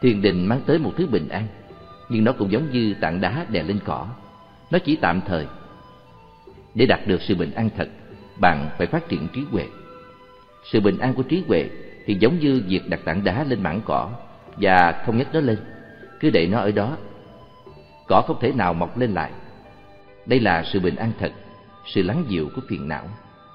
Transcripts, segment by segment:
Thiền định mang tới một thứ bình an, nhưng nó cũng giống như tảng đá đè lên cỏ, nó chỉ tạm thời. Để đạt được sự bình an thật, bạn phải phát triển trí huệ. Sự bình an của trí huệ thì giống như việc đặt tảng đá lên mảng cỏ và không nhấc nó lên, cứ để nó ở đó. Cỏ không thể nào mọc lên lại. Đây là sự bình an thật, sự lắng dịu của phiền não.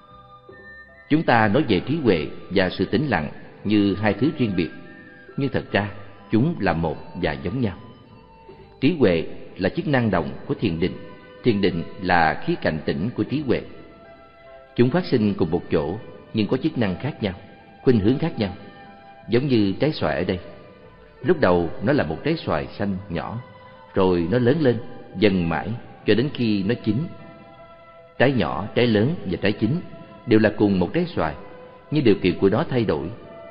Chúng ta nói về trí huệ và sự tĩnh lặng như hai thứ riêng biệt, nhưng thật ra chúng là một và giống nhau. Trí huệ là chức năng động của thiền định, thiền định là khía cạnh tĩnh của trí huệ. Chúng phát sinh cùng một chỗ nhưng có chức năng khác nhau, khuynh hướng khác nhau. Giống như trái xoài ở đây. Lúc đầu nó là một trái xoài xanh nhỏ, rồi nó lớn lên dần mãi cho đến khi nó chín. Trái nhỏ, trái lớn và trái chín đều là cùng một trái xoài, nhưng điều kiện của nó thay đổi.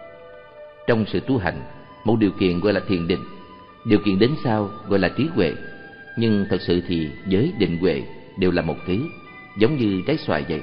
Trong sự tu hành, một điều kiện gọi là thiền định, điều kiện đến sau gọi là trí huệ. Nhưng thật sự thì giới định huệ đều là một thứ, giống như trái xoài vậy.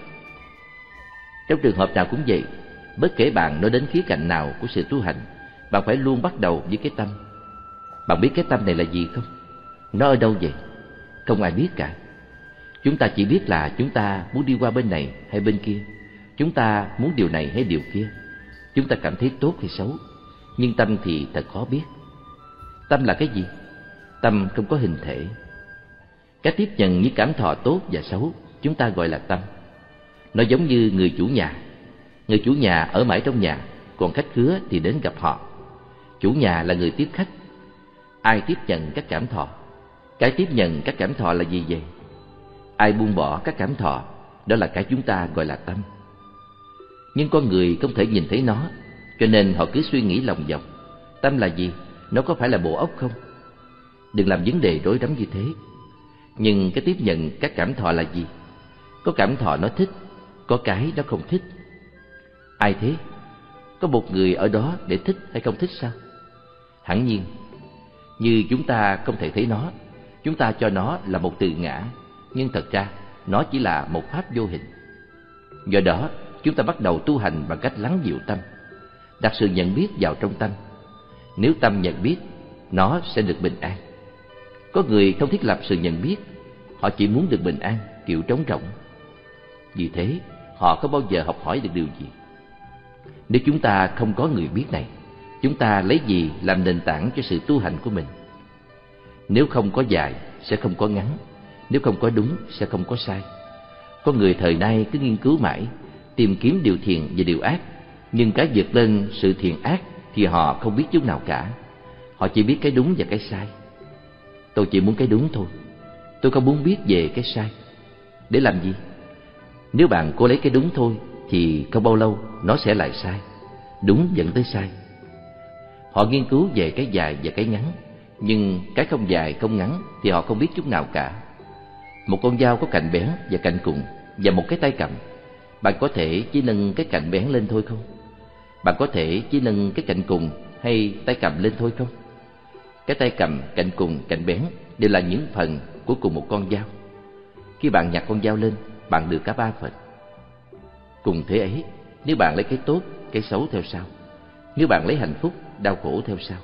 Trong trường hợp nào cũng vậy, bất kể bạn nói đến khía cạnh nào của sự tu hành, bạn phải luôn bắt đầu với cái tâm. Bạn biết cái tâm này là gì không? Nó ở đâu vậy? Không ai biết cả. Chúng ta chỉ biết là chúng ta muốn đi qua bên này hay bên kia, chúng ta muốn điều này hay điều kia, chúng ta cảm thấy tốt hay xấu. Nhưng tâm thì thật khó biết. Tâm là cái gì? Tâm không có hình thể. Cách tiếp nhận những cảm thọ tốt và xấu chúng ta gọi là tâm. Nó giống như người chủ nhà. Người chủ nhà ở mãi trong nhà, còn khách khứa thì đến gặp họ. Chủ nhà là người tiếp khách. Ai tiếp nhận các cảm thọ? Cái tiếp nhận các cảm thọ là gì vậy? Ai buông bỏ các cảm thọ? Đó là cái chúng ta gọi là tâm. Nhưng con người không thể nhìn thấy nó, cho nên họ cứ suy nghĩ lòng vòng. Tâm là gì? Nó có phải là bộ óc không? Đừng làm vấn đề rối rắm như thế. Nhưng cái tiếp nhận các cảm thọ là gì? Có cảm thọ nó thích, có cái nó không thích. Ai thế? Có một người ở đó để thích hay không thích sao? Hẳn nhiên. Như chúng ta không thể thấy nó, chúng ta cho nó là một từ ngã, nhưng thật ra nó chỉ là một pháp vô hình. Do đó, chúng ta bắt đầu tu hành bằng cách lắng dịu tâm, đặt sự nhận biết vào trong tâm. Nếu tâm nhận biết, nó sẽ được bình an. Có người không thiết lập sự nhận biết, họ chỉ muốn được bình an, kiểu trống rỗng. Vì thế, họ không bao giờ học hỏi được điều gì. Nếu chúng ta không có người biết này, chúng ta lấy gì làm nền tảng cho sự tu hành của mình? Nếu không có dài, sẽ không có ngắn. Nếu không có đúng, sẽ không có sai. Con người thời nay cứ nghiên cứu mãi, tìm kiếm điều thiện và điều ác, nhưng cái vượt lên sự thiện ác thì họ không biết chút nào cả. Họ chỉ biết cái đúng và cái sai. Tôi chỉ muốn cái đúng thôi, tôi không muốn biết về cái sai. Để làm gì? Nếu bạn cố lấy cái đúng thôi thì không bao lâu nó sẽ lại sai. Đúng dẫn tới sai. Họ nghiên cứu về cái dài và cái ngắn, nhưng cái không dài không ngắn thì họ không biết chút nào cả. Một con dao có cạnh bén và cạnh cùng và một cái tay cầm. Bạn có thể chỉ nâng cái cạnh bén lên thôi không? Bạn có thể chỉ nâng cái cạnh cùng hay tay cầm lên thôi không? Cái tay cầm, cạnh cùng, cạnh bén đều là những phần của cùng một con dao. Khi bạn nhặt con dao lên, bạn được cả ba phần. Cùng thế ấy, nếu bạn lấy cái tốt, cái xấu theo sau. Nếu bạn lấy hạnh phúc, đau khổ theo sau.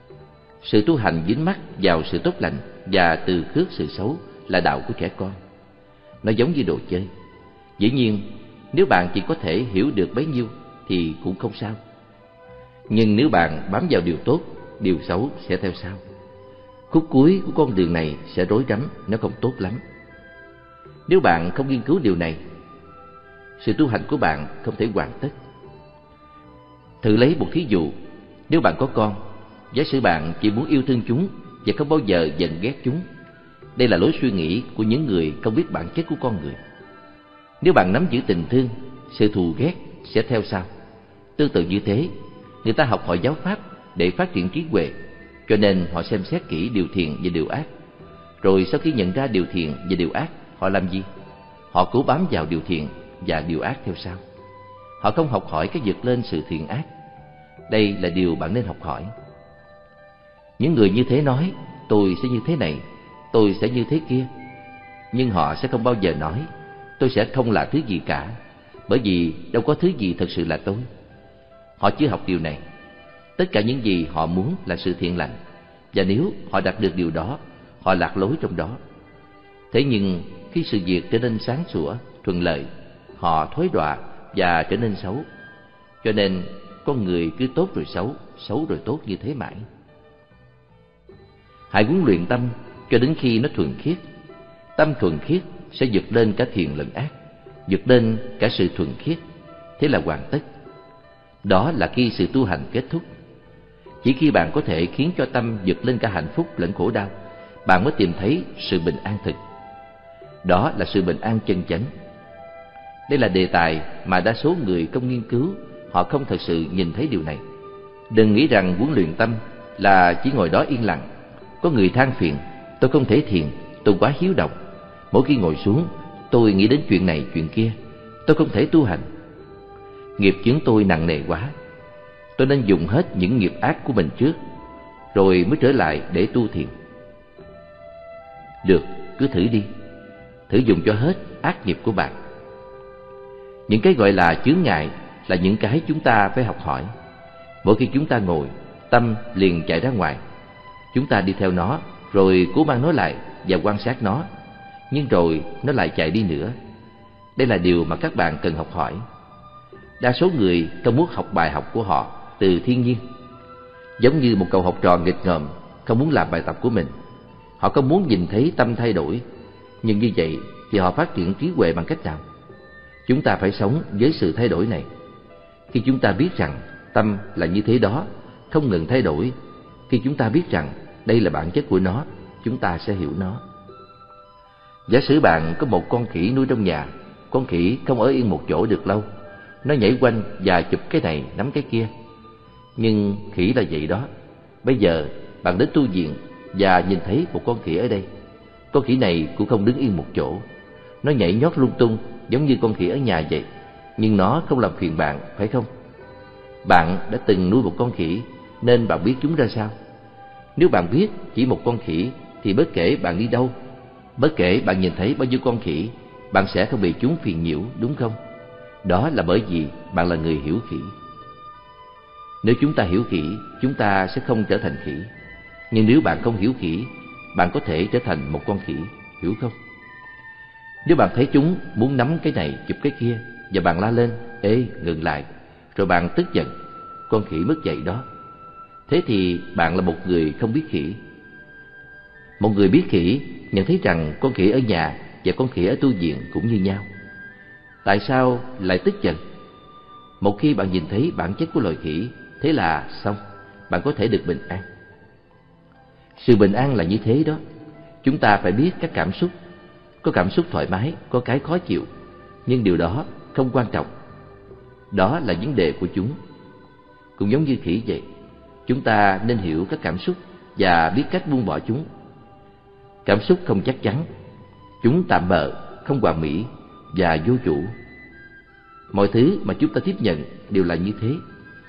Sự tu hành dính mắc vào sự tốt lành và từ khước sự xấu là đạo của trẻ con. Nó giống như đồ chơi. Dĩ nhiên, nếu bạn chỉ có thể hiểu được bấy nhiêu thì cũng không sao. Nhưng nếu bạn bám vào điều tốt, điều xấu sẽ theo sau. Khúc cuối của con đường này sẽ rối rắm, nó không tốt lắm. Nếu bạn không nghiên cứu điều này, sự tu hành của bạn không thể hoàn tất. Thử lấy một thí dụ. Nếu bạn có con, giả sử bạn chỉ muốn yêu thương chúng và không bao giờ giận ghét chúng. Đây là lối suy nghĩ của những người không biết bản chất của con người. Nếu bạn nắm giữ tình thương, sự thù ghét sẽ theo sau. Tương tự như thế, người ta học hỏi giáo pháp để phát triển trí huệ, cho nên họ xem xét kỹ điều thiện và điều ác. Rồi sau khi nhận ra điều thiện và điều ác, họ làm gì? Họ cố bám vào điều thiện và điều ác theo sau. Họ không học hỏi cái vượt lên sự thiện ác. Đây là điều bạn nên học hỏi. Những người như thế nói, tôi sẽ như thế này, tôi sẽ như thế kia. Nhưng họ sẽ không bao giờ nói, tôi sẽ không là thứ gì cả, bởi vì đâu có thứ gì thật sự là tôi. Họ chưa học điều này. Tất cả những gì họ muốn là sự thiện lành, và nếu họ đạt được điều đó, họ lạc lối trong đó. Thế nhưng khi sự việc trở nên sáng sủa, thuận lợi, họ thối đọa và trở nên xấu. Cho nên con người cứ tốt rồi xấu, xấu rồi tốt như thế mãi. Hãy huấn luyện tâm cho đến khi nó thuần khiết. Tâm thuần khiết sẽ vượt lên cả thiện lẫn ác, vượt lên cả sự thuần khiết. Thế là hoàn tất. Đó là khi sự tu hành kết thúc. Chỉ khi bạn có thể khiến cho tâm vượt lên cả hạnh phúc lẫn khổ đau, bạn mới tìm thấy sự bình an thực. Đó là sự bình an chân chánh. Đây là đề tài mà đa số người không nghiên cứu, họ không thật sự nhìn thấy điều này. Đừng nghĩ rằng huấn luyện tâm là chỉ ngồi đó yên lặng. Có người than phiền, tôi không thể thiền, tôi quá hiếu động. Mỗi khi ngồi xuống, tôi nghĩ đến chuyện này chuyện kia, tôi không thể tu hành. Nghiệp chướng tôi nặng nề quá, tôi nên dùng hết những nghiệp ác của mình trước, rồi mới trở lại để tu thiền. Được, cứ thử đi. Thử dùng cho hết ác nghiệp của bạn. Những cái gọi là chướng ngại là những cái chúng ta phải học hỏi. Mỗi khi chúng ta ngồi, tâm liền chạy ra ngoài. Chúng ta đi theo nó, rồi cố mang nó lại và quan sát nó. Nhưng rồi nó lại chạy đi nữa. Đây là điều mà các bạn cần học hỏi. Đa số người không muốn học bài học của họ từ thiên nhiên. Giống như một cậu học trò nghịch ngợm không muốn làm bài tập của mình. Họ không muốn nhìn thấy tâm thay đổi. Nhưng như vậy thì họ phát triển trí huệ bằng cách nào? Chúng ta phải sống với sự thay đổi này. Khi chúng ta biết rằng tâm là như thế đó, không ngừng thay đổi, khi chúng ta biết rằng đây là bản chất của nó, chúng ta sẽ hiểu nó. Giả sử bạn có một con khỉ nuôi trong nhà. Con khỉ không ở yên một chỗ được lâu. Nó nhảy quanh và chụp cái này nắm cái kia. Nhưng khỉ là vậy đó. Bây giờ bạn đến tu viện và nhìn thấy một con khỉ ở đây. Con khỉ này cũng không đứng yên một chỗ. Nó nhảy nhót lung tung giống như con khỉ ở nhà vậy. Nhưng nó không làm phiền bạn, phải không? Bạn đã từng nuôi một con khỉ nên bạn biết chúng ra sao. Nếu bạn biết chỉ một con khỉ thì bất kể bạn đi đâu, bất kể bạn nhìn thấy bao nhiêu con khỉ, bạn sẽ không bị chúng phiền nhiễu, đúng không? Đó là bởi vì bạn là người hiểu khỉ. Nếu chúng ta hiểu khỉ, chúng ta sẽ không trở thành khỉ. Nhưng nếu bạn không hiểu khỉ, bạn có thể trở thành một con khỉ, hiểu không? Nếu bạn thấy chúng muốn nắm cái này chụp cái kia và bạn la lên, ê, ngừng lại, rồi bạn tức giận, con khỉ mất dạy đó. Thế thì bạn là một người không biết khỉ. Một người biết khỉ nhận thấy rằng con khỉ ở nhà và con khỉ ở tu viện cũng như nhau. Tại sao lại tức giận? Một khi bạn nhìn thấy bản chất của loài khỉ, thế là xong, bạn có thể được bình an. Sự bình an là như thế đó. Chúng ta phải biết các cảm xúc. Có cảm xúc thoải mái, có cái khó chịu, nhưng điều đó không quan trọng. Đó là vấn đề của chúng. Cũng giống như khỉ vậy, chúng ta nên hiểu các cảm xúc và biết cách buông bỏ chúng. Cảm xúc không chắc chắn, chúng tạm bợ, không hoàn mỹ và vô chủ. Mọi thứ mà chúng ta tiếp nhận đều là như thế.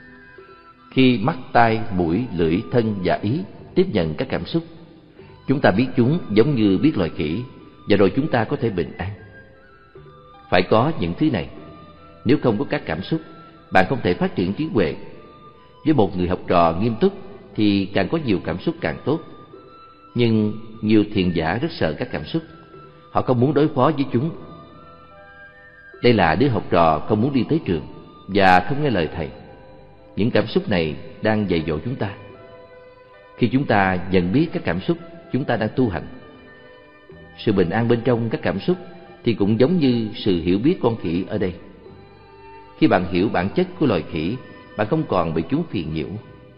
Khi mắt, tai, mũi, lưỡi, thân và ý tiếp nhận các cảm xúc, chúng ta biết chúng giống như biết loài khỉ, và rồi chúng ta có thể bình an. Phải có những thứ này. Nếu không có các cảm xúc, bạn không thể phát triển trí huệ. Với một người học trò nghiêm túc thì càng có nhiều cảm xúc càng tốt. Nhưng nhiều thiền giả rất sợ các cảm xúc. Họ không muốn đối phó với chúng. Đây là đứa học trò không muốn đi tới trường và không nghe lời thầy. Những cảm xúc này đang dạy dỗ chúng ta. Khi chúng ta nhận biết các cảm xúc, chúng ta đang tu hành. Sự bình an bên trong các cảm xúc thì cũng giống như sự hiểu biết con khỉ ở đây. Khi bạn hiểu bản chất của loài khỉ, bạn không còn bị chúng phiền nhiễu.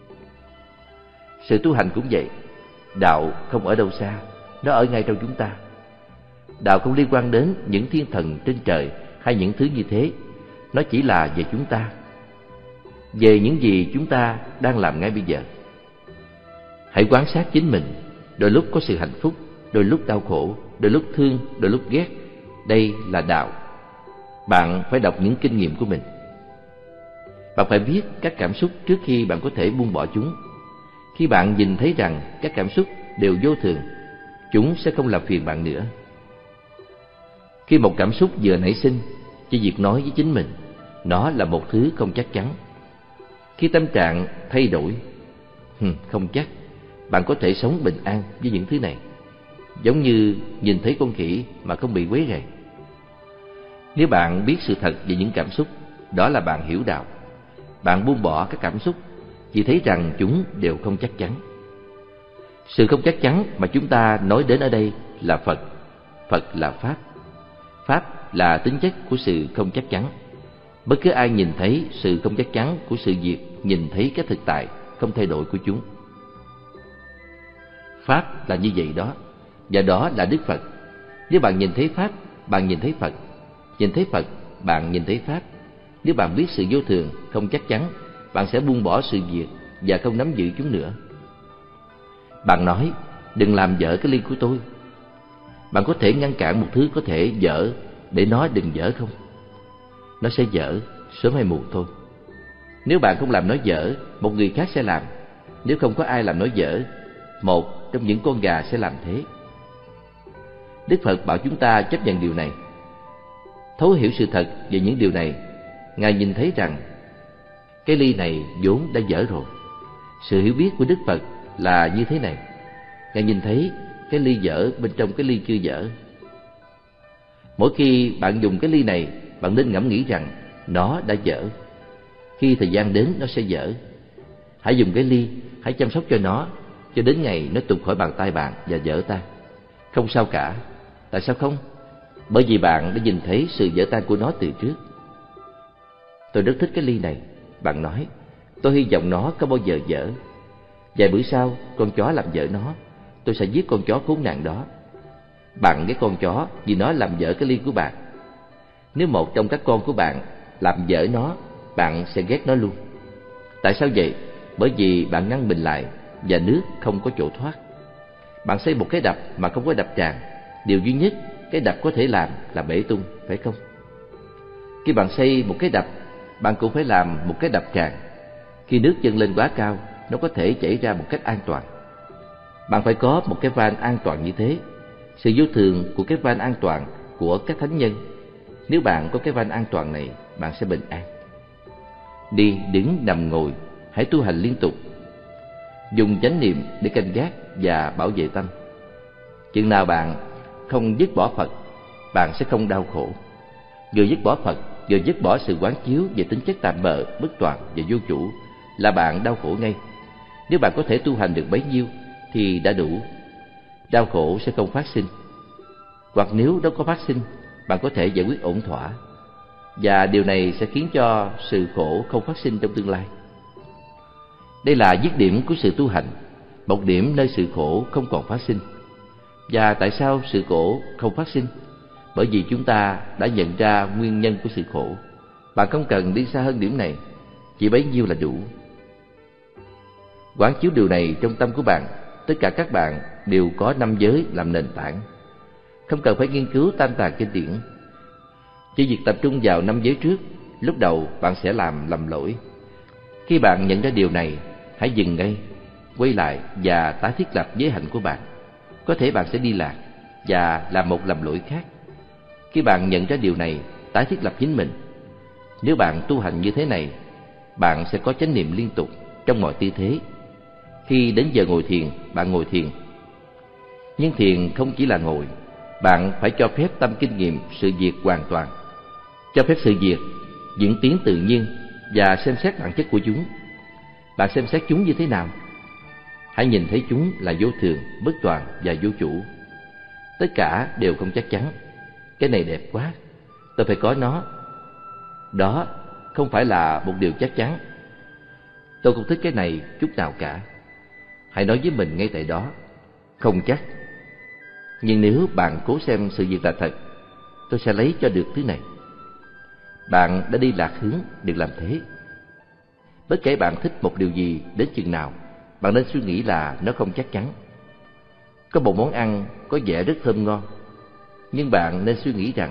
Sự tu hành cũng vậy. Đạo không ở đâu xa, nó ở ngay trong chúng ta. Đạo không liên quan đến những thiên thần trên trời hay những thứ như thế. Nó chỉ là về chúng ta, về những gì chúng ta đang làm ngay bây giờ. Hãy quan sát chính mình. Đôi lúc có sự hạnh phúc, đôi lúc đau khổ, đôi lúc thương, đôi lúc ghét. Đây là đạo. Bạn phải đọc những kinh nghiệm của mình. Bạn phải biết các cảm xúc trước khi bạn có thể buông bỏ chúng. Khi bạn nhìn thấy rằng các cảm xúc đều vô thường, chúng sẽ không làm phiền bạn nữa. Khi một cảm xúc vừa nảy sinh, chỉ việc nói với chính mình, nó là một thứ không chắc chắn. Khi tâm trạng thay đổi, không chắc bạn có thể sống bình an với những thứ này, giống như nhìn thấy con khỉ mà không bị quấy rầy. Nếu bạn biết sự thật về những cảm xúc, đó là bạn hiểu đạo. Bạn buông bỏ các cảm xúc, chỉ thấy rằng chúng đều không chắc chắn. Sự không chắc chắn mà chúng ta nói đến ở đây là Phật. Phật là Pháp. Pháp là tính chất của sự không chắc chắn. Bất cứ ai nhìn thấy sự không chắc chắn của sự việc, nhìn thấy cái thực tại không thay đổi của chúng. Pháp là như vậy đó, và đó là Đức Phật. Nếu bạn nhìn thấy Pháp, bạn nhìn thấy Phật. Nhìn thấy Phật, bạn nhìn thấy Pháp. Nếu bạn biết sự vô thường, không chắc chắn, bạn sẽ buông bỏ sự việc và không nắm giữ chúng nữa. Bạn nói, đừng làm dở cái ly của tôi. Bạn có thể ngăn cản một thứ có thể dở để nó đừng dở không? Nó sẽ dở, sớm hay muộn thôi. Nếu bạn không làm nó dở, một người khác sẽ làm. Nếu không có ai làm nó dở, một trong những con gà sẽ làm thế. Đức Phật bảo chúng ta chấp nhận điều này. Thấu hiểu sự thật về những điều này, Ngài nhìn thấy rằng cái ly này vốn đã dở rồi. Sự hiểu biết của Đức Phật là như thế này. Ngài nhìn thấy cái ly dở bên trong cái ly chưa dở. Mỗi khi bạn dùng cái ly này, bạn nên ngẫm nghĩ rằng nó đã dở. Khi thời gian đến nó sẽ dở. Hãy dùng cái ly, hãy chăm sóc cho nó cho đến ngày nó tuột khỏi bàn tay bạn và vỡ tan. Không sao cả. Tại sao không? Bởi vì bạn đã nhìn thấy sự vỡ tan của nó từ trước. Tôi rất thích cái ly này. Bạn nói, tôi hy vọng nó không bao giờ dở. Vài bữa sau, con chó làm vỡ nó. Tôi sẽ giết con chó khốn nạn đó. Bạn ghét con chó vì nó làm vỡ cái ly của bạn. Nếu một trong các con của bạn làm vỡ nó, bạn sẽ ghét nó luôn. Tại sao vậy? Bởi vì bạn ngăn mình lại và nước không có chỗ thoát. Bạn xây một cái đập mà không có đập tràn. Điều duy nhất cái đập có thể làm là bể tung, phải không? Khi bạn xây một cái đập, bạn cũng phải làm một cái đập tràn. Khi nước dâng lên quá cao, nó có thể chảy ra một cách an toàn. Bạn phải có một cái van an toàn như thế. Sự vô thường của cái van an toàn của các thánh nhân. Nếu bạn có cái van an toàn này, bạn sẽ bình an. Đi, đứng, nằm, ngồi, hãy tu hành liên tục. Dùng chánh niệm để canh gác và bảo vệ tâm. Chừng nào bạn không dứt bỏ Phật, bạn sẽ không đau khổ. Vừa dứt bỏ Phật, vừa dứt bỏ sự quán chiếu về tính chất tạm bợ, bất toàn và vô chủ là bạn đau khổ ngay. Nếu bạn có thể tu hành được bấy nhiêu thì đã đủ. Đau khổ sẽ không phát sinh. Hoặc nếu nó có phát sinh, bạn có thể giải quyết ổn thỏa. Và điều này sẽ khiến cho sự khổ không phát sinh trong tương lai. Đây là dứt điểm của sự tu hành, một điểm nơi sự khổ không còn phát sinh. Và tại sao sự khổ không phát sinh? Bởi vì chúng ta đã nhận ra nguyên nhân của sự khổ. Bạn không cần đi xa hơn điểm này, chỉ bấy nhiêu là đủ. Quán chiếu điều này trong tâm của bạn. Tất cả các bạn đều có 5 giới làm nền tảng. Không cần phải nghiên cứu tam tạng kinh điển. Chỉ việc tập trung vào 5 giới trước, lúc đầu bạn sẽ làm lầm lỗi. Khi bạn nhận ra điều này, hãy dừng ngay, quay lại và tái thiết lập giới hạnh của bạn. Có thể bạn sẽ đi lạc và làm một lầm lỗi khác. Khi bạn nhận ra điều này, tái thiết lập chính mình. Nếu bạn tu hành như thế này, bạn sẽ có chánh niệm liên tục trong mọi tư thế. Khi đến giờ ngồi thiền, bạn ngồi thiền. Nhưng thiền không chỉ là ngồi. Bạn phải cho phép tâm kinh nghiệm sự việc hoàn toàn. Cho phép sự việc diễn tiến tự nhiên và xem xét bản chất của chúng. Bạn xem xét chúng như thế nào? Hãy nhìn thấy chúng là vô thường, bất toàn và vô chủ. Tất cả đều không chắc chắn. Cái này đẹp quá, tôi phải có nó. Đó không phải là một điều chắc chắn. Tôi không thích cái này chút nào cả. Hãy nói với mình ngay tại đó, không chắc. Nhưng nếu bạn cố xem sự việc là thật, tôi sẽ lấy cho được thứ này. Bạn đã đi lạc hướng, đừng làm thế. Bất kể bạn thích một điều gì đến chừng nào, bạn nên suy nghĩ là nó không chắc chắn. Có một món ăn có vẻ rất thơm ngon, nhưng bạn nên suy nghĩ rằng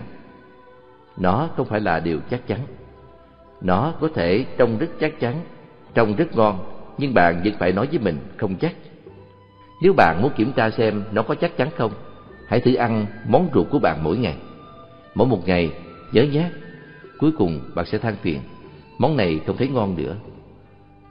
nó không phải là điều chắc chắn. Nó có thể trông rất chắc chắn, trông rất ngon, nhưng bạn vẫn phải nói với mình không chắc. Nếu bạn muốn kiểm tra xem nó có chắc chắn không, hãy thử ăn món ruột của bạn mỗi ngày. Mỗi một ngày, nhớ nhé, cuối cùng bạn sẽ than phiền, món này không thấy ngon nữa.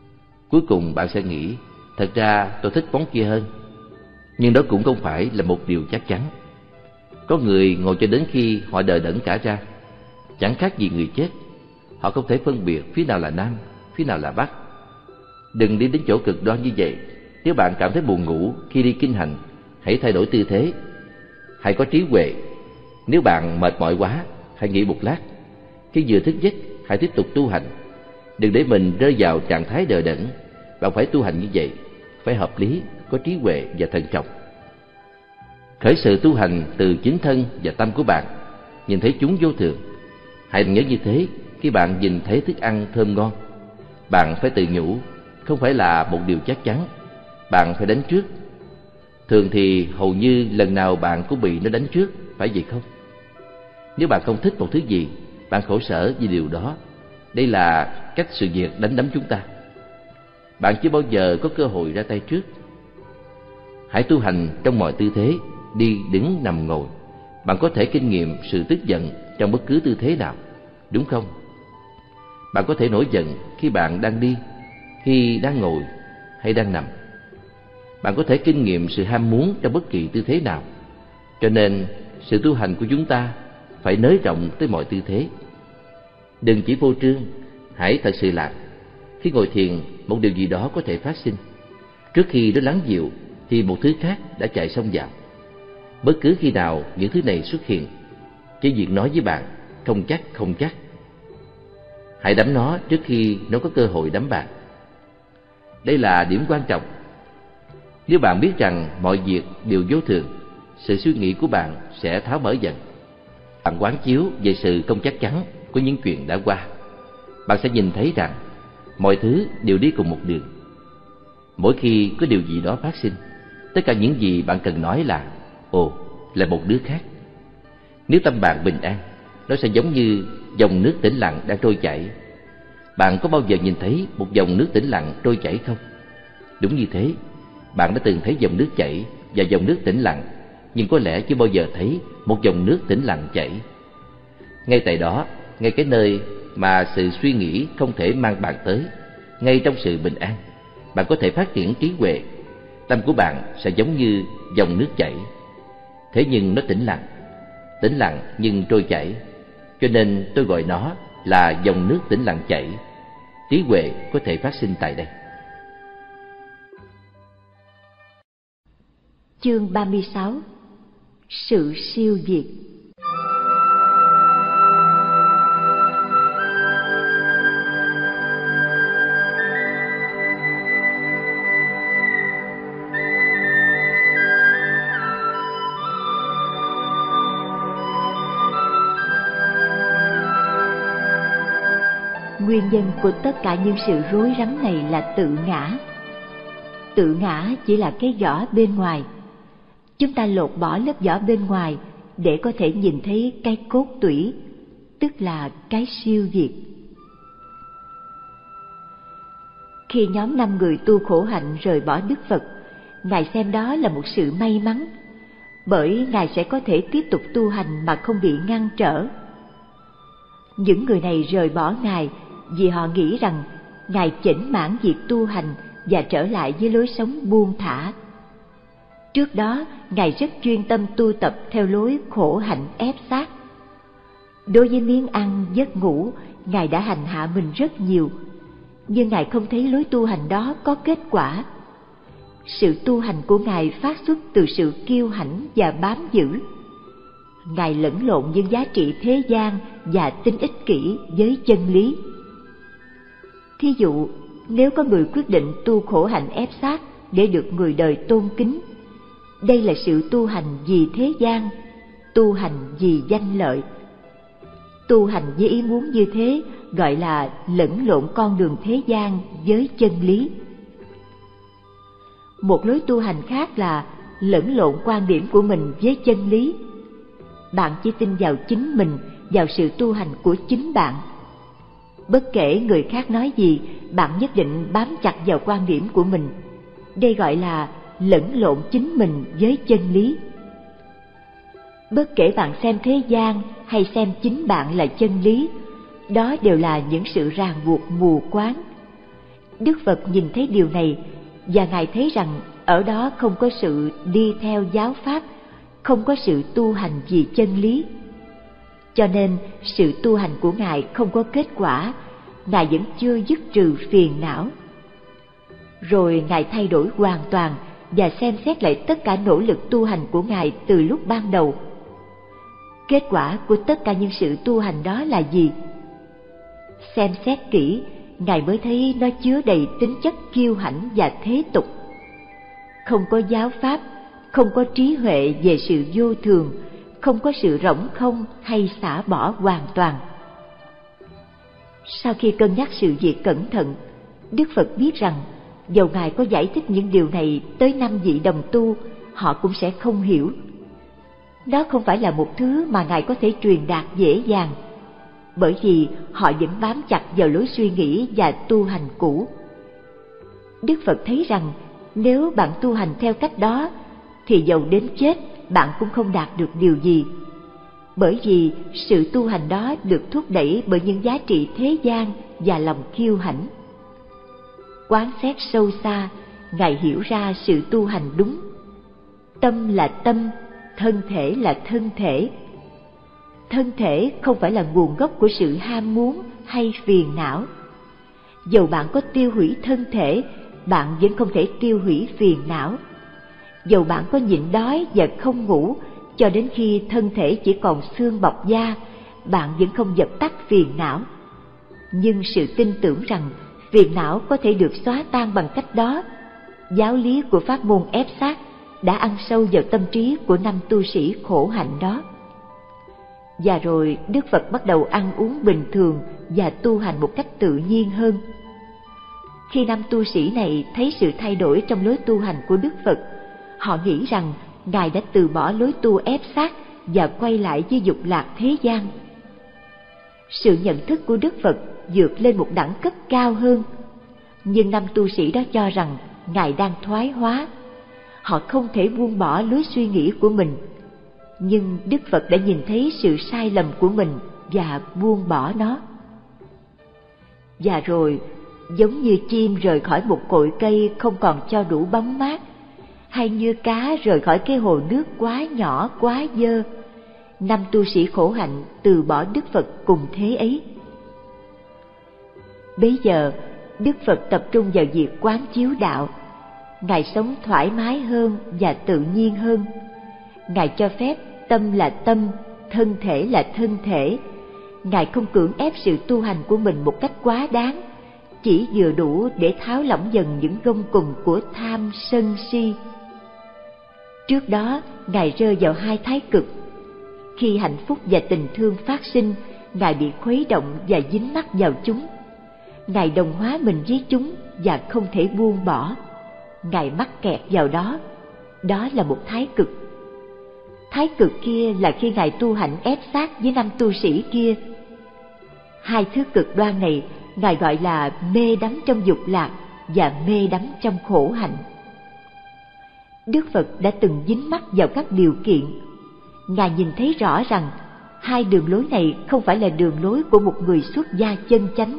Cuối cùng bạn sẽ nghĩ, thật ra tôi thích món kia hơn. Nhưng đó cũng không phải là một điều chắc chắn. Có người ngồi cho đến khi họ đờ đẫn cả ra, chẳng khác gì người chết. Họ không thể phân biệt phía nào là Nam, phía nào là Bắc. Đừng đi đến chỗ cực đoan như vậy. Nếu bạn cảm thấy buồn ngủ khi đi kinh hành, hãy thay đổi tư thế. Hãy có trí huệ. Nếu bạn mệt mỏi quá, hãy nghỉ một lát. Khi vừa thức giấc, hãy tiếp tục tu hành. Đừng để mình rơi vào trạng thái đờ đẫn. Bạn phải tu hành như vậy, phải hợp lý, có trí huệ và thận trọng. Khởi sự tu hành từ chính thân và tâm của bạn, nhìn thấy chúng vô thường. Hãy nhớ như thế khi bạn nhìn thấy thức ăn thơm ngon. Bạn phải tự nhủ, không phải là một điều chắc chắn. Bạn phải đánh trước. Thường thì hầu như lần nào bạn cũng bị nó đánh trước, phải vậy không? Nếu bạn không thích một thứ gì, bạn khổ sở vì điều đó. Đây là cách sự việc đánh đấm chúng ta. Bạn chưa bao giờ có cơ hội ra tay trước. Hãy tu hành trong mọi tư thế, đi, đứng, nằm, ngồi. Bạn có thể kinh nghiệm sự tức giận trong bất cứ tư thế nào, đúng không? Bạn có thể nổi giận khi bạn đang đi, khi đang ngồi hay đang nằm. Bạn có thể kinh nghiệm sự ham muốn trong bất kỳ tư thế nào. Cho nên sự tu hành của chúng ta phải nới rộng tới mọi tư thế. Đừng chỉ vô trương, hãy thật sự làm. Khi ngồi thiền, một điều gì đó có thể phát sinh. Trước khi nó lắng dịu thì một thứ khác đã chạy xông vào. Bất cứ khi nào những thứ này xuất hiện, chỉ việc nói với bạn không chắc. Hãy đắm nó trước khi nó có cơ hội đắm bạn. Đây là điểm quan trọng. Nếu bạn biết rằng mọi việc đều vô thường, sự suy nghĩ của bạn sẽ tháo mở dần. Bạn quán chiếu về sự không chắc chắn của những chuyện đã qua. Bạn sẽ nhìn thấy rằng mọi thứ đều đi cùng một đường. Mỗi khi có điều gì đó phát sinh, tất cả những gì bạn cần nói là ồ, là một đứa khác. Nếu tâm bạn bình an, nó sẽ giống như dòng nước tĩnh lặng đang trôi chảy. Bạn có bao giờ nhìn thấy một dòng nước tĩnh lặng trôi chảy không? Đúng như thế, bạn đã từng thấy dòng nước chảy và dòng nước tĩnh lặng, nhưng có lẽ chưa bao giờ thấy một dòng nước tĩnh lặng chảy. Ngay tại đó, ngay cái nơi mà sự suy nghĩ không thể mang bạn tới, ngay trong sự bình an, bạn có thể phát triển trí huệ. Tâm của bạn sẽ giống như dòng nước chảy. Thế nhưng nó tĩnh lặng nhưng trôi chảy. Cho nên tôi gọi nó là dòng nước tĩnh lặng chảy. Trí huệ có thể phát sinh tại đây. Chương 36. Sự siêu diệt. Nguyên nhân của tất cả những sự rối rắm này là tự ngã. Tự ngã chỉ là cái vỏ bên ngoài. Chúng ta lột bỏ lớp vỏ bên ngoài để có thể nhìn thấy cái cốt tủy, tức là cái siêu diệt. Khi nhóm 5 người tu khổ hạnh rời bỏ Đức Phật, Ngài xem đó là một sự may mắn, bởi Ngài sẽ có thể tiếp tục tu hành mà không bị ngăn trở. Những người này rời bỏ Ngài vì họ nghĩ rằng Ngài chểnh mãn việc tu hành và trở lại với lối sống buông thả. Trước đó, Ngài rất chuyên tâm tu tập theo lối khổ hạnh ép sát. Đối với miếng ăn, giấc ngủ, Ngài đã hành hạ mình rất nhiều, nhưng Ngài không thấy lối tu hành đó có kết quả. Sự tu hành của Ngài phát xuất từ sự kiêu hãnh và bám giữ. Ngài lẫn lộn những giá trị thế gian và tin ích kỷ với chân lý. Thí dụ, nếu có người quyết định tu khổ hạnh ép sát để được người đời tôn kính, đây là sự tu hành vì thế gian, tu hành vì danh lợi. Tu hành với ý muốn như thế gọi là lẫn lộn con đường thế gian với chân lý. Một lối tu hành khác là lẫn lộn quan điểm của mình với chân lý. Bạn chỉ tin vào chính mình, vào sự tu hành của chính bạn. Bất kể người khác nói gì, bạn nhất định bám chặt vào quan điểm của mình. Đây gọi là lẫn lộn chính mình với chân lý. Bất kể bạn xem thế gian hay xem chính bạn là chân lý, đó đều là những sự ràng buộc mù quáng. Đức Phật nhìn thấy điều này và Ngài thấy rằng ở đó không có sự đi theo giáo pháp, không có sự tu hành vì chân lý. Cho nên sự tu hành của Ngài không có kết quả, Ngài vẫn chưa dứt trừ phiền não. Rồi Ngài thay đổi hoàn toàn và xem xét lại tất cả nỗ lực tu hành của Ngài từ lúc ban đầu. Kết quả của tất cả những sự tu hành đó là gì? Xem xét kỹ, Ngài mới thấy nó chứa đầy tính chất kiêu hãnh và thế tục. Không có giáo pháp, không có trí huệ về sự vô thường, không có sự rỗng không hay xả bỏ hoàn toàn. Sau khi cân nhắc sự việc cẩn thận, Đức Phật biết rằng dầu Ngài có giải thích những điều này tới 5 vị đồng tu, họ cũng sẽ không hiểu. Đó không phải là một thứ mà Ngài có thể truyền đạt dễ dàng, bởi vì họ vẫn bám chặt vào lối suy nghĩ và tu hành cũ. Đức Phật thấy rằng nếu bạn tu hành theo cách đó, thì dầu đến chết bạn cũng không đạt được điều gì, bởi vì sự tu hành đó được thúc đẩy bởi những giá trị thế gian và lòng kiêu hãnh. Quán xét sâu xa, Ngài hiểu ra sự tu hành đúng. Tâm là tâm, thân thể là thân thể. Thân thể không phải là nguồn gốc của sự ham muốn hay phiền não. Dầu bạn có tiêu hủy thân thể, bạn vẫn không thể tiêu hủy phiền não. Dầu bạn có nhịn đói và không ngủ cho đến khi thân thể chỉ còn xương bọc da, bạn vẫn không dập tắt phiền não. Nhưng sự tin tưởng rằng phiền não có thể được xóa tan bằng cách đó, giáo lý của pháp môn ép sát đã ăn sâu vào tâm trí của 5 tu sĩ khổ hạnh đó. Và rồi Đức Phật bắt đầu ăn uống bình thường và tu hành một cách tự nhiên hơn. Khi 5 tu sĩ này thấy sự thay đổi trong lối tu hành của Đức Phật, họ nghĩ rằng Ngài đã từ bỏ lối tu ép sát và quay lại với dục lạc thế gian. Sự nhận thức của Đức Phật vượt lên một đẳng cấp cao hơn, nhưng 5 tu sĩ đó cho rằng Ngài đang thoái hóa. Họ không thể buông bỏ lối suy nghĩ của mình, nhưng Đức Phật đã nhìn thấy sự sai lầm của mình và buông bỏ nó. Và rồi, giống như chim rời khỏi một cội cây không còn cho đủ bóng mát, hay như cá rời khỏi cái hồ nước quá nhỏ quá dơ, 5 tu sĩ khổ hạnh từ bỏ Đức Phật cùng thế ấy. Bấy giờ, Đức Phật tập trung vào việc quán chiếu đạo. Ngài sống thoải mái hơn và tự nhiên hơn. Ngài cho phép tâm là tâm, thân thể là thân thể. Ngài không cưỡng ép sự tu hành của mình một cách quá đáng, chỉ vừa đủ để tháo lỏng dần những gông cùm của tham sân si. Trước đó, Ngài rơi vào 2 thái cực. Khi hạnh phúc và tình thương phát sinh, Ngài bị khuấy động và dính mắc vào chúng. Ngài đồng hóa mình với chúng và không thể buông bỏ. Ngài mắc kẹt vào đó. Đó là một thái cực. Thái cực kia là khi Ngài tu hành ép sát với 5 tu sĩ kia. 2 thứ cực đoan này Ngài gọi là mê đắm trong dục lạc và mê đắm trong khổ hạnh. Đức Phật đã từng dính mắc vào các điều kiện. Ngài nhìn thấy rõ rằng 2 đường lối này không phải là đường lối của một người xuất gia chân chánh.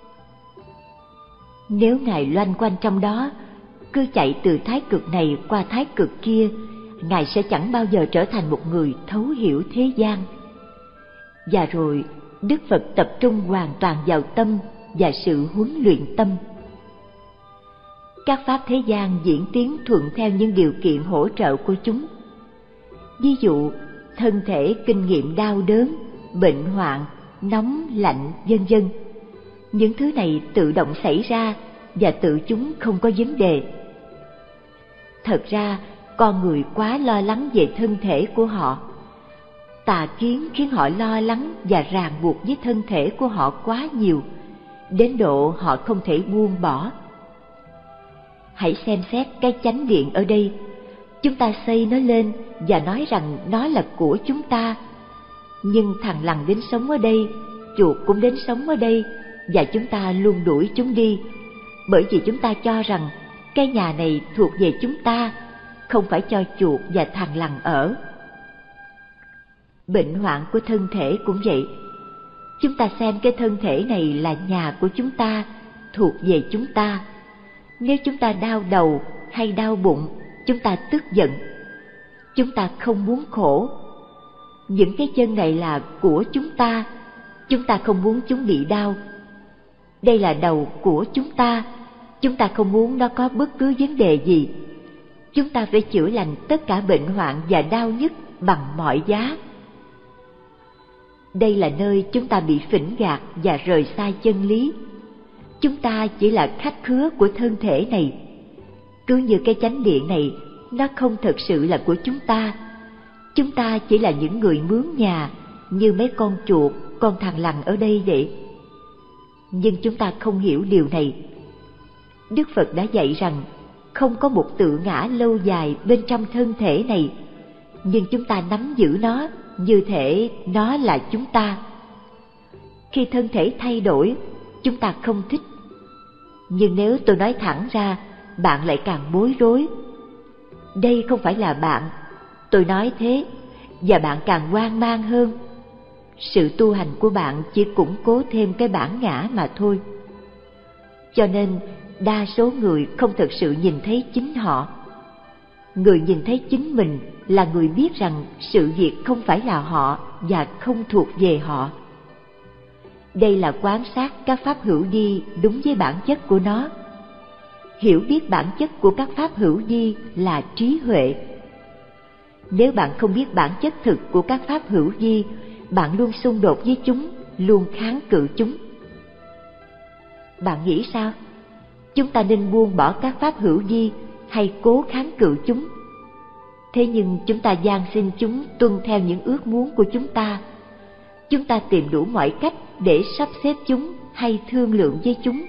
Nếu Ngài loanh quanh trong đó, cứ chạy từ thái cực này qua thái cực kia, Ngài sẽ chẳng bao giờ trở thành một người thấu hiểu thế gian. Và rồi, Đức Phật tập trung hoàn toàn vào tâm và sự huấn luyện tâm. Các pháp thế gian diễn tiến thuận theo những điều kiện hỗ trợ của chúng. Ví dụ, thân thể kinh nghiệm đau đớn, bệnh hoạn, nóng, lạnh, vân vân. Những thứ này tự động xảy ra và tự chúng không có vấn đề. Thật ra, con người quá lo lắng về thân thể của họ. Tà kiến khiến họ lo lắng và ràng buộc với thân thể của họ quá nhiều, đến độ họ không thể buông bỏ. Hãy xem xét cái chánh điện ở đây. Chúng ta xây nó lên và nói rằng nó là của chúng ta. Nhưng thằng lằn đến sống ở đây, chuột cũng đến sống ở đây, và chúng ta luôn đuổi chúng đi, bởi vì chúng ta cho rằng cái nhà này thuộc về chúng ta, không phải cho chuột và thằng lằn ở. Bệnh hoạn của thân thể cũng vậy. Chúng ta xem cái thân thể này là nhà của chúng ta, thuộc về chúng ta. Nếu chúng ta đau đầu hay đau bụng, chúng ta tức giận. Chúng ta không muốn khổ. Những cái chân này là của chúng ta không muốn chúng bị đau. Đây là đầu của chúng ta không muốn nó có bất cứ vấn đề gì. Chúng ta phải chữa lành tất cả bệnh hoạn và đau nhức bằng mọi giá. Đây là nơi chúng ta bị phỉnh gạt và rời xa chân lý. Chúng ta chỉ là khách khứa của thân thể này. Cứ như cái chánh điện này, nó không thực sự là của chúng ta. Chúng ta chỉ là những người mướn nhà, như mấy con chuột, con thằn lằn ở đây vậy. Nhưng chúng ta không hiểu điều này. Đức Phật đã dạy rằng không có một tự ngã lâu dài bên trong thân thể này, nhưng chúng ta nắm giữ nó như thể nó là chúng ta. Khi thân thể thay đổi, chúng ta không thích. Nhưng nếu tôi nói thẳng ra, bạn lại càng bối rối. Đây không phải là bạn, tôi nói thế, và bạn càng hoang mang hơn. Sự tu hành của bạn chỉ củng cố thêm cái bản ngã mà thôi. Cho nên đa số người không thực sự nhìn thấy chính họ. Người nhìn thấy chính mình là người biết rằng sự việc không phải là họ và không thuộc về họ. Đây là quan sát các pháp hữu vi đúng với bản chất của nó. Hiểu biết bản chất của các pháp hữu vi là trí huệ. Nếu bạn không biết bản chất thực của các pháp hữu vi, bạn luôn xung đột với chúng, luôn kháng cự chúng. Bạn nghĩ sao? Chúng ta nên buông bỏ các pháp hữu vi hay cố kháng cự chúng? Thế nhưng chúng ta van xin chúng tuân theo những ước muốn của chúng ta. Chúng ta tìm đủ mọi cách để sắp xếp chúng hay thương lượng với chúng.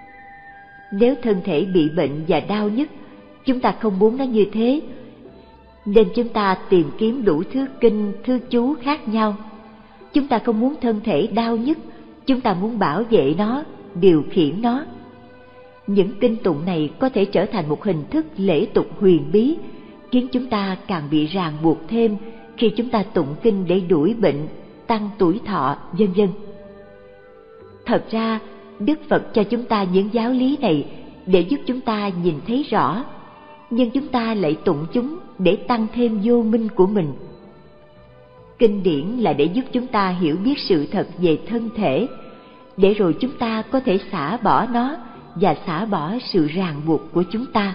Nếu thân thể bị bệnh và đau nhức, chúng ta không muốn nó như thế, nên chúng ta tìm kiếm đủ thứ kinh, thứ chú khác nhau. Chúng ta không muốn thân thể đau nhức, chúng ta muốn bảo vệ nó, điều khiển nó. Những kinh tụng này có thể trở thành một hình thức lễ tục huyền bí, khiến chúng ta càng bị ràng buộc thêm khi chúng ta tụng kinh để đuổi bệnh, tăng tuổi thọ, vân vân. Thật ra, Đức Phật cho chúng ta những giáo lý này để giúp chúng ta nhìn thấy rõ, nhưng chúng ta lại tụng chúng để tăng thêm vô minh của mình. Kinh điển là để giúp chúng ta hiểu biết sự thật về thân thể, để rồi chúng ta có thể xả bỏ nó và xả bỏ sự ràng buộc của chúng ta.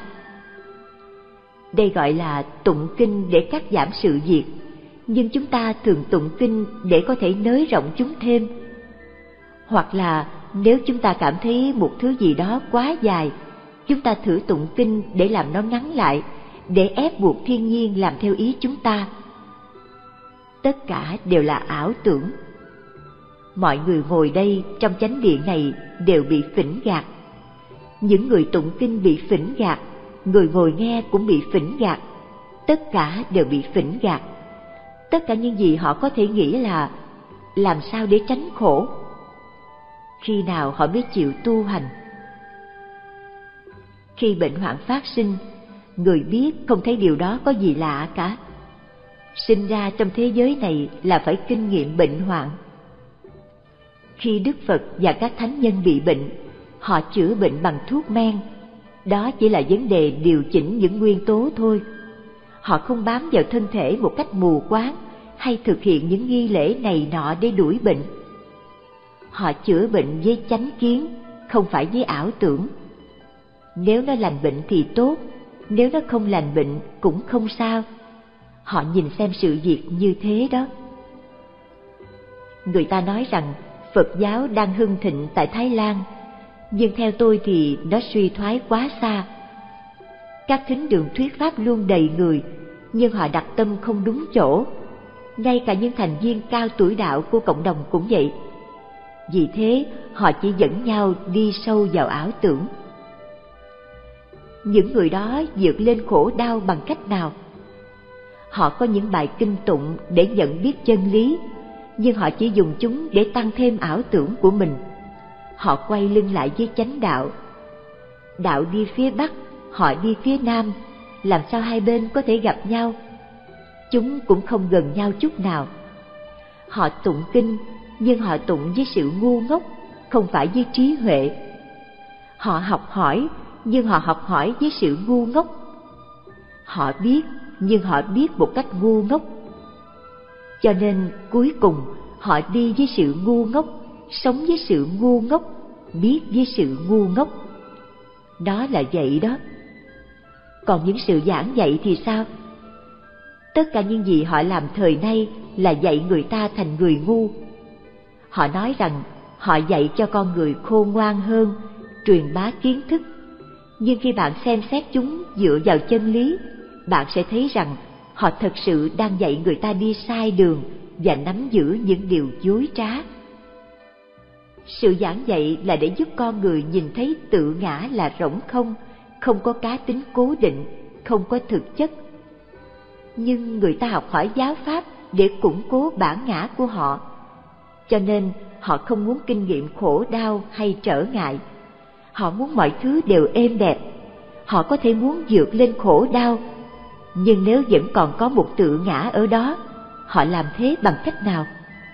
Đây gọi là tụng kinh để cắt giảm sự việc, nhưng chúng ta thường tụng kinh để có thể nới rộng chúng thêm. Hoặc là nếu chúng ta cảm thấy một thứ gì đó quá dài, chúng ta thử tụng kinh để làm nó ngắn lại, để ép buộc thiên nhiên làm theo ý chúng ta. Tất cả đều là ảo tưởng. Mọi người ngồi đây trong chánh điện này đều bị phỉnh gạt. Những người tụng kinh bị phỉnh gạt, người ngồi nghe cũng bị phỉnh gạt. Tất cả đều bị phỉnh gạt. Tất cả những gì họ có thể nghĩ là làm sao để tránh khổ. Khi nào họ mới chịu tu hành? Khi bệnh hoạn phát sinh, người biết không thấy điều đó có gì lạ cả. Sinh ra trong thế giới này là phải kinh nghiệm bệnh hoạn. Khi Đức Phật và các thánh nhân bị bệnh, họ chữa bệnh bằng thuốc men. Đó chỉ là vấn đề điều chỉnh những nguyên tố thôi. Họ không bám vào thân thể một cách mù quáng hay thực hiện những nghi lễ này nọ để đuổi bệnh. Họ chữa bệnh với chánh kiến, không phải với ảo tưởng. Nếu nó lành bệnh thì tốt, nếu nó không lành bệnh cũng không sao. Họ nhìn xem sự việc như thế đó. Người ta nói rằng Phật giáo đang hưng thịnh tại Thái Lan, nhưng theo tôi thì nó suy thoái quá xa. Các thính đường thuyết pháp luôn đầy người, nhưng họ đặt tâm không đúng chỗ. Ngay cả những thành viên cao tuổi đạo của cộng đồng cũng vậy. Vì thế, họ chỉ dẫn nhau đi sâu vào ảo tưởng. Những người đó vượt lên khổ đau bằng cách nào? Họ có những bài kinh tụng để nhận biết chân lý, nhưng họ chỉ dùng chúng để tăng thêm ảo tưởng của mình. Họ quay lưng lại với chánh đạo. Đạo đi phía Bắc, họ đi phía Nam, làm sao hai bên có thể gặp nhau? Chúng cũng không gần nhau chút nào. Họ tụng kinh, nhưng họ tụng với sự ngu ngốc, không phải với trí huệ. Họ học hỏi, nhưng họ học hỏi với sự ngu ngốc. Họ biết, nhưng họ biết một cách ngu ngốc. Cho nên cuối cùng họ đi với sự ngu ngốc, sống với sự ngu ngốc, biết với sự ngu ngốc. Đó là vậy đó. Còn những sự giảng dạy thì sao? Tất cả những gì họ làm thời nay là dạy người ta thành người ngu. Họ nói rằng họ dạy cho con người khôn ngoan hơn, truyền bá kiến thức. Nhưng khi bạn xem xét chúng dựa vào chân lý, bạn sẽ thấy rằng họ thật sự đang dạy người ta đi sai đường và nắm giữ những điều dối trá. Sự giảng dạy là để giúp con người nhìn thấy tự ngã là rỗng không, không có cá tính cố định, không có thực chất. Nhưng người ta học hỏi giáo pháp để củng cố bản ngã của họ. Cho nên họ không muốn kinh nghiệm khổ đau hay trở ngại. Họ muốn mọi thứ đều êm đẹp. Họ có thể muốn vượt lên khổ đau, nhưng nếu vẫn còn có một tự ngã ở đó, họ làm thế bằng cách nào?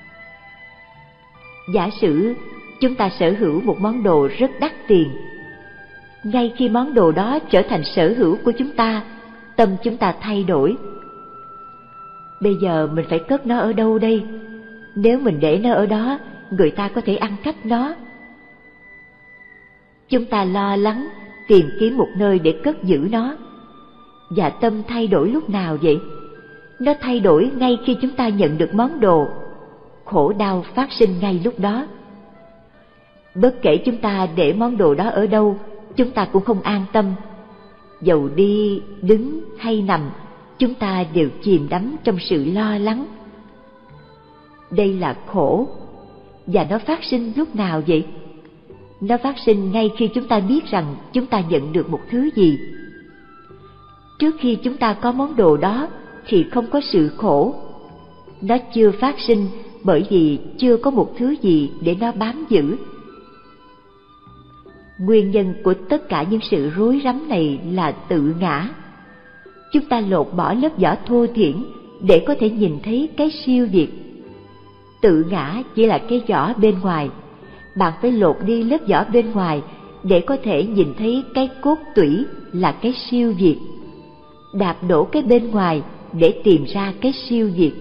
Giả sử chúng ta sở hữu một món đồ rất đắt tiền. Ngay khi món đồ đó trở thành sở hữu của chúng ta, tâm chúng ta thay đổi. Bây giờ mình phải cất nó ở đâu đây? Nếu mình để nó ở đó, người ta có thể ăn cắp nó. Chúng ta lo lắng, tìm kiếm một nơi để cất giữ nó. Và tâm thay đổi lúc nào vậy? Nó thay đổi ngay khi chúng ta nhận được món đồ. Khổ đau phát sinh ngay lúc đó. Bất kể chúng ta để món đồ đó ở đâu, chúng ta cũng không an tâm. Dầu đi, đứng hay nằm, chúng ta đều chìm đắm trong sự lo lắng. Đây là khổ. Và nó phát sinh lúc nào vậy? Nó phát sinh ngay khi chúng ta biết rằng chúng ta nhận được một thứ gì. Trước khi chúng ta có món đồ đó thì không có sự khổ. Nó chưa phát sinh bởi vì chưa có một thứ gì để nó bám giữ. Nguyên nhân của tất cả những sự rối rắm này là tự ngã. Chúng ta lột bỏ lớp vỏ thô thiển để có thể nhìn thấy cái siêu việt. Tự ngã chỉ là cái vỏ bên ngoài. Bạn phải lột đi lớp vỏ bên ngoài để có thể nhìn thấy cái cốt tủy là cái siêu việt. Đạp đổ cái bên ngoài để tìm ra cái siêu việt.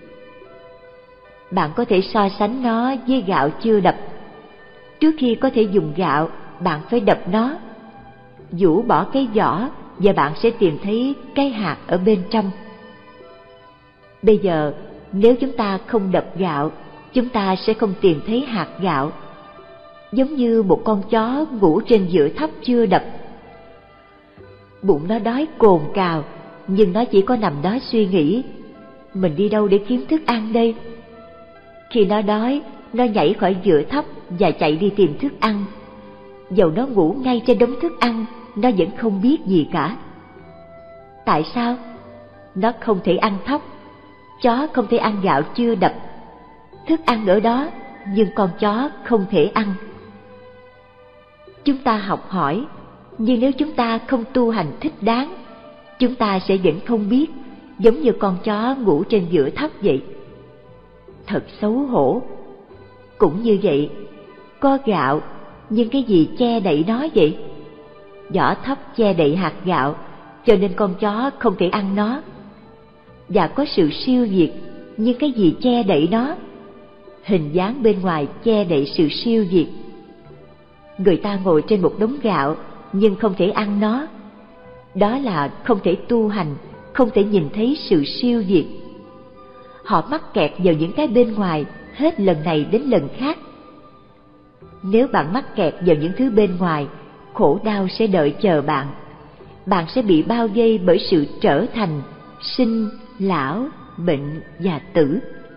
Bạn có thể so sánh nó với gạo chưa đập. Trước khi có thể dùng gạo, bạn phải đập nó. Giũ bỏ cái vỏ và bạn sẽ tìm thấy cái hạt ở bên trong. Bây giờ, nếu chúng ta không đập gạo, chúng ta sẽ không tìm thấy hạt gạo. Giống như một con chó ngủ trên giữa thóc chưa đập. Bụng nó đói cồn cào, nhưng nó chỉ có nằm đó suy nghĩ, mình đi đâu để kiếm thức ăn đây? Khi nó đói, nó nhảy khỏi giữa thóc và chạy đi tìm thức ăn. Dầu nó ngủ ngay trên đống thức ăn, nó vẫn không biết gì cả. Tại sao? Nó không thể ăn thóc. Chó không thể ăn gạo chưa đập. Thức ăn ở đó, nhưng con chó không thể ăn. Chúng ta học hỏi, nhưng nếu chúng ta không tu hành thích đáng, chúng ta sẽ vẫn không biết, giống như con chó ngủ trên giữa thóc vậy. Thật xấu hổ. Cũng như vậy, có gạo, nhưng cái gì che đậy nó vậy? Vỏ thóc che đậy hạt gạo, cho nên con chó không thể ăn nó. Và có sự siêu việt, nhưng cái gì che đậy nó? Hình dáng bên ngoài che đậy sự siêu việt. Người ta ngồi trên một đống gạo, nhưng không thể ăn nó. Đó là không thể tu hành, không thể nhìn thấy sự siêu việt. Họ mắc kẹt vào những cái bên ngoài, hết lần này đến lần khác. Nếu bạn mắc kẹt vào những thứ bên ngoài, khổ đau sẽ đợi chờ bạn. Bạn sẽ bị bao vây bởi sự trở thành, sinh, lão, bệnh và tử.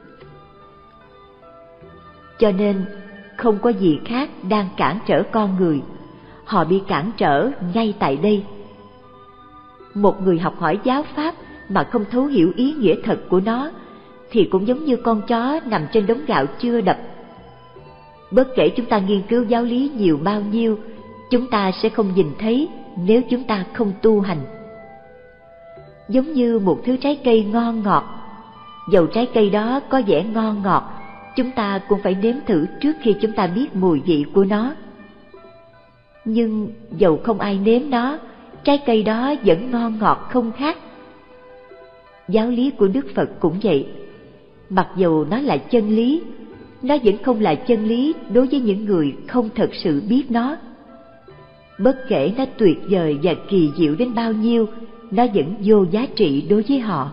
Cho nên, không có gì khác đang cản trở con người. Họ bị cản trở ngay tại đây. Một người học hỏi giáo pháp mà không thấu hiểu ý nghĩa thật của nó, thì cũng giống như con chó nằm trên đống gạo chưa đập. Bất kể chúng ta nghiên cứu giáo lý nhiều bao nhiêu, chúng ta sẽ không nhìn thấy nếu chúng ta không tu hành. Giống như một thứ trái cây ngon ngọt, dầu trái cây đó có vẻ ngon ngọt, chúng ta cũng phải nếm thử trước khi chúng ta biết mùi vị của nó. Nhưng dầu không ai nếm nó, trái cây đó vẫn ngon ngọt không khác. Giáo lý của Đức Phật cũng vậy. Mặc dầu nó là chân lý, nó vẫn không là chân lý đối với những người không thật sự biết nó. Bất kể nó tuyệt vời và kỳ diệu đến bao nhiêu, nó vẫn vô giá trị đối với họ.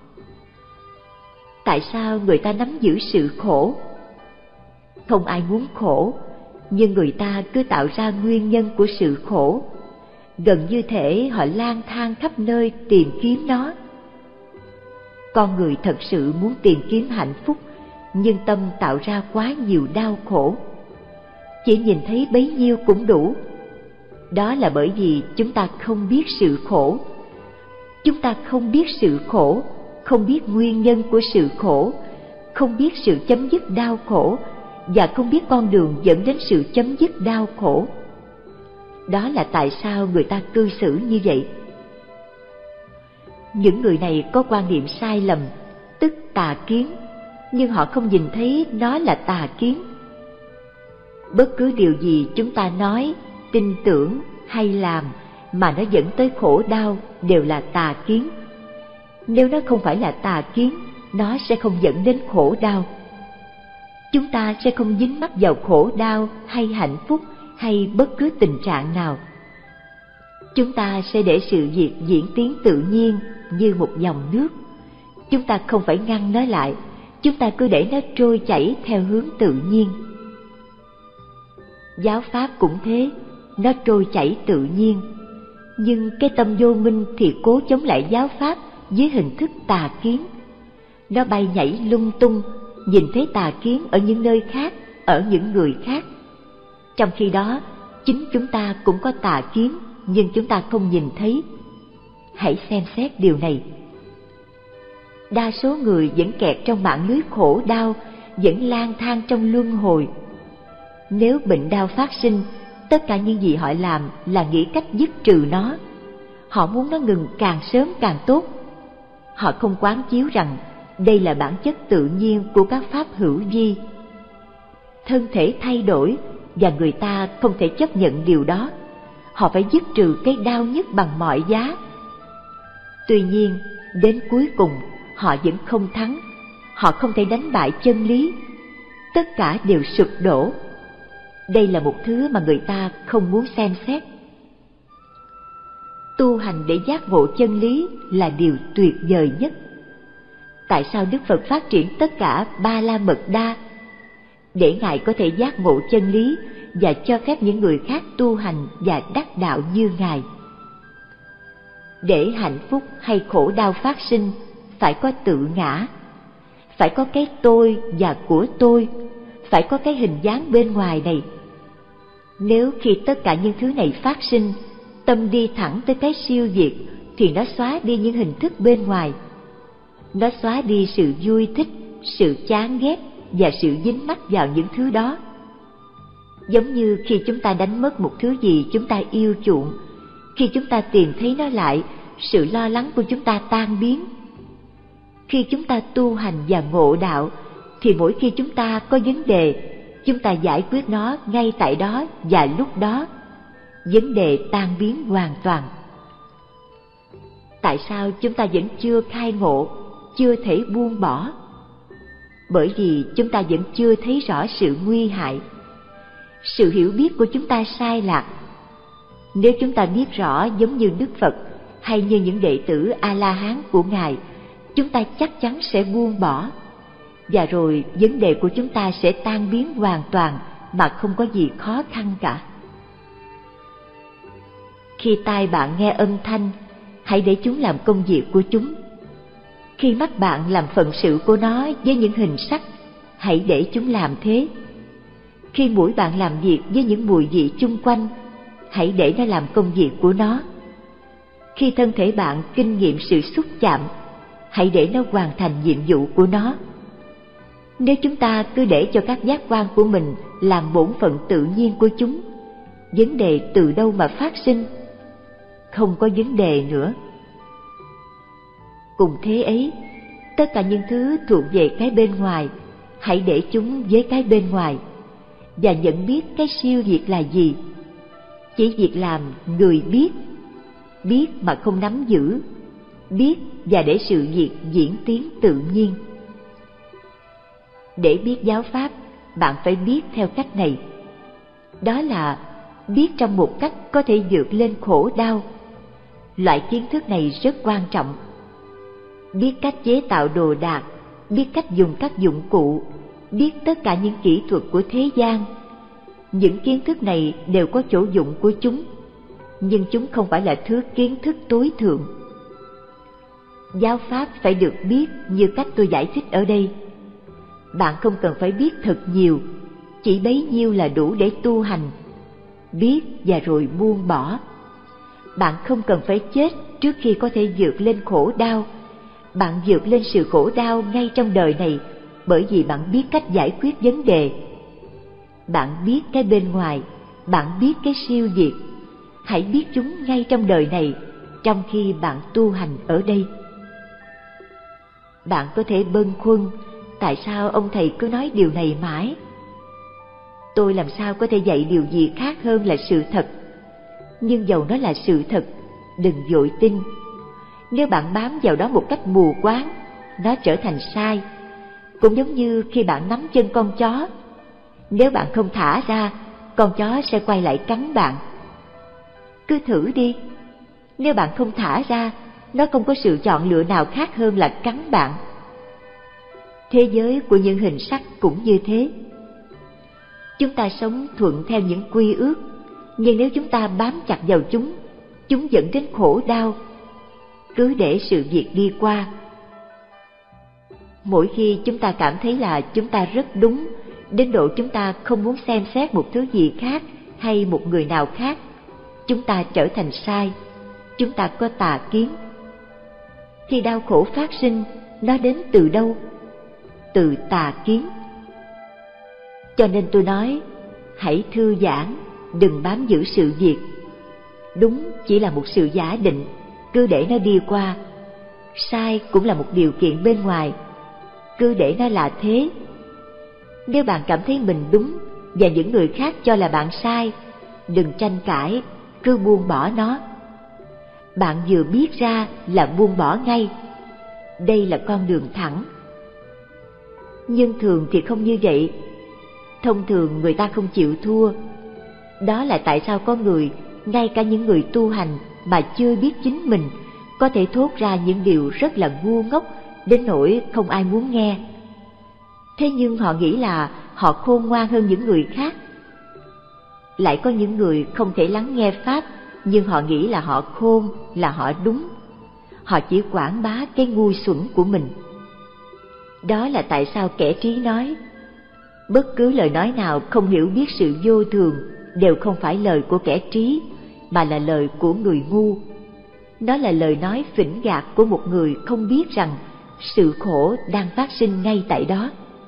Tại sao người ta nắm giữ sự khổ? Không ai muốn khổ, nhưng người ta cứ tạo ra nguyên nhân của sự khổ. Gần như thể họ lang thang khắp nơi tìm kiếm nó. Con người thật sự muốn tìm kiếm hạnh phúc, nhưng tâm tạo ra quá nhiều đau khổ. Chỉ nhìn thấy bấy nhiêu cũng đủ. Đó là bởi vì chúng ta không biết sự khổ. Chúng ta không biết sự khổ, không biết nguyên nhân của sự khổ, không biết sự chấm dứt đau khổ, và không biết con đường dẫn đến sự chấm dứt đau khổ. Đó là tại sao người ta cư xử như vậy. Những người này có quan niệm sai lầm, tức tà kiến, nhưng họ không nhìn thấy nó là tà kiến. Bất cứ điều gì chúng ta nói, tin tưởng hay làm mà nó dẫn tới khổ đau đều là tà kiến. Nếu nó không phải là tà kiến, nó sẽ không dẫn đến khổ đau. Chúng ta sẽ không dính mắc vào khổ đau hay hạnh phúc hay bất cứ tình trạng nào. Chúng ta sẽ để sự việc diễn tiến tự nhiên như một dòng nước. Chúng ta không phải ngăn nó lại, chúng ta cứ để nó trôi chảy theo hướng tự nhiên. Giáo pháp cũng thế, nó trôi chảy tự nhiên. Nhưng cái tâm vô minh thì cố chống lại giáo pháp với hình thức tà kiến. Nó bay nhảy lung tung, nhìn thấy tà kiến ở những nơi khác, ở những người khác. Trong khi đó, chính chúng ta cũng có tà kiến, nhưng chúng ta không nhìn thấy. Hãy xem xét điều này. Đa số người vẫn kẹt trong mạng lưới khổ đau, vẫn lang thang trong luân hồi. Nếu bệnh đau phát sinh, tất cả những gì họ làm là nghĩ cách dứt trừ nó. Họ muốn nó ngừng càng sớm càng tốt. Họ không quán chiếu rằng đây là bản chất tự nhiên của các pháp hữu vi. Thân thể thay đổi và người ta không thể chấp nhận điều đó. Họ phải dứt trừ cái đau nhức bằng mọi giá. Tuy nhiên, đến cuối cùng, họ vẫn không thắng. Họ không thể đánh bại chân lý. Tất cả đều sụp đổ. Đây là một thứ mà người ta không muốn xem xét. Tu hành để giác ngộ chân lý là điều tuyệt vời nhất. Tại sao Đức Phật phát triển tất cả Ba La Mật Đa? Để Ngài có thể giác ngộ chân lý và cho phép những người khác tu hành và đắc đạo như Ngài. Để hạnh phúc hay khổ đau phát sinh, phải có tự ngã, phải có cái tôi và của tôi, phải có cái hình dáng bên ngoài này. Nếu khi tất cả những thứ này phát sinh, tâm đi thẳng tới cái siêu diệt, thì nó xóa đi những hình thức bên ngoài. Nó xóa đi sự vui thích, sự chán ghét và sự dính mắc vào những thứ đó. Giống như khi chúng ta đánh mất một thứ gì chúng ta yêu chuộng, khi chúng ta tìm thấy nó lại, sự lo lắng của chúng ta tan biến. Khi chúng ta tu hành và ngộ đạo, thì mỗi khi chúng ta có vấn đề, chúng ta giải quyết nó ngay tại đó và lúc đó. Vấn đề tan biến hoàn toàn. Tại sao chúng ta vẫn chưa khai ngộ, chưa thể buông bỏ? Bởi vì chúng ta vẫn chưa thấy rõ sự nguy hại. Sự hiểu biết của chúng ta sai lạc. Nếu chúng ta biết rõ giống như Đức Phật hay như những đệ tử A-la-hán của Ngài, chúng ta chắc chắn sẽ buông bỏ. Và rồi vấn đề của chúng ta sẽ tan biến hoàn toàn mà không có gì khó khăn cả. Khi tai bạn nghe âm thanh, hãy để chúng làm công việc của chúng. Khi mắt bạn làm phận sự của nó với những hình sắc, hãy để chúng làm thế. Khi mũi bạn làm việc với những mùi vị chung quanh, hãy để nó làm công việc của nó. Khi thân thể bạn kinh nghiệm sự xúc chạm, hãy để nó hoàn thành nhiệm vụ của nó. Nếu chúng ta cứ để cho các giác quan của mình làm bổn phận tự nhiên của chúng, vấn đề từ đâu mà phát sinh? Không có vấn đề nữa. Cùng thế ấy, tất cả những thứ thuộc về cái bên ngoài, hãy để chúng với cái bên ngoài, và nhận biết cái siêu diệt là gì. chỉ việc làm người biết, biết mà không nắm giữ, biết và để sự việc diễn tiến tự nhiên. Để biết giáo pháp, bạn phải biết theo cách này. Đó là biết trong một cách có thể vượt lên khổ đau. Loại kiến thức này rất quan trọng. Biết cách chế tạo đồ đạc, biết cách dùng các dụng cụ, biết tất cả những kỹ thuật của thế gian. Những kiến thức này đều có chỗ dụng của chúng, nhưng chúng không phải là thứ kiến thức tối thượng. Giáo pháp phải được biết như cách tôi giải thích ở đây. Bạn không cần phải biết thật nhiều, chỉ bấy nhiêu là đủ để tu hành. Biết và rồi buông bỏ. Bạn không cần phải chết trước khi có thể vượt lên khổ đau. Bạn vượt lên sự khổ đau ngay trong đời này, bởi vì bạn biết cách giải quyết vấn đề. Bạn biết cái bên ngoài, bạn biết cái siêu việt. Hãy biết chúng ngay trong đời này, trong khi bạn tu hành ở đây. Bạn có thể bâng khuâng, tại sao ông thầy cứ nói điều này mãi? Tôi làm sao có thể dạy điều gì khác hơn là sự thật? Nhưng dầu nó là sự thật, đừng vội tin. Nếu bạn bám vào đó một cách mù quáng, nó trở thành sai. Cũng giống như khi bạn nắm chân con chó, nếu bạn không thả ra, con chó sẽ quay lại cắn bạn. Cứ thử đi, nếu bạn không thả ra, nó không có sự chọn lựa nào khác hơn là cắn bạn. Thế giới của những hình sắc cũng như thế. Chúng ta sống thuận theo những quy ước, nhưng nếu chúng ta bám chặt vào chúng dẫn đến khổ đau. Cứ để sự việc đi qua. Mỗi khi chúng ta cảm thấy là chúng ta rất đúng, đến độ chúng ta không muốn xem xét một thứ gì khác hay một người nào khác, chúng ta trở thành sai, chúng ta có tà kiến. Khi đau khổ phát sinh, nó đến từ đâu? Từ tà kiến. Cho nên tôi nói, hãy thư giãn, đừng bám giữ sự việc. Đúng chỉ là một sự giả định, cứ để nó đi qua. Sai cũng là một điều kiện bên ngoài, cứ để nó là thế. Nếu bạn cảm thấy mình đúng và những người khác cho là bạn sai, đừng tranh cãi, cứ buông bỏ nó. Bạn vừa biết ra là buông bỏ ngay. Đây là con đường thẳng. Nhưng thường thì không như vậy. Thông thường người ta không chịu thua. Đó là tại sao có người, ngay cả những người tu hành mà chưa biết chính mình, có thể thốt ra những điều rất là ngu ngốc đến nỗi không ai muốn nghe. Thế nhưng họ nghĩ là họ khôn ngoan hơn những người khác. Lại có những người không thể lắng nghe pháp, nhưng họ nghĩ là họ khôn, là họ đúng. Họ chỉ quảng bá cái ngu xuẩn của mình. Đó là tại sao kẻ trí nói, bất cứ lời nói nào không hiểu biết sự vô thường đều không phải lời của kẻ trí, mà là lời của người ngu. Nó là lời nói phỉnh gạt của một người không biết rằng sự khổ đang phát sinh ngay tại đó.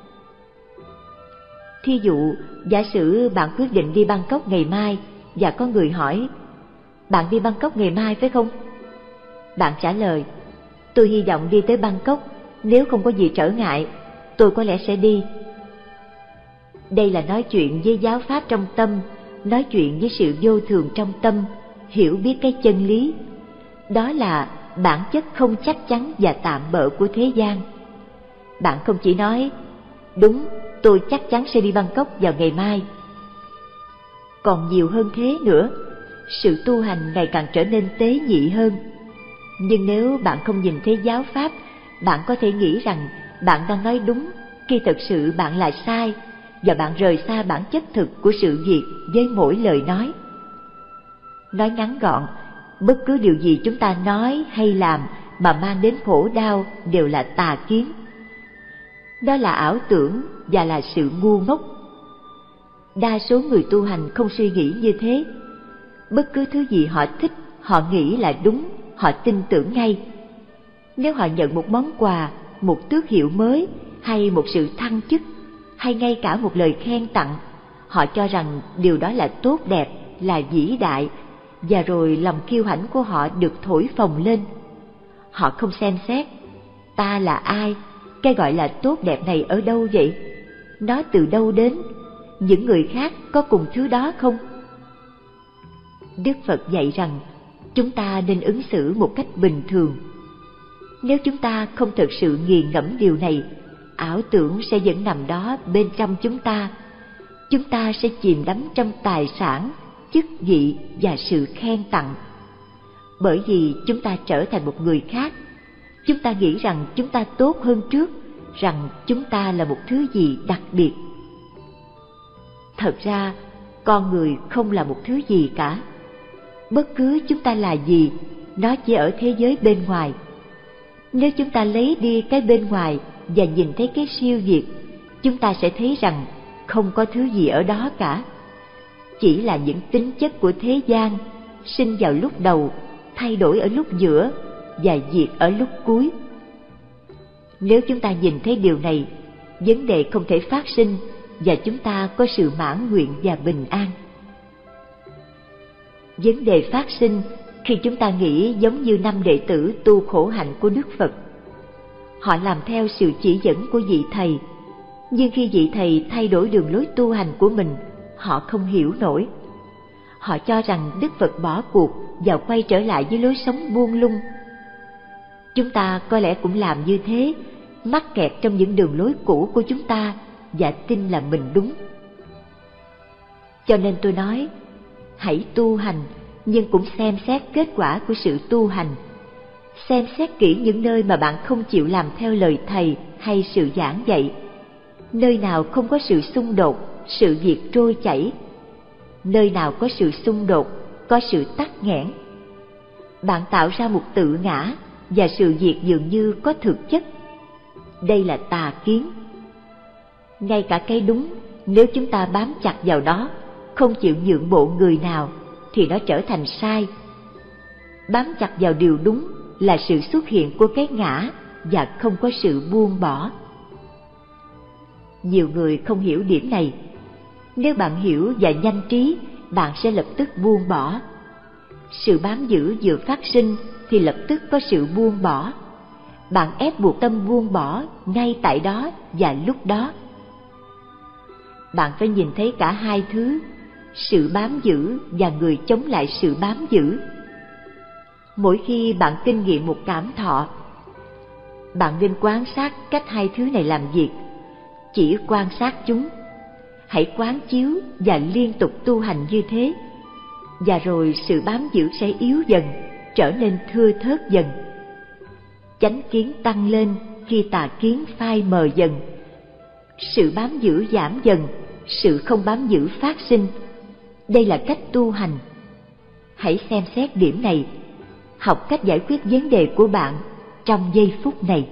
Thí dụ, giả sử bạn quyết định đi Bangkok ngày mai và có người hỏi, bạn đi Bangkok ngày mai phải không? Bạn trả lời, tôi hy vọng đi tới Bangkok, nếu không có gì trở ngại, tôi có lẽ sẽ đi. Đây là nói chuyện với giáo pháp trong tâm, nói chuyện với sự vô thường trong tâm, hiểu biết cái chân lý. Đó là bản chất không chắc chắn và tạm bợ của thế gian. Bạn không chỉ nói, đúng, tôi chắc chắn sẽ đi Bangkok vào ngày mai. Còn nhiều hơn thế nữa, sự tu hành ngày càng trở nên tế nhị hơn. Nhưng nếu bạn không nhìn thấy giáo pháp, bạn có thể nghĩ rằng bạn đang nói đúng, khi thực sự bạn là sai, và bạn rời xa bản chất thực của sự việc với mỗi lời nói. Nói ngắn gọn, bất cứ điều gì chúng ta nói hay làm mà mang đến khổ đau đều là tà kiến. Đó là ảo tưởng và là sự ngu ngốc. Đa số người tu hành không suy nghĩ như thế. Bất cứ thứ gì họ thích, họ nghĩ là đúng, họ tin tưởng ngay. Nếu họ nhận một món quà, một tước hiệu mới, hay một sự thăng chức, hay ngay cả một lời khen tặng, họ cho rằng điều đó là tốt đẹp, là vĩ đại, và rồi lòng kiêu hãnh của họ được thổi phồng lên. Họ không xem xét, ta là ai, cái gọi là tốt đẹp này ở đâu vậy? Nó từ đâu đến? Những người khác có cùng thứ đó không? Đức Phật dạy rằng chúng ta nên ứng xử một cách bình thường. Nếu chúng ta không thực sự nghiền ngẫm điều này, ảo tưởng sẽ vẫn nằm đó bên trong chúng ta. Chúng ta sẽ chìm đắm trong tài sản, chức vị và sự khen tặng. Bởi vì chúng ta trở thành một người khác, chúng ta nghĩ rằng chúng ta tốt hơn trước, rằng chúng ta là một thứ gì đặc biệt. Thật ra, con người không là một thứ gì cả. Bất cứ chúng ta là gì, nó chỉ ở thế giới bên ngoài. Nếu chúng ta lấy đi cái bên ngoài và nhìn thấy cái siêu việt, chúng ta sẽ thấy rằng không có thứ gì ở đó cả. Chỉ là những tính chất của thế gian, sinh vào lúc đầu, thay đổi ở lúc giữa và diệt ở lúc cuối. Nếu chúng ta nhìn thấy điều này, vấn đề không thể phát sinh và chúng ta có sự mãn nguyện và bình an. Vấn đề phát sinh khi chúng ta nghĩ giống như 5 đệ tử tu khổ hạnh của Đức Phật. Họ làm theo sự chỉ dẫn của vị thầy, nhưng khi vị thầy thay đổi đường lối tu hành của mình, họ không hiểu nổi. Họ cho rằng Đức Phật bỏ cuộc và quay trở lại với lối sống buông lung. Chúng ta có lẽ cũng làm như thế, mắc kẹt trong những đường lối cũ của chúng ta và tin là mình đúng. Cho nên tôi nói, hãy tu hành, nhưng cũng xem xét kết quả của sự tu hành. Xem xét kỹ những nơi mà bạn không chịu làm theo lời thầy hay sự giảng dạy. Nơi nào không có sự xung đột, sự việc trôi chảy. Nơi nào có sự xung đột, có sự tắc nghẽn. Bạn tạo ra một tự ngã và sự việc dường như có thực chất. Đây là tà kiến. Ngay cả cái đúng, nếu chúng ta bám chặt vào đó, không chịu nhượng bộ người nào, thì nó trở thành sai. Bám chặt vào điều đúng là sự xuất hiện của cái ngã và không có sự buông bỏ. Nhiều người không hiểu điểm này. Nếu bạn hiểu và nhanh trí, bạn sẽ lập tức buông bỏ. Sự bám giữ vừa phát sinh thì lập tức có sự buông bỏ. Bạn ép buộc tâm buông bỏ ngay tại đó và lúc đó. Bạn phải nhìn thấy cả hai thứ, sự bám giữ và người chống lại sự bám giữ. Mỗi khi bạn kinh nghiệm một cảm thọ, bạn nên quan sát cách hai thứ này làm việc. Chỉ quan sát chúng. Hãy quán chiếu và liên tục tu hành như thế, và rồi sự bám giữ sẽ yếu dần, trở nên thưa thớt dần. Chánh kiến tăng lên khi tà kiến phai mờ dần. Sự bám giữ giảm dần, sự không bám giữ phát sinh. Đây là cách tu hành. Hãy xem xét điểm này, học cách giải quyết vấn đề của bạn trong giây phút này.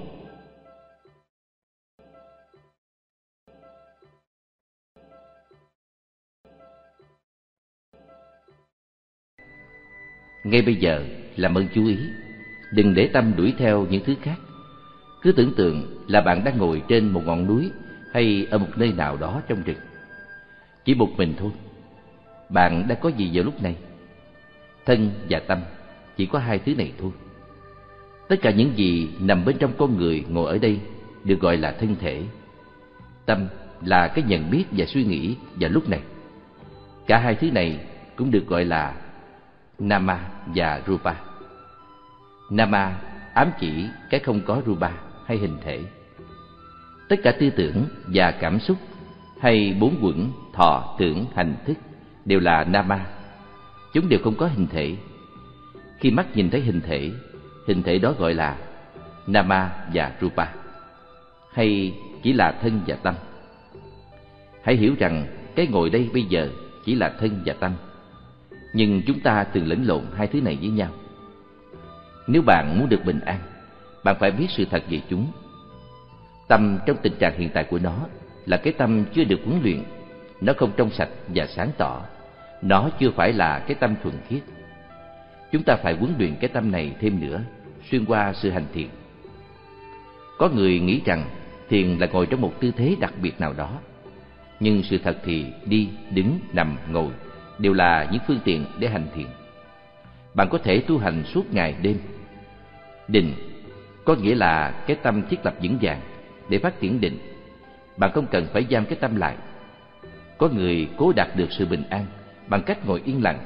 Ngay bây giờ làm ơn chú ý, đừng để tâm đuổi theo những thứ khác. Cứ tưởng tượng là bạn đang ngồi trên một ngọn núi hay ở một nơi nào đó trong rừng. Chỉ một mình thôi. Bạn đang có gì vào lúc này? Thân và tâm, chỉ có hai thứ này thôi. Tất cả những gì nằm bên trong con người ngồi ở đây được gọi là thân thể. Tâm là cái nhận biết và suy nghĩ vào lúc này. Cả hai thứ này cũng được gọi là Nama và Rupa. Nama ám chỉ cái không có Rupa hay hình thể. Tất cả tư tưởng và cảm xúc hay bốn quẩn thọ tưởng hành thức đều là Nama. Chúng đều không có hình thể. Khi mắt nhìn thấy hình thể đó gọi là Nama và Rupa, hay chỉ là thân và tâm. Hãy hiểu rằng cái ngồi đây bây giờ chỉ là thân và tâm, nhưng chúng ta thường lẫn lộn hai thứ này với nhau. Nếu bạn muốn được bình an, bạn phải biết sự thật về chúng. Tâm trong tình trạng hiện tại của nó là cái tâm chưa được huấn luyện. Nó không trong sạch và sáng tỏ. Nó chưa phải là cái tâm thuần khiết. Chúng ta phải huấn luyện cái tâm này thêm nữa, xuyên qua sự hành thiền. Có người nghĩ rằng thiền là ngồi trong một tư thế đặc biệt nào đó. Nhưng sự thật thì đi, đứng, nằm, ngồi đều là những phương tiện để hành thiền. Bạn có thể tu hành suốt ngày đêm. Định có nghĩa là cái tâm thiết lập vững vàng. Để phát triển định, bạn không cần phải giam cái tâm lại. Có người cố đạt được sự bình an bằng cách ngồi yên lặng,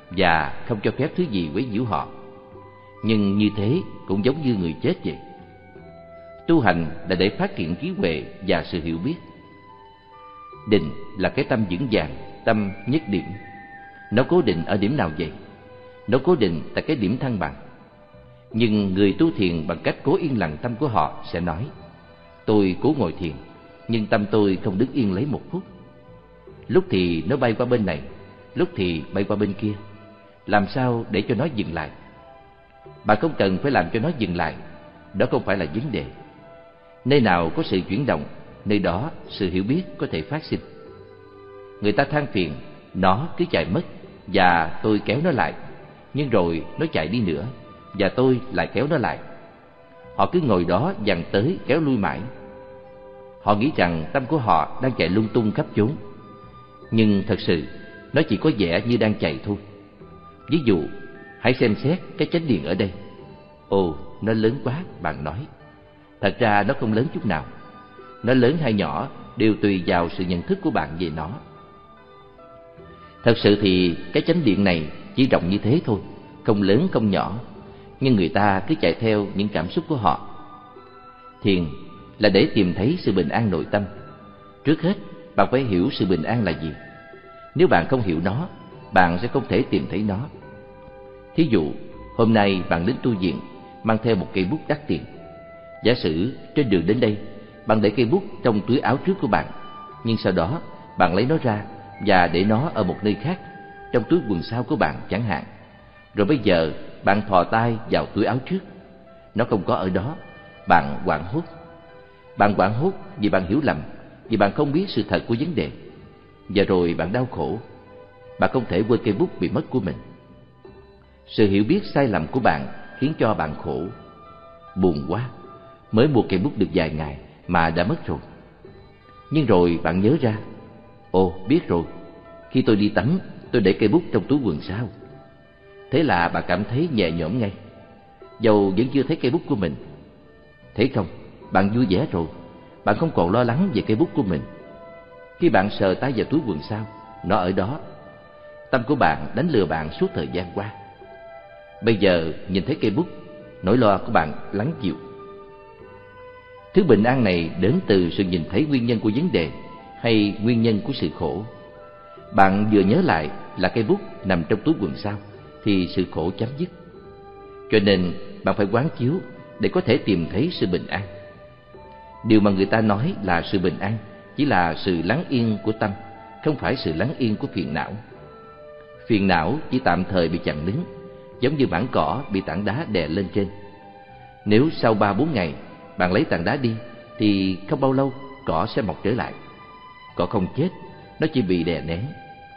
và không cho phép thứ gì quấy nhiễu họ. Nhưng như thế cũng giống như người chết vậy. Tu hành là để phát triển trí huệ và sự hiểu biết. Định là cái tâm vững vàng, tâm nhất điểm. Nó cố định ở điểm nào vậy? Nó cố định tại cái điểm thăng bằng. Nhưng người tu thiền bằng cách cố yên lặng tâm của họ sẽ nói: tôi cố ngồi thiền, nhưng tâm tôi không đứng yên lấy một phút. Lúc thì nó bay qua bên này, lúc thì bay qua bên kia. Làm sao để cho nó dừng lại? Bạn không cần phải làm cho nó dừng lại. Đó không phải là vấn đề. Nơi nào có sự chuyển động, nơi đó sự hiểu biết có thể phát sinh. Người ta than phiền, nó cứ chạy mất và tôi kéo nó lại, nhưng rồi nó chạy đi nữa và tôi lại kéo nó lại. Họ cứ ngồi đó dằn tới kéo lui mãi. Họ nghĩ rằng tâm của họ đang chạy lung tung khắp chốn, nhưng thật sự nó chỉ có vẻ như đang chạy thôi. Ví dụ, hãy xem xét cái chánh điện ở đây. Ồ, nó lớn quá, bạn nói. Thật ra nó không lớn chút nào. Nó lớn hay nhỏ đều tùy vào sự nhận thức của bạn về nó. Thật sự thì cái chánh điện này chỉ rộng như thế thôi, không lớn không nhỏ, nhưng người ta cứ chạy theo những cảm xúc của họ. Thiền là để tìm thấy sự bình an nội tâm. Trước hết, bạn phải hiểu sự bình an là gì. Nếu bạn không hiểu nó, bạn sẽ không thể tìm thấy nó. Thí dụ, hôm nay bạn đến tu viện mang theo một cây bút đắt tiền. Giả sử trên đường đến đây, bạn để cây bút trong túi áo trước của bạn, nhưng sau đó bạn lấy nó ra và để nó ở một nơi khác, trong túi quần sau của bạn chẳng hạn. Rồi bây giờ bạn thò tay vào túi áo trước, nó không có ở đó. Bạn hoảng hốt. Bạn hoảng hốt vì bạn hiểu lầm, vì bạn không biết sự thật của vấn đề. Và rồi bạn đau khổ. Bạn không thể quên cây bút bị mất của mình. Sự hiểu biết sai lầm của bạn khiến cho bạn khổ. Buồn quá, mới mua cây bút được vài ngày mà đã mất rồi. Nhưng rồi bạn nhớ ra, ồ biết rồi, khi tôi đi tắm tôi để cây bút trong túi quần sau. Thế là bạn cảm thấy nhẹ nhõm ngay, dầu vẫn chưa thấy cây bút của mình. Thấy không, bạn vui vẻ rồi. Bạn không còn lo lắng về cây bút của mình. Khi bạn sờ tay vào túi quần sau, nó ở đó. Tâm của bạn đánh lừa bạn suốt thời gian qua. Bây giờ nhìn thấy cây bút, nỗi lo của bạn lắng dịu. Thứ bình an này đến từ sự nhìn thấy nguyên nhân của vấn đề hay nguyên nhân của sự khổ. Bạn vừa nhớ lại là cây bút nằm trong túi quần sau thì sự khổ chấm dứt. Cho nên bạn phải quán chiếu để có thể tìm thấy sự bình an. Điều mà người ta nói là sự bình an chỉ là sự lắng yên của tâm, không phải sự lắng yên của phiền não. Phiền não chỉ tạm thời bị chặn đứng, giống như mảng cỏ bị tảng đá đè lên trên. Nếu sau 3-4 ngày bạn lấy tảng đá đi thì không bao lâu cỏ sẽ mọc trở lại. Cỏ không chết, nó chỉ bị đè nén.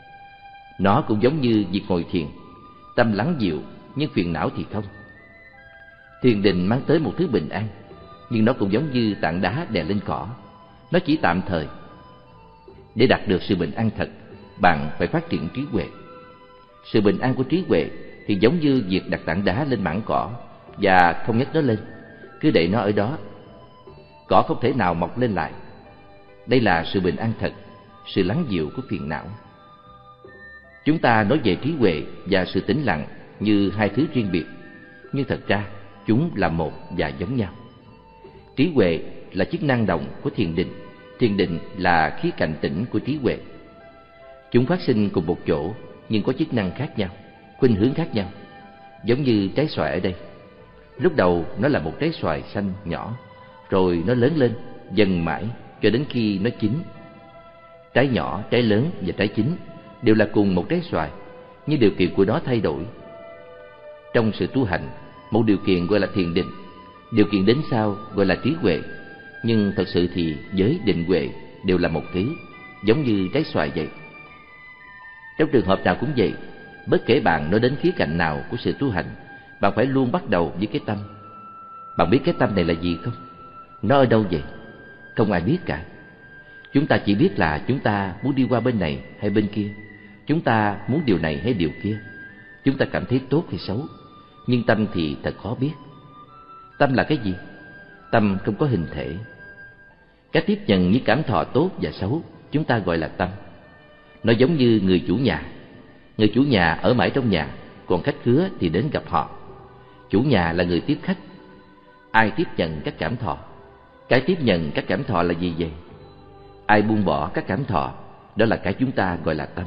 Nó cũng giống như việc ngồi thiền, tâm lắng dịu nhưng phiền não thì không. Thiền định mang tới một thứ bình an, nhưng nó cũng giống như tảng đá đè lên cỏ, nó chỉ tạm thời. Để đạt được sự bình an thật, bạn phải phát triển trí huệ. Sự bình an của trí huệ thì giống như việc đặt tảng đá lên mảng cỏ và không nhấc nó lên, cứ để nó ở đó. Cỏ không thể nào mọc lên lại. Đây là sự bình an thật, sự lắng dịu của phiền não. Chúng ta nói về trí huệ và sự tĩnh lặng như hai thứ riêng biệt, nhưng thật ra chúng là một và giống nhau. Trí huệ là chức năng động của thiền định, thiền định là khía cạnh tĩnh của trí huệ. Chúng phát sinh cùng một chỗ nhưng có chức năng khác nhau, khuynh hướng khác nhau. Giống như trái xoài ở đây. Lúc đầu nó là một trái xoài xanh nhỏ, rồi nó lớn lên dần mãi cho đến khi nó chín. Trái nhỏ, trái lớn và trái chín đều là cùng một trái xoài, nhưng điều kiện của nó thay đổi. Trong sự tu hành, một điều kiện gọi là thiền định, điều kiện đến sau gọi là trí huệ. Nhưng thật sự thì với định huệ đều là một thứ, giống như trái xoài vậy. Trong trường hợp nào cũng vậy, bất kể bạn nói đến khía cạnh nào của sự tu hành, bạn phải luôn bắt đầu với cái tâm. Bạn biết cái tâm này là gì không? Nó ở đâu vậy? Không ai biết cả. Chúng ta chỉ biết là chúng ta muốn đi qua bên này hay bên kia, chúng ta muốn điều này hay điều kia, chúng ta cảm thấy tốt hay xấu. Nhưng tâm thì thật khó biết. Tâm là cái gì? Tâm không có hình thể. Cách tiếp nhận những cảm thọ tốt và xấu chúng ta gọi là tâm. Nó giống như người chủ nhà. Người chủ nhà ở mãi trong nhà, còn khách khứa thì đến gặp họ. Chủ nhà là người tiếp khách. Ai tiếp nhận các cảm thọ? Cái tiếp nhận các cảm thọ là gì vậy? Ai buông bỏ các cảm thọ? Đó là cái chúng ta gọi là tâm.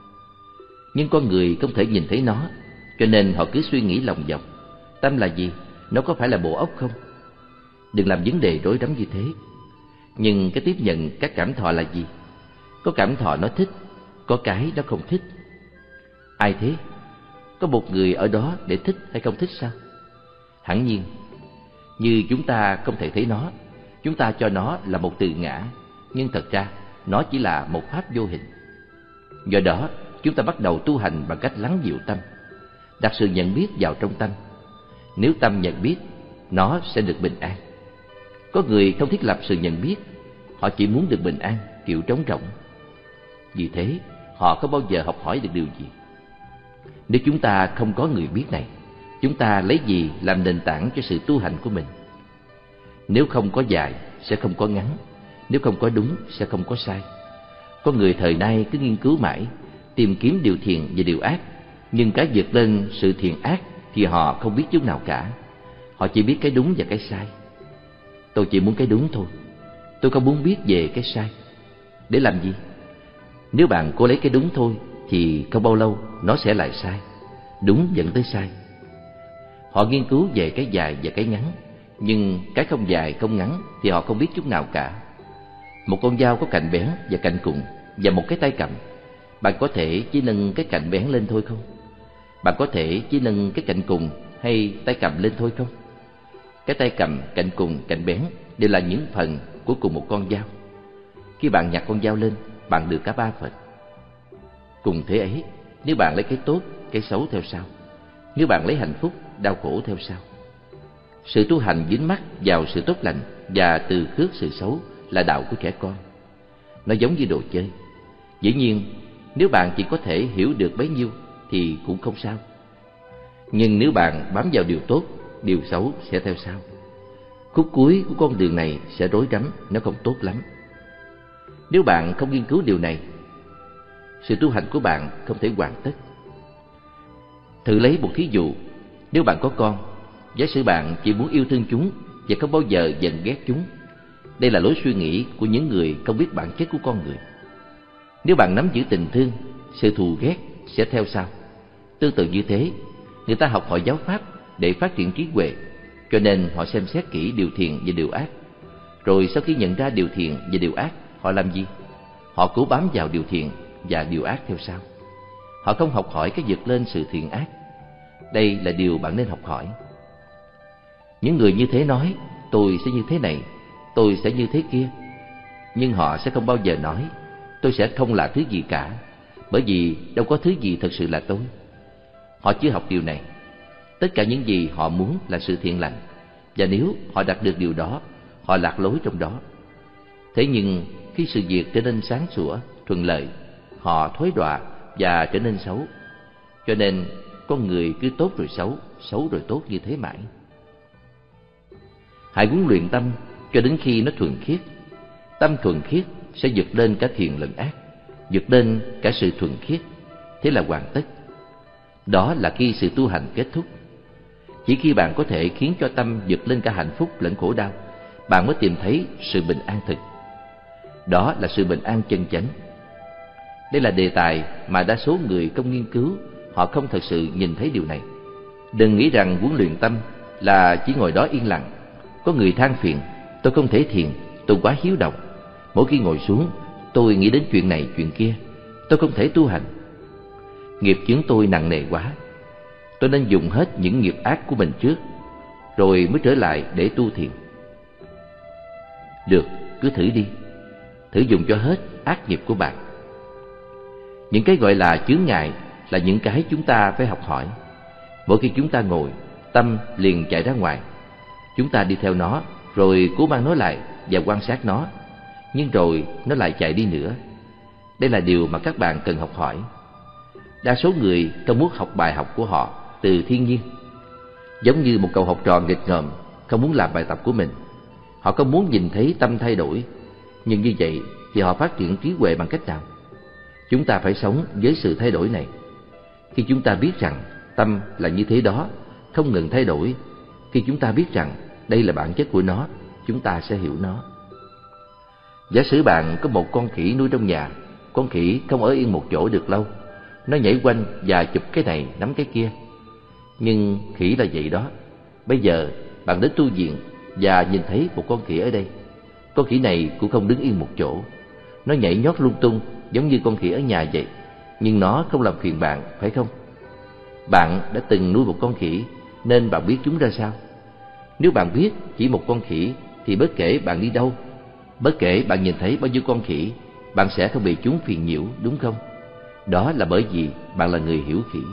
Nhưng con người không thể nhìn thấy nó, cho nên họ cứ suy nghĩ lòng vòng. Tâm là gì? Nó có phải là bộ óc không? Đừng làm vấn đề rối rắm như thế. Nhưng cái tiếp nhận các cảm thọ là gì? Có cảm thọ nó thích, có cái nó không thích. Ai thế? Có một người ở đó để thích hay không thích sao? Hẳn nhiên. Như chúng ta không thể thấy nó, chúng ta cho nó là một từ ngã, nhưng thật ra nó chỉ là một pháp vô hình. Do đó, chúng ta bắt đầu tu hành bằng cách lắng dịu tâm, đặt sự nhận biết vào trong tâm. Nếu tâm nhận biết, nó sẽ được bình an. Có người không thiết lập sự nhận biết, họ chỉ muốn được bình an, kiểu trống rỗng. Vì thế, họ không bao giờ học hỏi được điều gì. Nếu chúng ta không có người biết này, chúng ta lấy gì làm nền tảng cho sự tu hành của mình? Nếu không có dài, sẽ không có ngắn. Nếu không có đúng, sẽ không có sai. Con người thời nay cứ nghiên cứu mãi, tìm kiếm điều thiện và điều ác, nhưng cái vượt lên sự thiện ác thì họ không biết chút nào cả. Họ chỉ biết cái đúng và cái sai. Tôi chỉ muốn cái đúng thôi, tôi không muốn biết về cái sai. Để làm gì? Nếu bạn cố lấy cái đúng thôi thì không bao lâu nó sẽ lại sai. Đúng dẫn tới sai. Họ nghiên cứu về cái dài và cái ngắn, nhưng cái không dài không ngắn thì họ không biết chút nào cả. Một con dao có cạnh bén và cạnh cụn và một cái tay cầm. Bạn có thể chỉ nâng cái cạnh bén lên thôi không? Bạn có thể chỉ nâng cái cạnh cụn hay tay cầm lên thôi không? Cái tay cầm, cạnh cụn, cạnh bén đều là những phần của cùng một con dao. Khi bạn nhặt con dao lên, bạn được cả ba phần. Cùng thế ấy, nếu bạn lấy cái tốt, cái xấu theo sau. Nếu bạn lấy hạnh phúc, đau khổ theo sau. Sự tu hành dính mắc vào sự tốt lành và từ khước sự xấu là đạo của trẻ con. Nó giống như đồ chơi. Dĩ nhiên, nếu bạn chỉ có thể hiểu được bấy nhiêu thì cũng không sao. Nhưng nếu bạn bám vào điều tốt, điều xấu sẽ theo sau. Khúc cuối của con đường này sẽ rối rắm, nó không tốt lắm. Nếu bạn không nghiên cứu điều này, sự tu hành của bạn không thể hoàn tất. Thử lấy một thí dụ. Nếu bạn có con, giả sử bạn chỉ muốn yêu thương chúng và không bao giờ giận ghét chúng. Đây là lối suy nghĩ của những người không biết bản chất của con người. Nếu bạn nắm giữ tình thương, sự thù ghét sẽ theo sau. Tương tự như thế, người ta học hỏi giáo pháp để phát triển trí huệ, cho nên họ xem xét kỹ điều thiện và điều ác. Rồi sau khi nhận ra điều thiện và điều ác, họ làm gì? Họ cố bám vào điều thiện và điều ác theo sau. Họ không học hỏi cái vượt lên sự thiện ác. Đây là điều bạn nên học hỏi. Những người như thế nói, tôi sẽ như thế này, tôi sẽ như thế kia. Nhưng họ sẽ không bao giờ nói, tôi sẽ không là thứ gì cả, bởi vì đâu có thứ gì thật sự là tôi. Họ chưa học điều này. Tất cả những gì họ muốn là sự thiện lành, và nếu họ đạt được điều đó, họ lạc lối trong đó. Thế nhưng khi sự việc trở nên sáng sủa, thuận lợi, họ thối đọa và trở nên xấu. Cho nên con người cứ tốt rồi xấu, xấu rồi tốt như thế mãi. Hãy huấn luyện tâm cho đến khi nó thuần khiết. Tâm thuần khiết sẽ vượt lên cả thiện lẫn ác, vượt lên cả sự thuần khiết. Thế là hoàn tất. Đó là khi sự tu hành kết thúc. Chỉ khi bạn có thể khiến cho tâm vượt lên cả hạnh phúc lẫn khổ đau, bạn mới tìm thấy sự bình an thực. Đó là sự bình an chân chánh. Đây là đề tài mà đa số người không nghiên cứu, họ không thật sự nhìn thấy điều này. Đừng nghĩ rằng huấn luyện tâm là chỉ ngồi đó yên lặng. Có người than phiền, tôi không thể thiền, tôi quá hiếu động. Mỗi khi ngồi xuống, tôi nghĩ đến chuyện này chuyện kia, tôi không thể tu hành. Nghiệp chướng tôi nặng nề quá, tôi nên dùng hết những nghiệp ác của mình trước, rồi mới trở lại để tu thiền. Được, cứ thử đi. Thử dùng cho hết ác nghiệp của bạn. Những cái gọi là chướng ngại là những cái chúng ta phải học hỏi. Mỗi khi chúng ta ngồi, tâm liền chạy ra ngoài. Chúng ta đi theo nó, rồi cố mang nó lại và quan sát nó. Nhưng rồi nó lại chạy đi nữa. Đây là điều mà các bạn cần học hỏi. Đa số người không muốn học bài học của họ từ thiên nhiên. Giống như một cậu học trò nghịch ngợm không muốn làm bài tập của mình. Họ không muốn nhìn thấy tâm thay đổi. Nhưng như vậy thì họ phát triển trí huệ bằng cách nào? Chúng ta phải sống với sự thay đổi này. Khi chúng ta biết rằng tâm là như thế đó, không ngừng thay đổi, khi chúng ta biết rằng đây là bản chất của nó, chúng ta sẽ hiểu nó. Giả sử bạn có một con khỉ nuôi trong nhà, con khỉ không ở yên một chỗ được lâu, nó nhảy quanh và chụp cái này nắm cái kia. Nhưng khỉ là vậy đó. Bây giờ bạn đến tu viện và nhìn thấy một con khỉ ở đây. Con khỉ này cũng không đứng yên một chỗ, nó nhảy nhót lung tung giống như con khỉ ở nhà vậy. Nhưng nó không làm phiền bạn, phải không? Bạn đã từng nuôi một con khỉ nên bạn biết chúng ra sao. Nếu bạn biết chỉ một con khỉ thì bất kể bạn đi đâu, bất kể bạn nhìn thấy bao nhiêu con khỉ, bạn sẽ không bị chúng phiền nhiễu, đúng không? Đó là bởi vì bạn là người hiểu khỉ.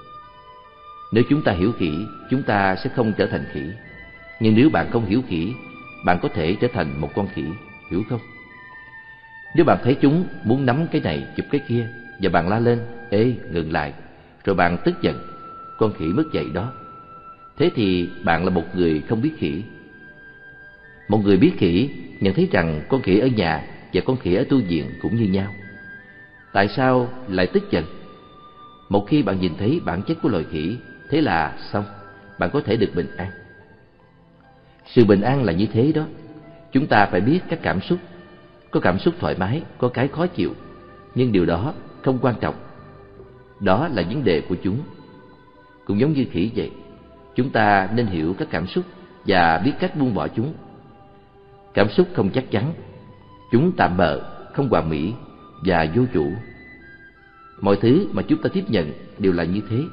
Nếu chúng ta hiểu khỉ, chúng ta sẽ không trở thành khỉ. Nhưng nếu bạn không hiểu khỉ, bạn có thể trở thành một con khỉ, hiểu không? Nếu bạn thấy chúng muốn nắm cái này chụp cái kia và bạn la lên, ê, ngừng lại, rồi bạn tức giận, con khỉ mất dạy đó, thế thì bạn là một người không biết khỉ. Một người biết khỉ nhận thấy rằng con khỉ ở nhà và con khỉ ở tu viện cũng như nhau. Tại sao lại tức giận? Một khi bạn nhìn thấy bản chất của loài khỉ, thế là xong, bạn có thể được bình an. Sự bình an là như thế đó. Chúng ta phải biết các cảm xúc. Có cảm xúc thoải mái, có cái khó chịu, nhưng điều đó không quan trọng. Đó là vấn đề của chúng. Cũng giống như khỉ vậy, chúng ta nên hiểu các cảm xúc và biết cách buông bỏ chúng. Cảm xúc không chắc chắn, chúng tạm bợ, không hoàn mỹ và vô chủ. Mọi thứ mà chúng ta tiếp nhận đều là như thế.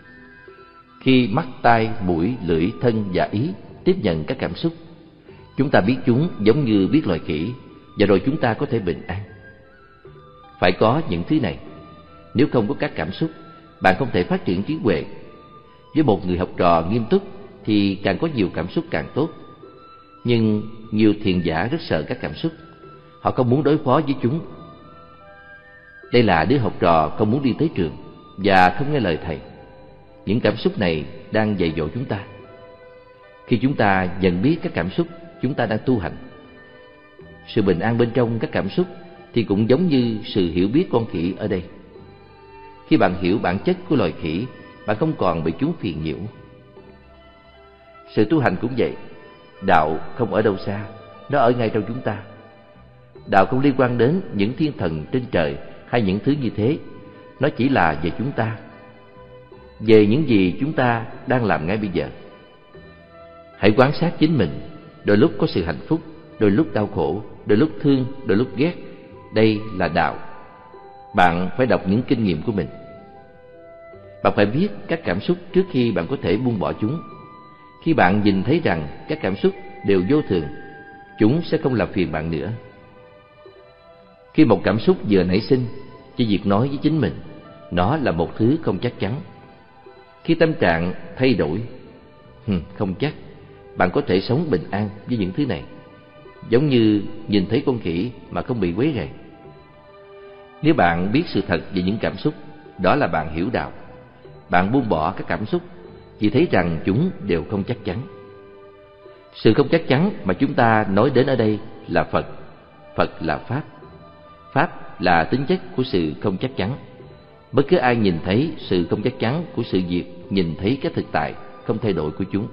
Khi mắt, tai, mũi, lưỡi, thân và ý tiếp nhận các cảm xúc, chúng ta biết chúng giống như biết loài khỉ, và rồi chúng ta có thể bình an. Phải có những thứ này. Nếu không có các cảm xúc, bạn không thể phát triển trí huệ. Với một người học trò nghiêm túc thì càng có nhiều cảm xúc càng tốt. Nhưng nhiều thiền giả rất sợ các cảm xúc. Họ không muốn đối phó với chúng. Đây là đứa học trò không muốn đi tới trường và không nghe lời thầy. Những cảm xúc này đang dạy dỗ chúng ta. Khi chúng ta nhận biết các cảm xúc, chúng ta đang tu hành. Sự bình an bên trong các cảm xúc thì cũng giống như sự hiểu biết con khỉ ở đây. Khi bạn hiểu bản chất của loài khỉ, bạn không còn bị chúng phiền nhiễu. Sự tu hành cũng vậy. Đạo không ở đâu xa, nó ở ngay trong chúng ta. Đạo không liên quan đến những thiên thần trên trời hay những thứ như thế. Nó chỉ là về chúng ta, về những gì chúng ta đang làm ngay bây giờ. Hãy quan sát chính mình. Đôi lúc có sự hạnh phúc, đôi lúc đau khổ, đôi lúc thương, đôi lúc ghét. Đây là đạo. Bạn phải đọc những kinh nghiệm của mình. Bạn phải biết các cảm xúc trước khi bạn có thể buông bỏ chúng. Khi bạn nhìn thấy rằng các cảm xúc đều vô thường, chúng sẽ không làm phiền bạn nữa. Khi một cảm xúc vừa nảy sinh, chỉ việc nói với chính mình, nó là một thứ không chắc chắn. Khi tâm trạng thay đổi, không chắc, bạn có thể sống bình an với những thứ này. Giống như nhìn thấy con khỉ mà không bị quấy rầy. Nếu bạn biết sự thật về những cảm xúc, đó là bạn hiểu đạo. Bạn buông bỏ các cảm xúc, chỉ thấy rằng chúng đều không chắc chắn. Sự không chắc chắn mà chúng ta nói đến ở đây là Phật. Phật là Pháp. Pháp là tính chất của sự không chắc chắn. Bất cứ ai nhìn thấy sự không chắc chắn của sự việc, nhìn thấy cái thực tại không thay đổi của chúng.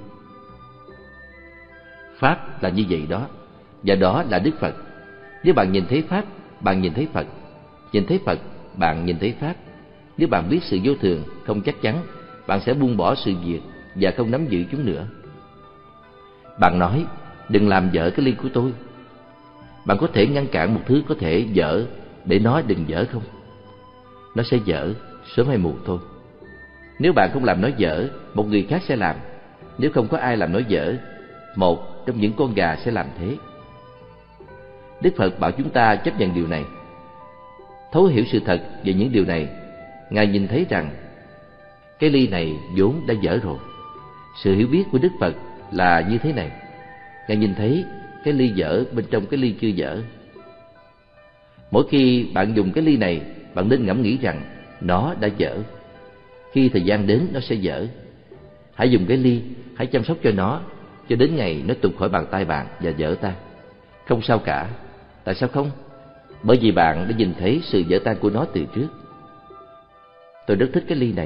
Pháp là như vậy đó, và đó là Đức Phật. Nếu bạn nhìn thấy Pháp, bạn nhìn thấy Phật. Nhìn thấy Phật, bạn nhìn thấy Pháp. Nếu bạn biết sự vô thường, không chắc chắn, bạn sẽ buông bỏ sự việc và không nắm giữ chúng nữa. Bạn nói, đừng làm dở cái ly của tôi. Bạn có thể ngăn cản một thứ có thể dở để nó đừng dở không? Nó sẽ dở, sớm hay muộn thôi. Nếu bạn không làm nó dở, một người khác sẽ làm. Nếu không có ai làm nó dở, một trong những con gà sẽ làm thế. Đức Phật bảo chúng ta chấp nhận điều này. Thấu hiểu sự thật về những điều này, Ngài nhìn thấy rằng cái ly này vốn đã dở rồi. Sự hiểu biết của Đức Phật là như thế này. Ngài nhìn thấy cái ly dở bên trong cái ly chưa dở. Mỗi khi bạn dùng cái ly này, bạn nên ngẫm nghĩ rằng nó đã dở. Khi thời gian đến nó sẽ dở. Hãy dùng cái ly, hãy chăm sóc cho nó, cho đến ngày nó tuột khỏi bàn tay bạn và vỡ tan. Không sao cả. Tại sao không? Bởi vì bạn đã nhìn thấy sự vỡ tan của nó từ trước. Tôi rất thích cái ly này.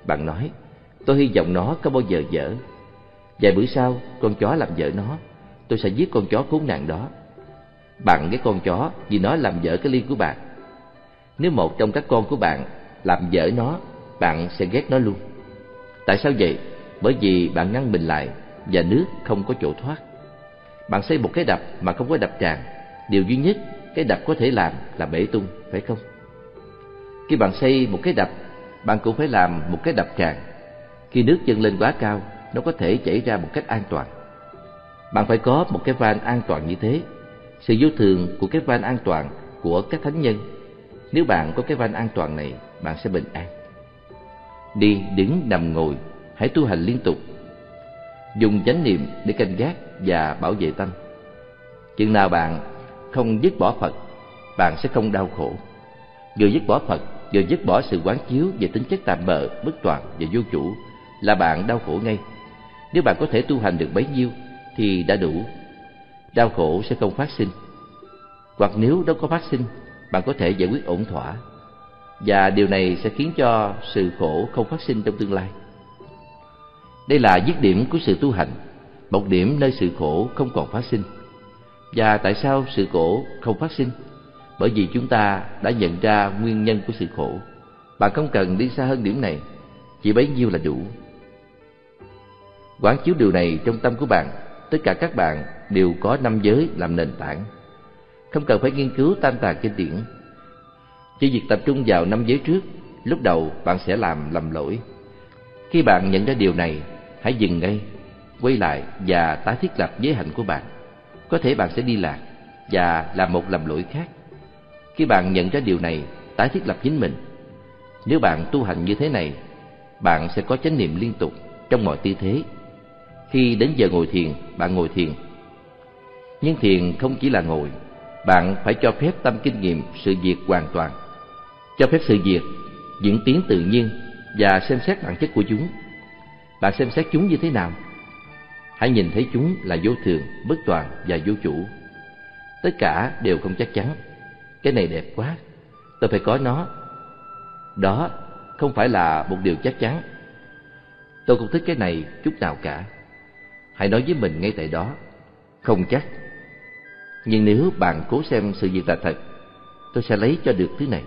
bạn nói, tôi hy vọng nó không bao giờ dở. Vài bữa sau, con chó làm dở nó, tôi sẽ giết con chó khốn nạn đó. Bạn ghét con chó vì nó làm dở cái ly của bạn. Nếu một trong các con của bạn làm dở nó, bạn sẽ ghét nó luôn. Tại sao vậy? Bởi vì bạn ngăn mình lại và nước không có chỗ thoát. Bạn xây một cái đập mà không có đập tràn. Điều duy nhất cái đập có thể làm là bể tung, phải không? Khi bạn xây một cái đập, bạn cũng phải làm một cái đập tràn. Khi nước dâng lên quá cao, nó có thể chảy ra một cách an toàn. Bạn phải có một cái van an toàn như thế. Sự vô thường của cái van an toàn của các thánh nhân. Nếu bạn có cái van an toàn này, bạn sẽ bình an. Đi, đứng, nằm, ngồi, hãy tu hành liên tục. Dùng chánh niệm để canh gác và bảo vệ tâm. Chừng nào bạn không dứt bỏ Phật, bạn sẽ không đau khổ. Vừa dứt bỏ Phật, vừa dứt bỏ sự quán chiếu về tính chất tạm bợ, bất toàn và vô chủ là bạn đau khổ ngay. Nếu bạn có thể tu hành được bấy nhiêu thì đã đủ. Đau khổ sẽ không phát sinh. Hoặc nếu nó có phát sinh, bạn có thể giải quyết ổn thỏa. Và điều này sẽ khiến cho sự khổ không phát sinh trong tương lai. Đây là dứt điểm của sự tu hành, một điểm nơi sự khổ không còn phát sinh. Và tại sao sự khổ không phát sinh? Bởi vì chúng ta đã nhận ra nguyên nhân của sự khổ. Bạn không cần đi xa hơn điểm này, chỉ bấy nhiêu là đủ. Quán chiếu điều này trong tâm của bạn. Tất cả các bạn đều có 5 giới làm nền tảng. Không cần phải nghiên cứu tam tạng kinh điển. Chỉ việc tập trung vào 5 giới trước, lúc đầu bạn sẽ làm lầm lỗi. Khi bạn nhận ra điều này, hãy dừng ngay, quay lại và tái thiết lập giới hạnh của bạn. Có thể bạn sẽ đi lạc và làm một lầm lỗi khác. Khi bạn nhận ra điều này, tái thiết lập chính mình. Nếu bạn tu hành như thế này, bạn sẽ có chánh niệm liên tục trong mọi tư thế. Khi đến giờ ngồi thiền, bạn ngồi thiền. Nhưng thiền không chỉ là ngồi. Bạn phải cho phép tâm kinh nghiệm sự việc hoàn toàn. Cho phép sự việc diễn tiến tự nhiên và xem xét bản chất của chúng. Bạn xem xét chúng như thế nào? Hãy nhìn thấy chúng là vô thường, bất toàn và vô chủ. Tất cả đều không chắc chắn. Cái này đẹp quá, tôi phải có nó. Đó không phải là một điều chắc chắn. Tôi không thích cái này chút nào cả. Hãy nói với mình ngay tại đó, không chắc. Nhưng nếu bạn cố xem sự việc là thật, tôi sẽ lấy cho được thứ này.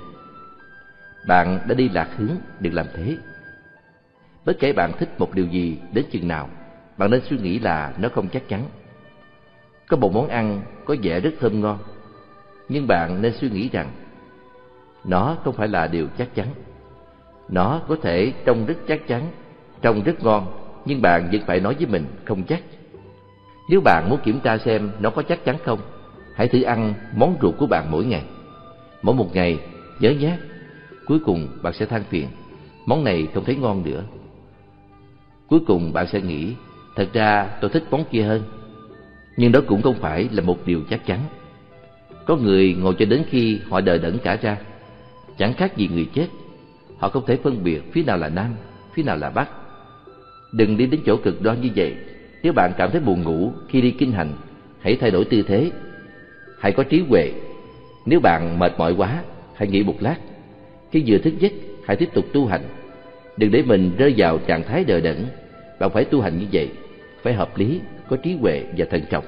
Bạn đã đi lạc hướng, đừng làm thế. Bất kể bạn thích một điều gì đến chừng nào, bạn nên suy nghĩ là nó không chắc chắn. Có một món ăn có vẻ rất thơm ngon, nhưng bạn nên suy nghĩ rằng nó không phải là điều chắc chắn. Nó có thể trông rất chắc chắn, trông rất ngon, nhưng bạn vẫn phải nói với mình không chắc. Nếu bạn muốn kiểm tra xem nó có chắc chắn không, hãy thử ăn món ruột của bạn mỗi ngày. Mỗi một ngày, nhớ nhé. Cuối cùng bạn sẽ than phiền, món này không thấy ngon nữa. Cuối cùng bạn sẽ nghĩ, thật ra tôi thích món kia hơn. Nhưng đó cũng không phải là một điều chắc chắn. Có người ngồi cho đến khi họ đờ đẫn cả ra, chẳng khác gì người chết. Họ không thể phân biệt phía nào là Nam, phía nào là Bắc. Đừng đi đến chỗ cực đoan như vậy. Nếu bạn cảm thấy buồn ngủ khi đi kinh hành, hãy thay đổi tư thế. Hãy có trí huệ. Nếu bạn mệt mỏi quá, hãy nghỉ một lát. Khi vừa thức giấc, hãy tiếp tục tu hành. Đừng để mình rơi vào trạng thái đờ đẫn. Bạn phải tu hành như vậy, phải hợp lý, có trí huệ và thận trọng.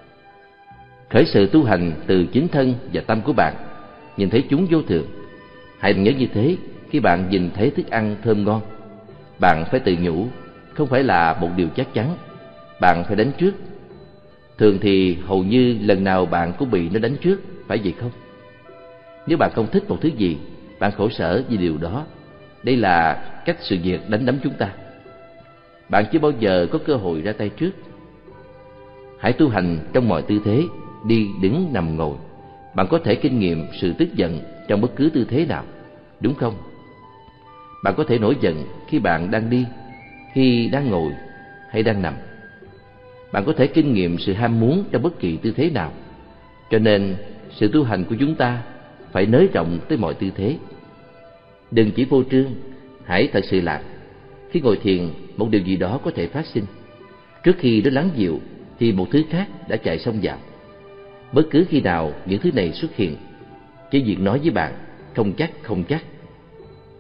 Khởi sự tu hành từ chính thân và tâm của bạn. Nhìn thấy chúng vô thường. Hãy nhớ như thế khi bạn nhìn thấy thức ăn thơm ngon. Bạn phải tự nhủ, không phải là một điều chắc chắn. Bạn phải đánh trước. Thường thì hầu như lần nào bạn cũng bị nó đánh trước, phải vậy không? Nếu bạn không thích một thứ gì, bạn khổ sở vì điều đó. Đây là cách sự việc đánh đấm chúng ta. Bạn chưa bao giờ có cơ hội ra tay trước. Hãy tu hành trong mọi tư thế, đi, đứng, nằm, ngồi. Bạn có thể kinh nghiệm sự tức giận trong bất cứ tư thế nào, đúng không? Bạn có thể nổi giận khi bạn đang đi, khi đang ngồi hay đang nằm. Bạn có thể kinh nghiệm sự ham muốn trong bất kỳ tư thế nào. Cho nên sự tu hành của chúng ta phải nới rộng tới mọi tư thế. Đừng chỉ vô trương, hãy thật sự làm. Khi ngồi thiền, một điều gì đó có thể phát sinh. Trước khi nó lắng dịu thì một thứ khác đã chạy xông vào. Bất cứ khi nào những thứ này xuất hiện, chỉ việc nói với bạn không chắc, không chắc.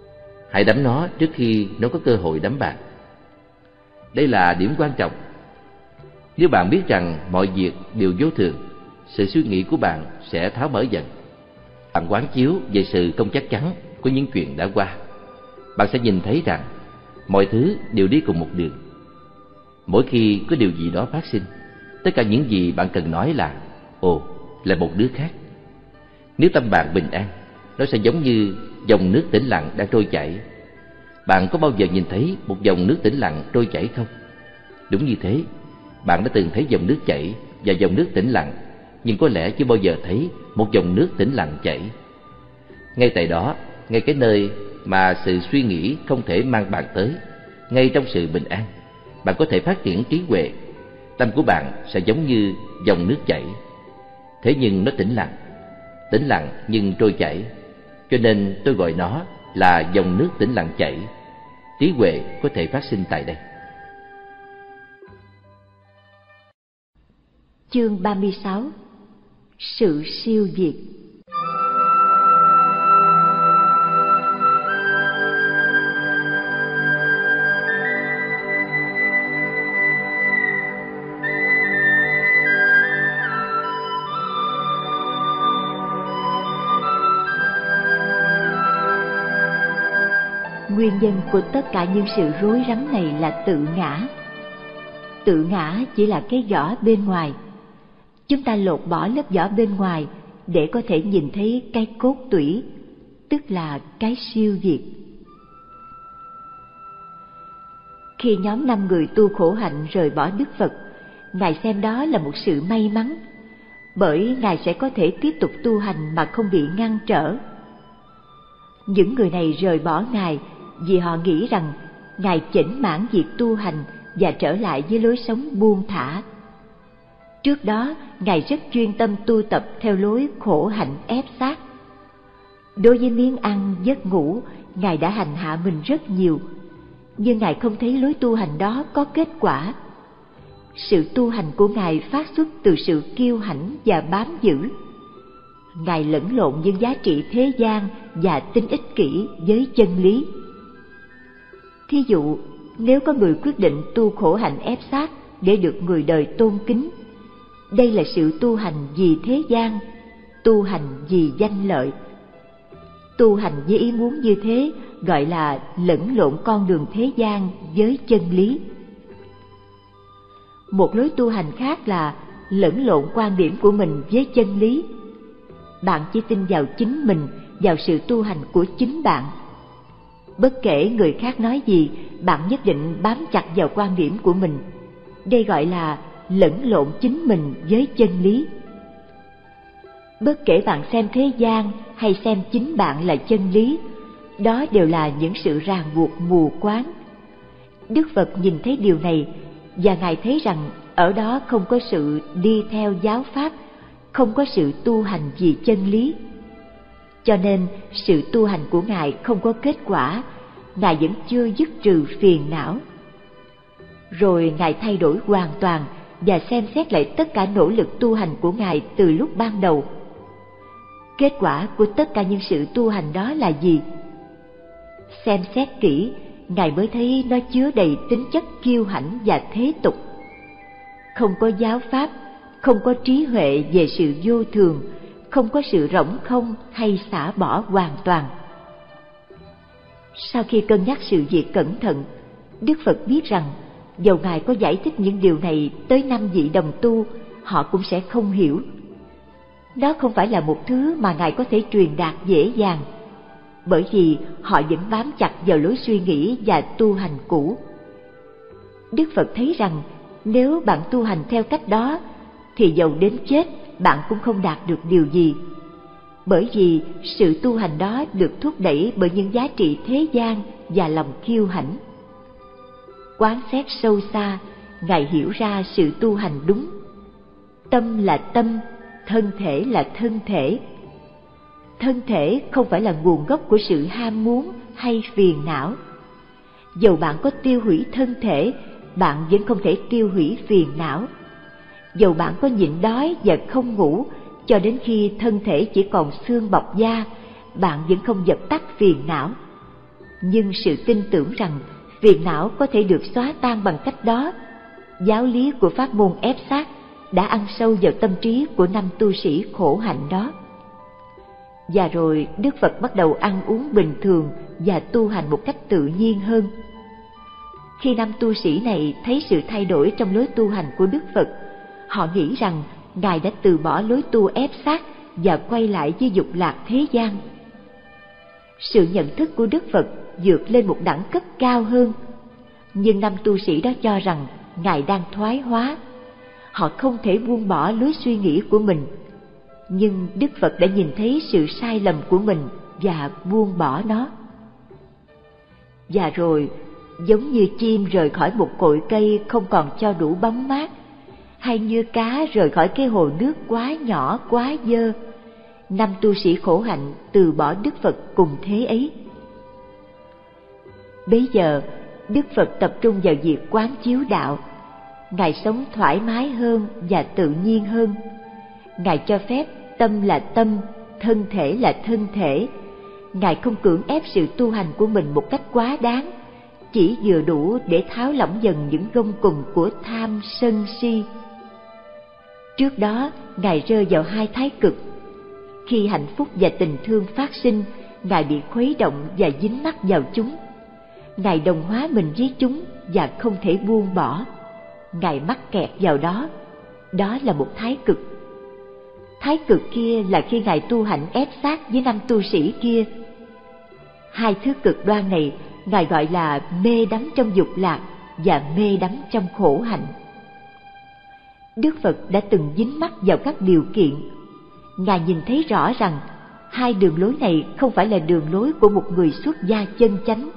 Hãy đắm nó trước khi nó có cơ hội đắm bạn. Đây là điểm quan trọng. Nếu bạn biết rằng mọi việc đều vô thường, sự suy nghĩ của bạn sẽ tháo mở dần. Bạn quán chiếu về sự không chắc chắn của những chuyện đã qua. Bạn sẽ nhìn thấy rằng mọi thứ đều đi cùng một đường. Mỗi khi có điều gì đó phát sinh, tất cả những gì bạn cần nói là ồ, là một đứa khác. Nếu tâm bạn bình an, nó sẽ giống như dòng nước tĩnh lặng đang trôi chảy. Bạn có bao giờ nhìn thấy một dòng nước tĩnh lặng trôi chảy không? Đúng như thế, bạn đã từng thấy dòng nước chảy và dòng nước tĩnh lặng, nhưng có lẽ chưa bao giờ thấy một dòng nước tĩnh lặng chảy. Ngay tại đó, ngay cái nơi mà sự suy nghĩ không thể mang bạn tới, ngay trong sự bình an, bạn có thể phát triển trí huệ. Tâm của bạn sẽ giống như dòng nước chảy, thế nhưng nó tĩnh lặng nhưng trôi chảy. Cho nên tôi gọi nó là dòng nước tĩnh lặng chảy. Trí huệ có thể phát sinh tại đây. Chương 36. Sự siêu việt. Nguyên nhân của tất cả những sự rối rắm này là tự ngã. Tự ngã chỉ là cái vỏ bên ngoài. Chúng ta lột bỏ lớp vỏ bên ngoài để có thể nhìn thấy cái cốt tủy, tức là cái siêu việt. Khi nhóm 5 người tu khổ hạnh rời bỏ Đức Phật, Ngài xem đó là một sự may mắn, bởi Ngài sẽ có thể tiếp tục tu hành mà không bị ngăn trở. Những người này rời bỏ Ngài vì họ nghĩ rằng Ngài chểnh mãn việc tu hành và trở lại với lối sống buông thả. Trước đó, Ngài rất chuyên tâm tu tập theo lối khổ hạnh ép sát. Đối với miếng ăn, giấc ngủ, Ngài đã hành hạ mình rất nhiều, nhưng Ngài không thấy lối tu hành đó có kết quả. Sự tu hành của Ngài phát xuất từ sự kiêu hãnh và bám giữ. Ngài lẫn lộn những giá trị thế gian và tính ích kỷ với chân lý. Thí dụ, nếu có người quyết định tu khổ hạnh ép sát để được người đời tôn kính, đây là sự tu hành vì thế gian, tu hành vì danh lợi. Tu hành với ý muốn như thế gọi là lẫn lộn con đường thế gian với chân lý. Một lối tu hành khác là lẫn lộn quan điểm của mình với chân lý. Bạn chỉ tin vào chính mình, vào sự tu hành của chính bạn. Bất kể người khác nói gì, bạn nhất định bám chặt vào quan điểm của mình. Đây gọi là lẫn lộn chính mình với chân lý. Bất kể bạn xem thế gian hay xem chính bạn là chân lý, đó đều là những sự ràng buộc mù quáng. Đức Phật nhìn thấy điều này, và Ngài thấy rằng ở đó không có sự đi theo giáo pháp, không có sự tu hành vì chân lý. Cho nên sự tu hành của Ngài không có kết quả, Ngài vẫn chưa dứt trừ phiền não. Rồi Ngài thay đổi hoàn toàn và xem xét lại tất cả nỗ lực tu hành của Ngài từ lúc ban đầu. Kết quả của tất cả những sự tu hành đó là gì? Xem xét kỹ, Ngài mới thấy nó chứa đầy tính chất kiêu hãnh và thế tục. Không có giáo pháp, không có trí huệ về sự vô thường, không có sự rỗng không hay xả bỏ hoàn toàn. Sau khi cân nhắc sự việc cẩn thận, Đức Phật biết rằng dầu Ngài có giải thích những điều này tới 5 vị đồng tu, họ cũng sẽ không hiểu. Đó không phải là một thứ mà Ngài có thể truyền đạt dễ dàng, bởi vì họ vẫn bám chặt vào lối suy nghĩ và tu hành cũ. Đức Phật thấy rằng nếu bạn tu hành theo cách đó, thì dầu đến chết bạn cũng không đạt được điều gì, bởi vì sự tu hành đó được thúc đẩy bởi những giá trị thế gian và lòng kiêu hãnh. Quán xét sâu xa, Ngài hiểu ra sự tu hành đúng. Tâm là tâm, thân thể là thân thể. Thân thể không phải là nguồn gốc của sự ham muốn hay phiền não. Dầu bạn có tiêu hủy thân thể, bạn vẫn không thể tiêu hủy phiền não. Dầu bạn có nhịn đói và không ngủ cho đến khi thân thể chỉ còn xương bọc da, bạn vẫn không dập tắt phiền não. Nhưng sự tin tưởng rằng phiền não có thể được xóa tan bằng cách đó, giáo lý của pháp môn ép sát đã ăn sâu vào tâm trí của năm tu sĩ khổ hạnh đó. Và rồi Đức Phật bắt đầu ăn uống bình thường và tu hành một cách tự nhiên hơn. Khi năm tu sĩ này thấy sự thay đổi trong lối tu hành của Đức Phật, họ nghĩ rằng Ngài đã từ bỏ lối tu ép sát và quay lại với dục lạc thế gian. Sự nhận thức của Đức Phật vượt lên một đẳng cấp cao hơn, nhưng năm tu sĩ đó cho rằng Ngài đang thoái hóa. Họ không thể buông bỏ lối suy nghĩ của mình, nhưng Đức Phật đã nhìn thấy sự sai lầm của mình và buông bỏ nó. Và rồi, giống như chim rời khỏi một cội cây không còn cho đủ bóng mát, hay như cá rời khỏi cái hồ nước quá nhỏ quá dơ, năm tu sĩ khổ hạnh từ bỏ Đức Phật cùng thế ấy. Bấy giờ, Đức Phật tập trung vào việc quán chiếu đạo. Ngài sống thoải mái hơn và tự nhiên hơn. Ngài cho phép tâm là tâm, thân thể là thân thể. Ngài không cưỡng ép sự tu hành của mình một cách quá đáng, chỉ vừa đủ để tháo lỏng dần những gông cùm của tham sân si. Trước đó, Ngài rơi vào hai thái cực. Khi hạnh phúc và tình thương phát sinh, Ngài bị khuấy động và dính mắc vào chúng. Ngài đồng hóa mình với chúng và không thể buông bỏ. Ngài mắc kẹt vào đó. Đó là một thái cực. Thái cực kia là khi Ngài tu hạnh ép sát với năm tu sĩ kia. Hai thứ cực đoan này Ngài gọi là mê đắm trong dục lạc và mê đắm trong khổ hạnh. Đức Phật đã từng dính mắc vào các điều kiện. Ngài nhìn thấy rõ rằng hai đường lối này không phải là đường lối của một người xuất gia chân chánh.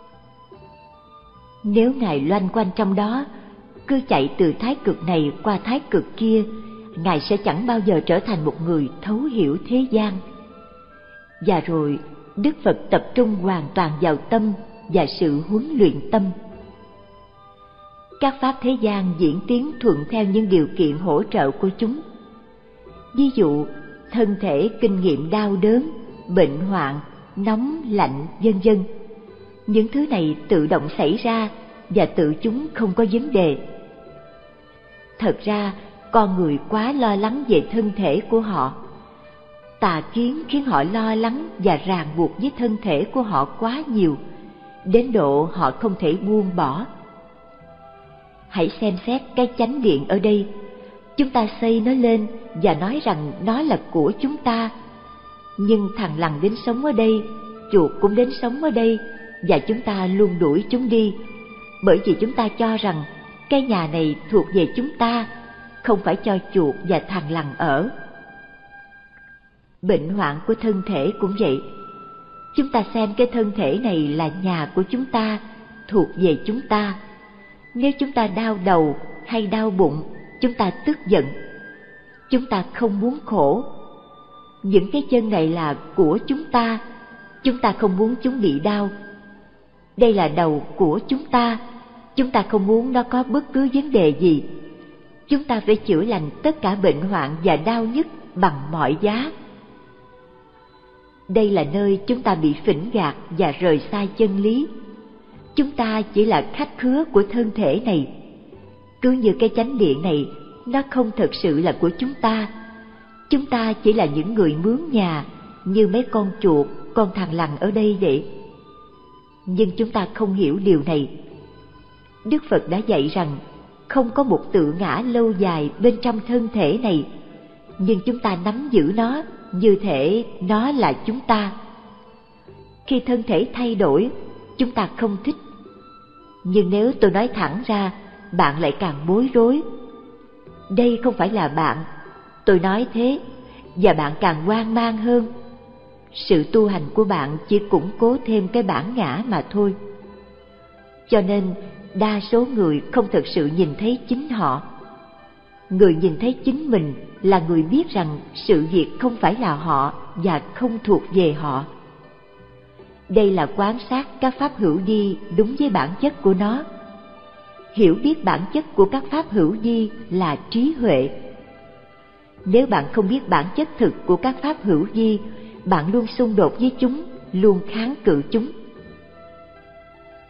Nếu Ngài loanh quanh trong đó, cứ chạy từ thái cực này qua thái cực kia, Ngài sẽ chẳng bao giờ trở thành một người thấu hiểu thế gian. Và rồi, Đức Phật tập trung hoàn toàn vào tâm và sự huấn luyện tâm. Các pháp thế gian diễn tiến thuận theo những điều kiện hỗ trợ của chúng. Ví dụ, thân thể kinh nghiệm đau đớn, bệnh hoạn, nóng, lạnh, vân vân. Những thứ này tự động xảy ra và tự chúng không có vấn đề. Thật ra, con người quá lo lắng về thân thể của họ. Tà kiến khiến họ lo lắng và ràng buộc với thân thể của họ quá nhiều, đến độ họ không thể buông bỏ. Hãy xem xét cái chánh điện ở đây. Chúng ta xây nó lên và nói rằng nó là của chúng ta. Nhưng thằng lằn đến sống ở đây, chuột cũng đến sống ở đây, và chúng ta luôn đuổi chúng đi, bởi vì chúng ta cho rằng cái nhà này thuộc về chúng ta, không phải cho chuột và thằng lằn ở. Bệnh hoạn của thân thể cũng vậy. Chúng ta xem cái thân thể này là nhà của chúng ta, thuộc về chúng ta. Nếu chúng ta đau đầu hay đau bụng, chúng ta tức giận. Chúng ta không muốn khổ. Những cái chân này là của chúng ta không muốn chúng bị đau. Đây là đầu của chúng ta không muốn nó có bất cứ vấn đề gì. Chúng ta phải chữa lành tất cả bệnh hoạn và đau nhức bằng mọi giá. Đây là nơi chúng ta bị phỉnh gạt và rời xa chân lý. Chúng ta chỉ là khách khứa của thân thể này. Cứ như cái chánh điện này, nó không thật sự là của chúng ta. Chúng ta chỉ là những người mướn nhà, như mấy con chuột, con thằn lằn ở đây vậy. Nhưng chúng ta không hiểu điều này. Đức Phật đã dạy rằng không có một tự ngã lâu dài bên trong thân thể này, nhưng chúng ta nắm giữ nó như thể nó là chúng ta. Khi thân thể thay đổi, chúng ta không thích. Nhưng nếu tôi nói thẳng ra, bạn lại càng bối rối. Đây không phải là bạn, tôi nói thế, và bạn càng hoang mang hơn. Sự tu hành của bạn chỉ củng cố thêm cái bản ngã mà thôi. Cho nên, đa số người không thực sự nhìn thấy chính họ. Người nhìn thấy chính mình là người biết rằng sự việc không phải là họ và không thuộc về họ. Đây là quan sát các pháp hữu vi đúng với bản chất của nó. Hiểu biết bản chất của các pháp hữu vi là trí huệ. Nếu bạn không biết bản chất thực của các pháp hữu vi, bạn luôn xung đột với chúng, luôn kháng cự chúng.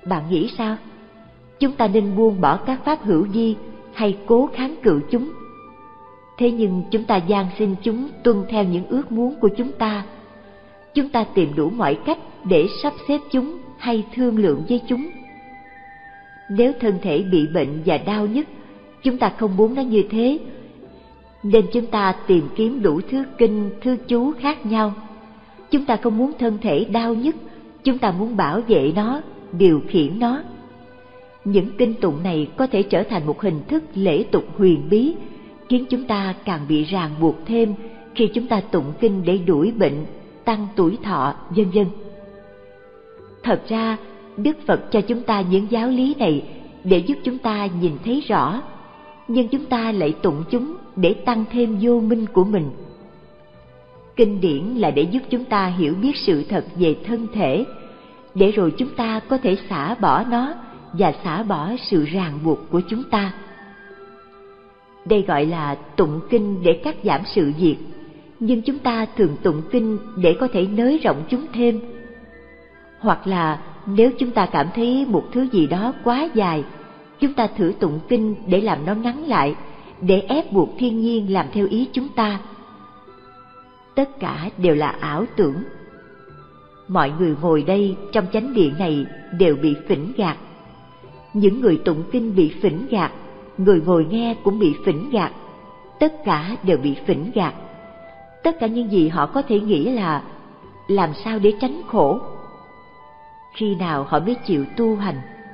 bạn nghĩ sao? Chúng ta nên buông bỏ các pháp hữu vi hay cố kháng cự chúng? Thế nhưng chúng ta van xin chúng tuân theo những ước muốn của chúng ta. Chúng ta tìm đủ mọi cách để sắp xếp chúng hay thương lượng với chúng. Nếu thân thể bị bệnh và đau nhức, chúng ta không muốn nó như thế, nên chúng ta tìm kiếm đủ thứ kinh, thứ chú khác nhau. Chúng ta không muốn thân thể đau nhức, chúng ta muốn bảo vệ nó, điều khiển nó. Những kinh tụng này có thể trở thành một hình thức lễ tục huyền bí, khiến chúng ta càng bị ràng buộc thêm khi chúng ta tụng kinh để đuổi bệnh, tăng tuổi thọ, vân vân. Thật ra, Đức Phật cho chúng ta những giáo lý này để giúp chúng ta nhìn thấy rõ, nhưng chúng ta lại tụng chúng để tăng thêm vô minh của mình. Kinh điển là để giúp chúng ta hiểu biết sự thật về thân thể, để rồi chúng ta có thể xả bỏ nó và xả bỏ sự ràng buộc của chúng ta. Đây gọi là tụng kinh để cắt giảm sự việc, nhưng chúng ta thường tụng kinh để có thể nới rộng chúng thêm. Hoặc là nếu chúng ta cảm thấy một thứ gì đó quá dài, chúng ta thử tụng kinh để làm nó ngắn lại, để ép buộc thiên nhiên làm theo ý chúng ta. Tất cả đều là ảo tưởng. Mọi người ngồi đây trong chánh điện này đều bị phỉnh gạt. Những người tụng kinh bị phỉnh gạt, người ngồi nghe cũng bị phỉnh gạt. Tất cả đều bị phỉnh gạt. Tất cả những gì họ có thể nghĩ là làm sao để tránh khổ. Khi nào họ mới chịu tu hành?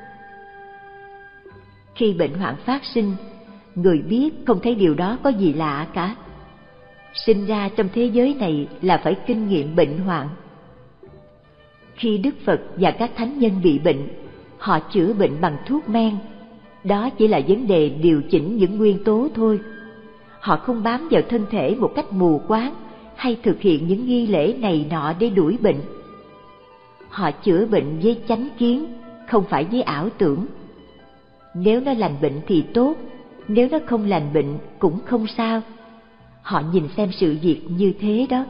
Khi bệnh hoạn phát sinh, người biết không thấy điều đó có gì lạ cả. Sinh ra trong thế giới này là phải kinh nghiệm bệnh hoạn. Khi Đức Phật và các thánh nhân bị bệnh, họ chữa bệnh bằng thuốc men. Đó chỉ là vấn đề điều chỉnh những nguyên tố thôi. Họ không bám vào thân thể một cách mù quáng hay thực hiện những nghi lễ này nọ để đuổi bệnh. Họ chữa bệnh với chánh kiến, không phải với ảo tưởng. Nếu nó lành bệnh thì tốt, nếu nó không lành bệnh cũng không sao. Họ nhìn xem sự việc như thế đó.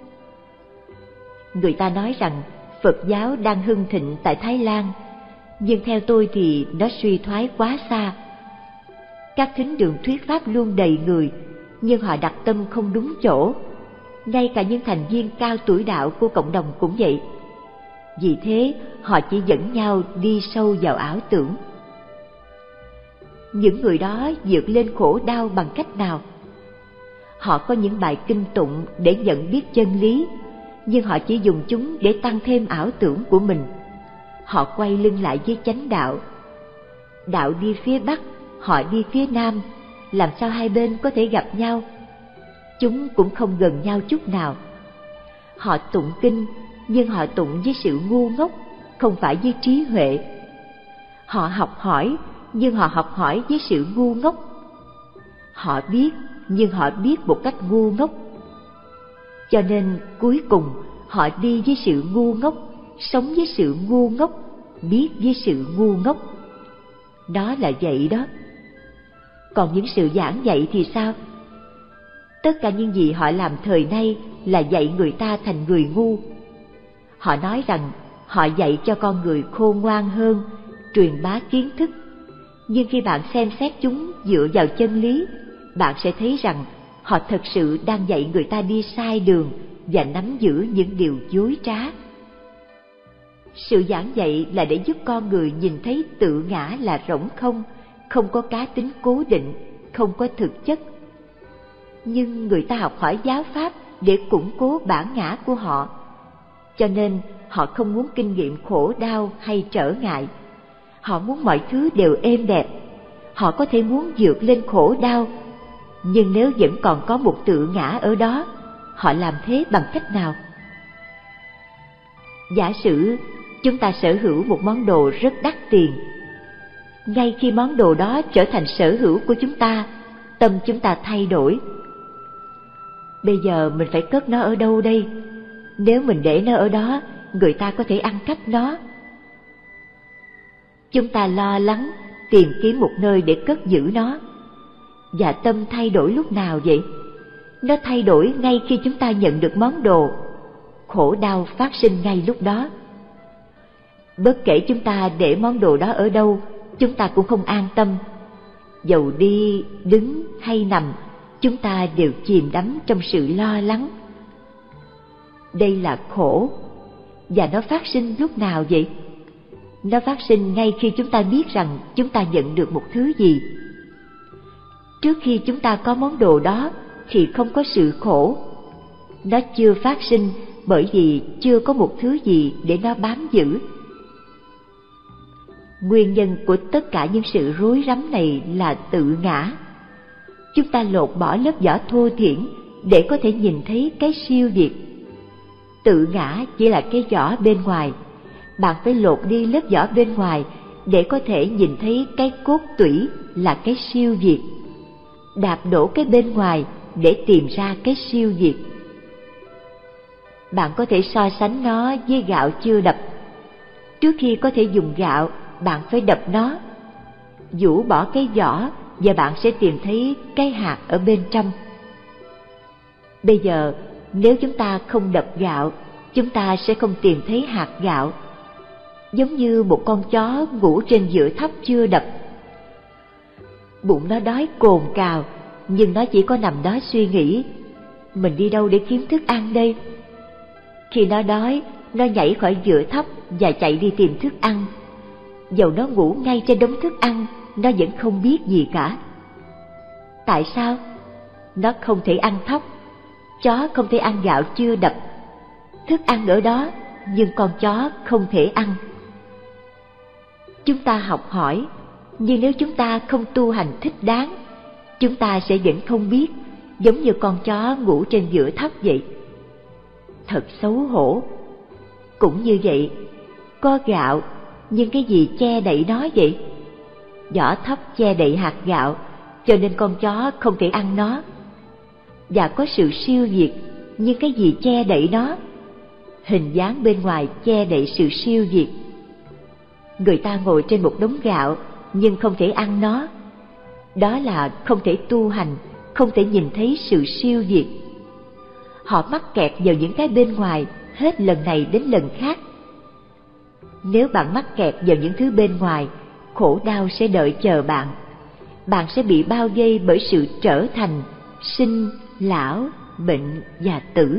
Người ta nói rằng Phật giáo đang hưng thịnh tại Thái Lan, nhưng theo tôi thì nó suy thoái quá xa. Các thính đường thuyết pháp luôn đầy người, nhưng họ đặt tâm không đúng chỗ. Ngay cả những thành viên cao tuổi đạo của cộng đồng cũng vậy. Vì thế, họ chỉ dẫn nhau đi sâu vào ảo tưởng. Những người đó vượt lên khổ đau bằng cách nào? Họ có những bài kinh tụng để nhận biết chân lý, nhưng họ chỉ dùng chúng để tăng thêm ảo tưởng của mình. Họ quay lưng lại với chánh đạo. Đạo đi phía Bắc, họ đi phía Nam, làm sao hai bên có thể gặp nhau? Chúng cũng không gần nhau chút nào. Họ tụng kinh, nhưng họ tụng với sự ngu ngốc, không phải với trí huệ. Họ học hỏi, nhưng họ học hỏi với sự ngu ngốc. Họ biết, nhưng họ biết một cách ngu ngốc. Cho nên cuối cùng họ đi với sự ngu ngốc, sống với sự ngu ngốc, biết với sự ngu ngốc. Đó là vậy đó. Còn những sự giảng dạy thì sao? Tất cả những gì họ làm thời nay là dạy người ta thành người ngu. Họ nói rằng họ dạy cho con người khôn ngoan hơn, truyền bá kiến thức. Nhưng khi bạn xem xét chúng dựa vào chân lý, bạn sẽ thấy rằng họ thật sự đang dạy người ta đi sai đường và nắm giữ những điều dối trá. Sự giảng dạy là để giúp con người nhìn thấy tự ngã là rỗng không, không có cá tính cố định, không có thực chất. Nhưng người ta học hỏi giáo pháp để củng cố bản ngã của họ, cho nên họ không muốn kinh nghiệm khổ đau hay trở ngại. Họ muốn mọi thứ đều êm đẹp. Họ có thể muốn vượt lên khổ đau, nhưng nếu vẫn còn có một tự ngã ở đó, họ làm thế bằng cách nào? Giả sử chúng ta sở hữu một món đồ rất đắt tiền. Ngay khi món đồ đó trở thành sở hữu của chúng ta, tâm chúng ta thay đổi. Bây giờ mình phải cất nó ở đâu đây? Nếu mình để nó ở đó, người ta có thể ăn cắp nó. Chúng ta lo lắng tìm kiếm một nơi để cất giữ nó. Và tâm thay đổi lúc nào vậy? Nó thay đổi ngay khi chúng ta nhận được món đồ. Khổ đau phát sinh ngay lúc đó. Bất kể chúng ta để món đồ đó ở đâu, chúng ta cũng không an tâm. Dầu đi, đứng hay nằm, chúng ta đều chìm đắm trong sự lo lắng. Đây là khổ, và nó phát sinh lúc nào vậy? Nó phát sinh ngay khi chúng ta biết rằng chúng ta nhận được một thứ gì. Trước khi chúng ta có món đồ đó thì không có sự khổ. Nó chưa phát sinh bởi vì chưa có một thứ gì để nó bám giữ. Nguyên nhân của tất cả những sự rối rắm này là tự ngã. Chúng ta lột bỏ lớp vỏ thô thiển để có thể nhìn thấy cái siêu việt. Tự ngã chỉ là cái vỏ bên ngoài. Bạn phải lột đi lớp vỏ bên ngoài để có thể nhìn thấy cái cốt tủy là cái siêu việt. Đạp đổ cái bên ngoài để tìm ra cái siêu việt. Bạn có thể so sánh nó với gạo chưa đập. Trước khi có thể dùng gạo, bạn phải đập nó. Giũ bỏ cái vỏ và bạn sẽ tìm thấy cái hạt ở bên trong. Bây giờ, nếu chúng ta không đập gạo, chúng ta sẽ không tìm thấy hạt gạo. Giống như một con chó ngủ trên giữa thóc chưa đập. Bụng nó đói cồn cào, nhưng nó chỉ có nằm đó suy nghĩ, mình đi đâu để kiếm thức ăn đây? Khi nó đói, nó nhảy khỏi giữa thóc và chạy đi tìm thức ăn. Dầu nó ngủ ngay trên đống thức ăn, nó vẫn không biết gì cả. Tại sao? Nó không thể ăn thóc, chó không thể ăn gạo chưa đập. Thức ăn ở đó, nhưng con chó không thể ăn. Chúng ta học hỏi, nhưng nếu chúng ta không tu hành thích đáng, chúng ta sẽ vẫn không biết, giống như con chó ngủ trên giữa thóc vậy. Thật xấu hổ. Cũng như vậy, có gạo, nhưng cái gì che đậy nó vậy? Vỏ thóc che đậy hạt gạo, cho nên con chó không thể ăn nó. Và có sự siêu việt, nhưng cái gì che đậy nó? Hình dáng bên ngoài che đậy sự siêu việt. Người ta ngồi trên một đống gạo, nhưng không thể ăn nó. Đó là không thể tu hành, không thể nhìn thấy sự siêu việt. Họ mắc kẹt vào những cái bên ngoài, hết lần này đến lần khác. Nếu bạn mắc kẹt vào những thứ bên ngoài, khổ đau sẽ đợi chờ bạn. Bạn sẽ bị bao vây bởi sự trở thành, sinh, lão, bệnh và tử.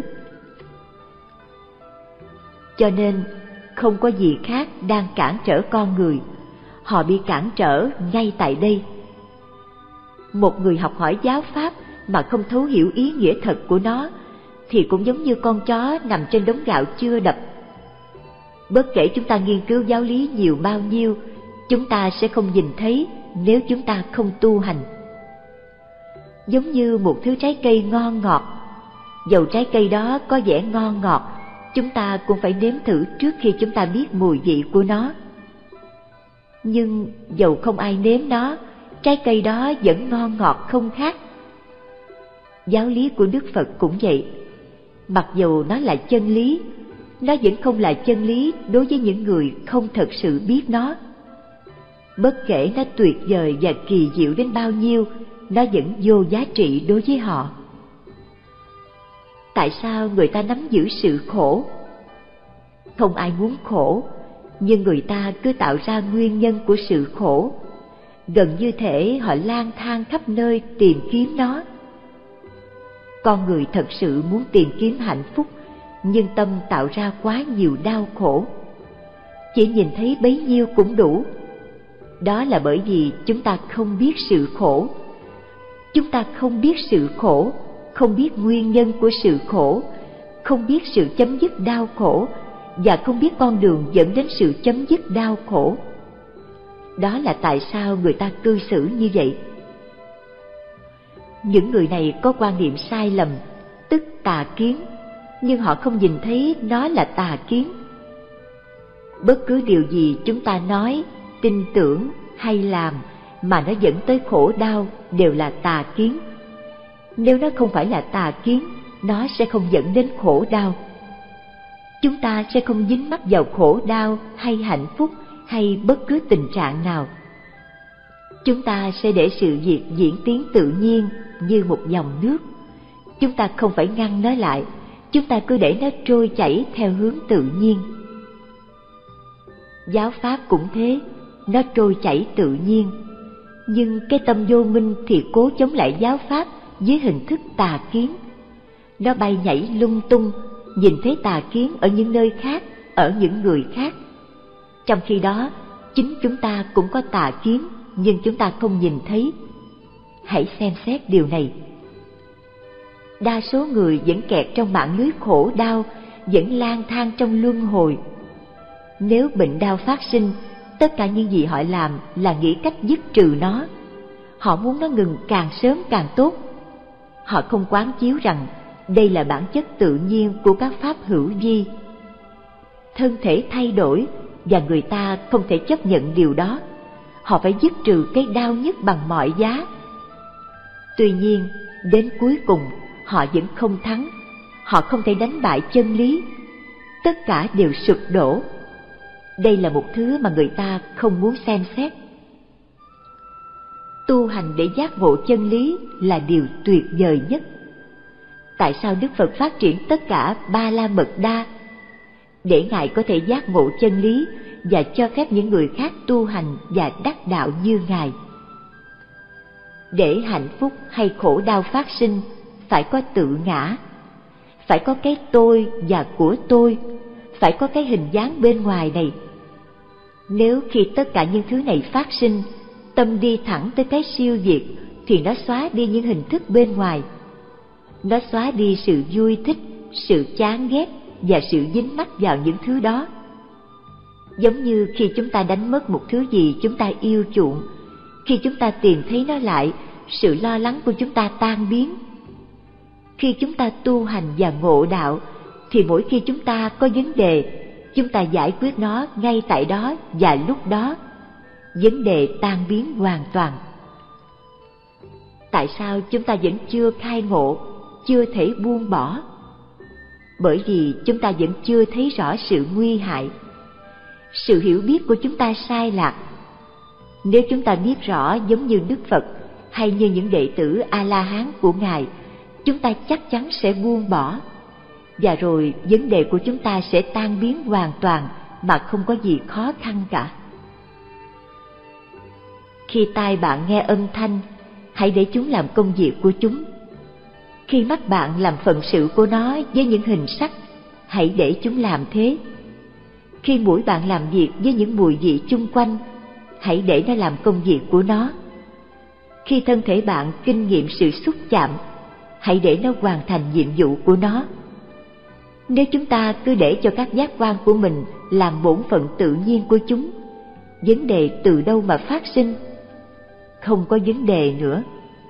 Cho nên, không có gì khác đang cản trở con người. Họ bị cản trở ngay tại đây. Một người học hỏi giáo pháp mà không thấu hiểu ý nghĩa thật của nó, thì cũng giống như con chó nằm trên đống gạo chưa đập. Bất kể chúng ta nghiên cứu giáo lý nhiều bao nhiêu, chúng ta sẽ không nhìn thấy nếu chúng ta không tu hành. Giống như một thứ trái cây ngon ngọt, dầu trái cây đó có vẻ ngon ngọt, chúng ta cũng phải nếm thử trước khi chúng ta biết mùi vị của nó. Nhưng dầu không ai nếm nó, trái cây đó vẫn ngon ngọt không khác. Giáo lý của Đức Phật cũng vậy. Mặc dù nó là chân lý, nó vẫn không là chân lý đối với những người không thật sự biết nó. Bất kể nó tuyệt vời và kỳ diệu đến bao nhiêu, nó vẫn vô giá trị đối với họ. Tại sao người ta nắm giữ sự khổ? Không ai muốn khổ, nhưng người ta cứ tạo ra nguyên nhân của sự khổ. Gần như thể họ lang thang khắp nơi tìm kiếm nó. Con người thật sự muốn tìm kiếm hạnh phúc, nhưng tâm tạo ra quá nhiều đau khổ. Chỉ nhìn thấy bấy nhiêu cũng đủ. Đó là bởi vì chúng ta không biết sự khổ. Chúng ta không biết sự khổ, không biết nguyên nhân của sự khổ, không biết sự chấm dứt đau khổ, và không biết con đường dẫn đến sự chấm dứt đau khổ. Đó là tại sao người ta cư xử như vậy. Những người này có quan niệm sai lầm, tức tà kiến, nhưng họ không nhìn thấy nó là tà kiến. Bất cứ điều gì chúng ta nói, tin tưởng hay làm mà nó dẫn tới khổ đau đều là tà kiến. Nếu nó không phải là tà kiến, nó sẽ không dẫn đến khổ đau. Chúng ta sẽ không dính mắc vào khổ đau hay hạnh phúc hay bất cứ tình trạng nào. Chúng ta sẽ để sự việc diễn tiến tự nhiên như một dòng nước. Chúng ta không phải ngăn nó lại, chúng ta cứ để nó trôi chảy theo hướng tự nhiên. Giáo pháp cũng thế, nó trôi chảy tự nhiên. Nhưng cái tâm vô minh thì cố chống lại giáo pháp dưới hình thức tà kiến. Nó bay nhảy lung tung, nhìn thấy tà kiến ở những nơi khác, ở những người khác. Trong khi đó, chính chúng ta cũng có tà kiến, nhưng chúng ta không nhìn thấy. Hãy xem xét điều này. Đa số người vẫn kẹt trong mạng lưới khổ đau, vẫn lang thang trong luân hồi. Nếu bệnh đau phát sinh, tất cả những gì họ làm là nghĩ cách dứt trừ nó. Họ muốn nó ngừng càng sớm càng tốt. Họ không quán chiếu rằng đây là bản chất tự nhiên của các pháp hữu vi. Thân thể thay đổi và người ta không thể chấp nhận điều đó. Họ phải dứt trừ cái đau nhức bằng mọi giá. Tuy nhiên, đến cuối cùng, họ vẫn không thắng. Họ không thể đánh bại chân lý. Tất cả đều sụp đổ. Đây là một thứ mà người ta không muốn xem xét. Tu hành để giác ngộ chân lý là điều tuyệt vời nhất. Tại sao Đức Phật phát triển tất cả Ba La Mật Đa? Để Ngài có thể giác ngộ chân lý và cho phép những người khác tu hành và đắc đạo như Ngài. Để hạnh phúc hay khổ đau phát sinh, phải có tự ngã, phải có cái tôi và của tôi, phải có cái hình dáng bên ngoài này. Nếu khi tất cả những thứ này phát sinh, tâm đi thẳng tới cái siêu diệt, thì nó xóa đi những hình thức bên ngoài. Nó xóa đi sự vui thích, sự chán ghét và sự dính mắc vào những thứ đó. Giống như khi chúng ta đánh mất một thứ gì chúng ta yêu chuộng, khi chúng ta tìm thấy nó lại, sự lo lắng của chúng ta tan biến. Khi chúng ta tu hành và ngộ đạo, thì mỗi khi chúng ta có vấn đề, chúng ta giải quyết nó ngay tại đó và lúc đó. Vấn đề tan biến hoàn toàn. Tại sao chúng ta vẫn chưa khai ngộ, chưa thể buông bỏ? Bởi vì chúng ta vẫn chưa thấy rõ sự nguy hại. Sự hiểu biết của chúng ta sai lạc. Nếu chúng ta biết rõ giống như Đức Phật hay như những đệ tử A-la-hán của Ngài, chúng ta chắc chắn sẽ buông bỏ. Và rồi vấn đề của chúng ta sẽ tan biến hoàn toàn mà không có gì khó khăn cả. Khi tai bạn nghe âm thanh, hãy để chúng làm công việc của chúng. Khi mắt bạn làm phận sự của nó với những hình sắc, hãy để chúng làm thế. Khi mũi bạn làm việc với những mùi vị chung quanh, hãy để nó làm công việc của nó. Khi thân thể bạn kinh nghiệm sự xúc chạm, hãy để nó hoàn thành nhiệm vụ của nó. Nếu chúng ta cứ để cho các giác quan của mình làm bổn phận tự nhiên của chúng, vấn đề từ đâu mà phát sinh? Không có vấn đề nữa.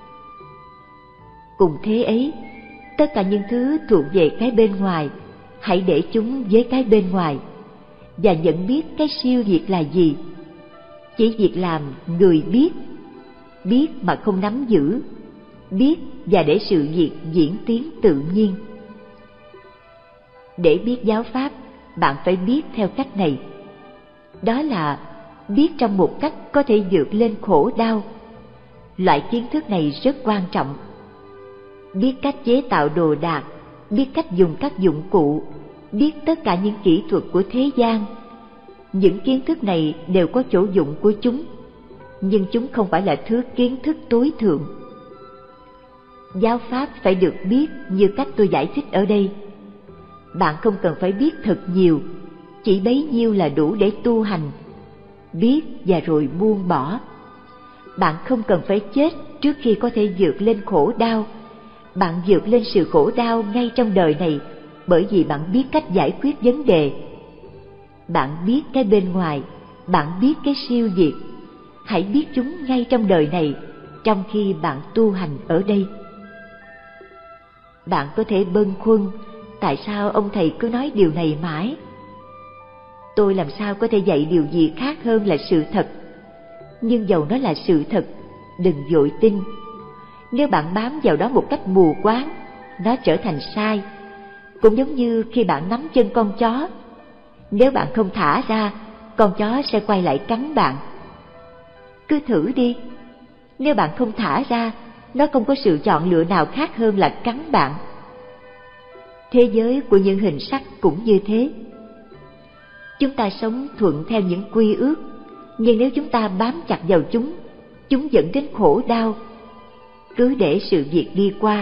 Cùng thế ấy, tất cả những thứ thuộc về cái bên ngoài, hãy để chúng với cái bên ngoài, và nhận biết cái siêu diệt là gì. Chỉ việc làm người biết, biết mà không nắm giữ, biết và để sự việc diễn tiến tự nhiên. Để biết giáo pháp, bạn phải biết theo cách này. Đó là biết trong một cách có thể vượt lên khổ đau. Loại kiến thức này rất quan trọng. Biết cách chế tạo đồ đạc, biết cách dùng các dụng cụ, biết tất cả những kỹ thuật của thế gian. Những kiến thức này đều có chỗ dụng của chúng, nhưng chúng không phải là thứ kiến thức tối thượng. Giáo pháp phải được biết như cách tôi giải thích ở đây. Bạn không cần phải biết thật nhiều, chỉ bấy nhiêu là đủ để tu hành. Biết và rồi buông bỏ. Bạn không cần phải chết trước khi có thể vượt lên khổ đau. Bạn vượt lên sự khổ đau ngay trong đời này, bởi vì bạn biết cách giải quyết vấn đề. Bạn biết cái bên ngoài, bạn biết cái siêu diệt. Hãy biết chúng ngay trong đời này, trong khi bạn tu hành ở đây. Bạn có thể bâng khuâng, tại sao ông thầy cứ nói điều này mãi? Tôi làm sao có thể dạy điều gì khác hơn là sự thật? Nhưng dầu nó là sự thật, đừng vội tin. Nếu bạn bám vào đó một cách mù quáng, nó trở thành sai. Cũng giống như khi bạn nắm chân con chó, nếu bạn không thả ra, con chó sẽ quay lại cắn bạn. Cứ thử đi, nếu bạn không thả ra, nó không có sự chọn lựa nào khác hơn là cắn bạn. Thế giới của những hình sắc cũng như thế. Chúng ta sống thuận theo những quy ước, nhưng nếu chúng ta bám chặt vào chúng dẫn đến khổ đau. Cứ để sự việc đi qua.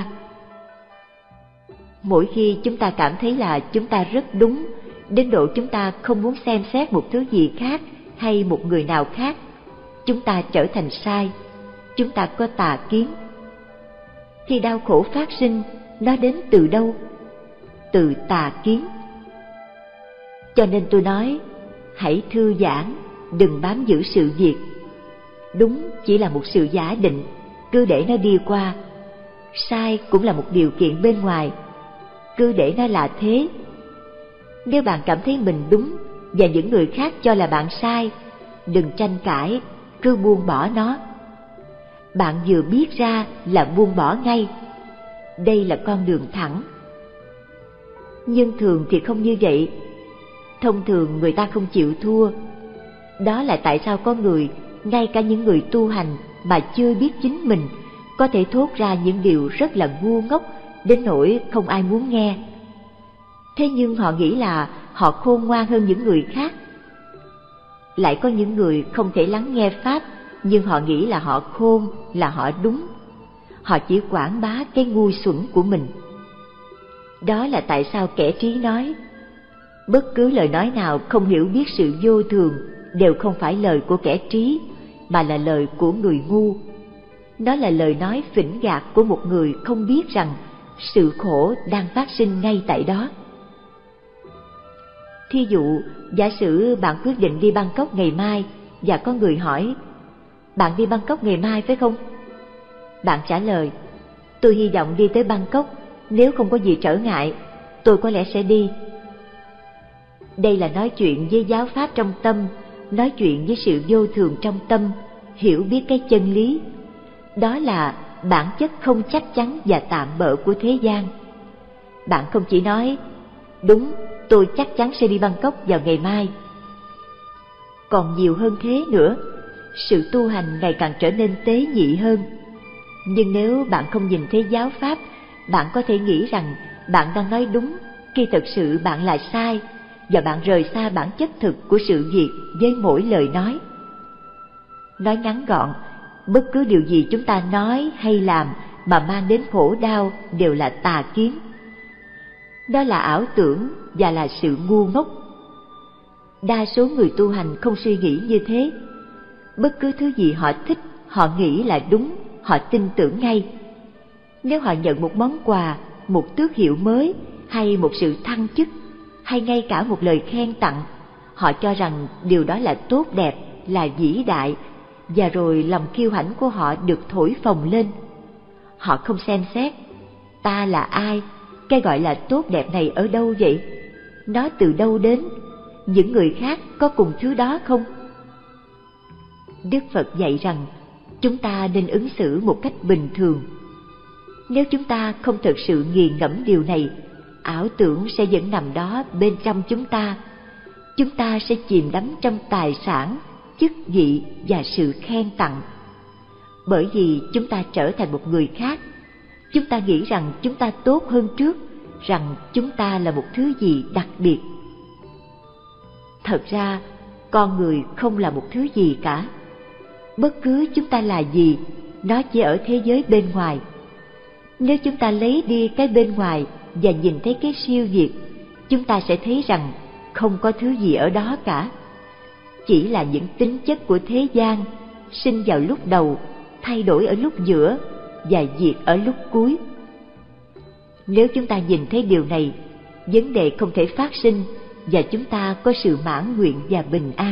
Mỗi khi chúng ta cảm thấy là chúng ta rất đúng, đến độ chúng ta không muốn xem xét một thứ gì khác hay một người nào khác, chúng ta trở thành sai, chúng ta có tà kiến. Khi đau khổ phát sinh, nó đến từ đâu? Từ tà kiến. Cho nên tôi nói, hãy thư giãn, đừng bám giữ sự việc. Đúng chỉ là một sự giả định, cứ để nó đi qua. Sai cũng là một điều kiện bên ngoài, cứ để nó là thế. Nếu bạn cảm thấy mình đúng và những người khác cho là bạn sai, đừng tranh cãi, cứ buông bỏ nó. Bạn vừa biết ra là buông bỏ ngay. Đây là con đường thẳng. Nhưng thường thì không như vậy. Thông thường người ta không chịu thua. Đó là tại sao có người, ngay cả những người tu hành mà chưa biết chính mình, có thể thốt ra những điều rất là ngu ngốc đến nỗi không ai muốn nghe. Thế nhưng họ nghĩ là họ khôn ngoan hơn những người khác. Lại có những người không thể lắng nghe Pháp, nhưng họ nghĩ là họ khôn, là họ đúng. Họ chỉ quảng bá cái ngu xuẩn của mình. Đó là tại sao kẻ trí nói, bất cứ lời nói nào không hiểu biết sự vô thường đều không phải lời của kẻ trí, mà là lời của người ngu. Nó là lời nói phỉnh gạt của một người không biết rằng sự khổ đang phát sinh ngay tại đó. Thí dụ, giả sử bạn quyết định đi Bangkok ngày mai và có người hỏi, bạn đi Bangkok ngày mai phải không? Bạn trả lời, tôi hy vọng đi tới Bangkok, nếu không có gì trở ngại, tôi có lẽ sẽ đi. Đây là nói chuyện với giáo pháp trong tâm, nói chuyện với sự vô thường trong tâm, hiểu biết cái chân lý. Đó là bản chất không chắc chắn và tạm bợ của thế gian. Bạn không chỉ nói, đúng, tôi chắc chắn sẽ đi Bangkok vào ngày mai. Còn nhiều hơn thế nữa, sự tu hành ngày càng trở nên tế nhị hơn. Nhưng nếu bạn không nhìn thấy giáo pháp, bạn có thể nghĩ rằng bạn đang nói đúng, khi thực sự bạn là sai, và bạn rời xa bản chất thực của sự việc với mỗi lời nói. Nói ngắn gọn, bất cứ điều gì chúng ta nói hay làm mà mang đến khổ đau đều là tà kiến. Đó là ảo tưởng và là sự ngu ngốc. Đa số người tu hành không suy nghĩ như thế. Bất cứ thứ gì họ thích, họ nghĩ là đúng, họ tin tưởng ngay. Nếu họ nhận một món quà, một tước hiệu mới, hay một sự thăng chức, hay ngay cả một lời khen tặng, họ cho rằng điều đó là tốt đẹp, là vĩ đại, và rồi lòng kiêu hãnh của họ được thổi phồng lên. Họ không xem xét, ta là ai, cái gọi là tốt đẹp này ở đâu vậy? Nó từ đâu đến? Những người khác có cùng thứ đó không? Đức Phật dạy rằng chúng ta nên ứng xử một cách bình thường. Nếu chúng ta không thực sự nghiền ngẫm điều này, ảo tưởng sẽ vẫn nằm đó bên trong chúng ta. Chúng ta sẽ chìm đắm trong tài sản, chức vị và sự khen tặng. Bởi vì chúng ta trở thành một người khác, chúng ta nghĩ rằng chúng ta tốt hơn trước, rằng chúng ta là một thứ gì đặc biệt. Thật ra, con người không là một thứ gì cả. Bất cứ chúng ta là gì, nó chỉ ở thế giới bên ngoài. Nếu chúng ta lấy đi cái bên ngoài và nhìn thấy cái siêu việt, chúng ta sẽ thấy rằng không có thứ gì ở đó cả. Chỉ là những tính chất của thế gian, sinh vào lúc đầu, thay đổi ở lúc giữa và diệt ở lúc cuối. Nếu chúng ta nhìn thấy điều này, vấn đề không thể phát sinh và chúng ta có sự mãn nguyện và bình an.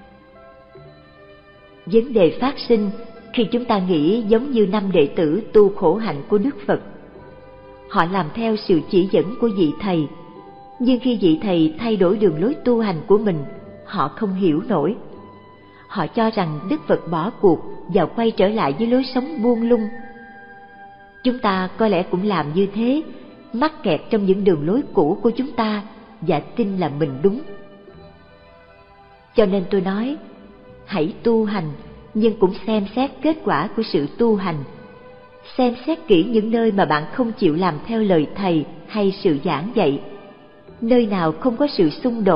Vấn đề phát sinh khi chúng ta nghĩ giống như 5 đệ tử tu khổ hạnh của Đức Phật. Họ làm theo sự chỉ dẫn của vị thầy, nhưng khi vị thầy thay đổi đường lối tu hành của mình, họ không hiểu nổi. Họ cho rằng Đức Phật bỏ cuộc và quay trở lại với lối sống buông lung. Chúng ta có lẽ cũng làm như thế, mắc kẹt trong những đường lối cũ của chúng ta và tin là mình đúng. Cho nên tôi nói, hãy tu hành, nhưng cũng xem xét kết quả của sự tu hành. Xem xét kỹ những nơi mà bạn không chịu làm theo lời thầy hay sự giảng dạy. Nơi nào không có sự xung đột,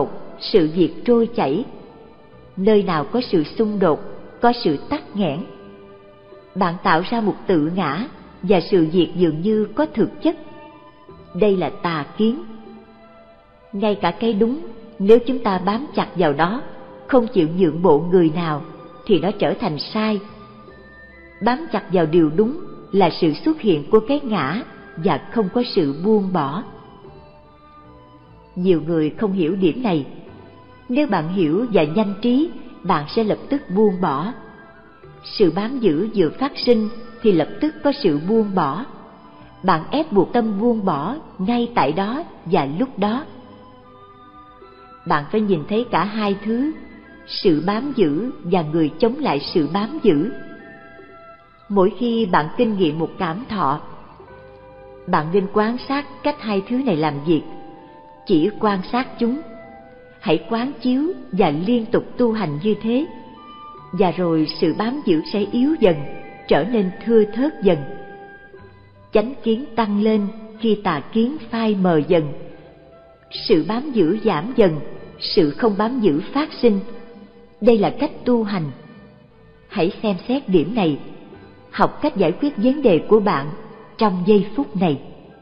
sự việc trôi chảy. Nơi nào có sự xung đột, có sự tắc nghẽn. Bạn tạo ra một tự ngã và sự việc dường như có thực chất. Đây là tà kiến. Ngay cả cái đúng, nếu chúng ta bám chặt vào đó, không chịu nhượng bộ người nào, thì nó trở thành sai. Bám chặt vào điều đúng là sự xuất hiện của cái ngã và không có sự buông bỏ. Nhiều người không hiểu điểm này. Nếu bạn hiểu và nhanh trí, bạn sẽ lập tức buông bỏ. Sự bám giữ vừa phát sinh thì lập tức có sự buông bỏ. Bạn ép buộc tâm buông bỏ ngay tại đó và lúc đó. Bạn phải nhìn thấy cả hai thứ, sự bám giữ và người chống lại sự bám giữ. Mỗi khi bạn kinh nghiệm một cảm thọ, bạn nên quan sát cách hai thứ này làm việc. Chỉ quan sát chúng. Hãy quán chiếu và liên tục tu hành như thế. Và rồi sự bám giữ sẽ yếu dần, trở nên thưa thớt dần. Chánh kiến tăng lên khi tà kiến phai mờ dần. Sự bám giữ giảm dần, sự không bám giữ phát sinh. Đây là cách tu hành. Hãy xem xét điểm này, học cách giải quyết vấn đề của bạn trong giây phút này.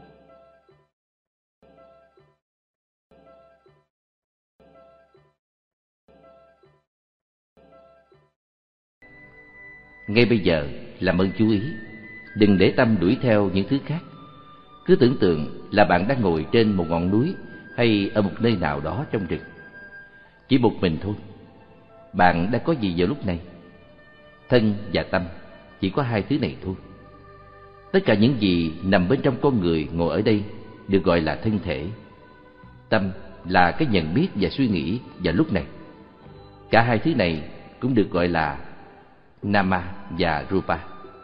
Ngay bây giờ, làm ơn chú ý, đừng để tâm đuổi theo những thứ khác. Cứ tưởng tượng là bạn đang ngồi trên một ngọn núi hay ở một nơi nào đó trong rừng. Chỉ một mình thôi. Bạn đang có gì vào lúc này? Thân và tâm, chỉ có hai thứ này thôi. Tất cả những gì nằm bên trong con người ngồi ở đây được gọi là thân thể. Tâm là cái nhận biết và suy nghĩ vào lúc này. Cả hai thứ này cũng được gọi là Nama và Rupa.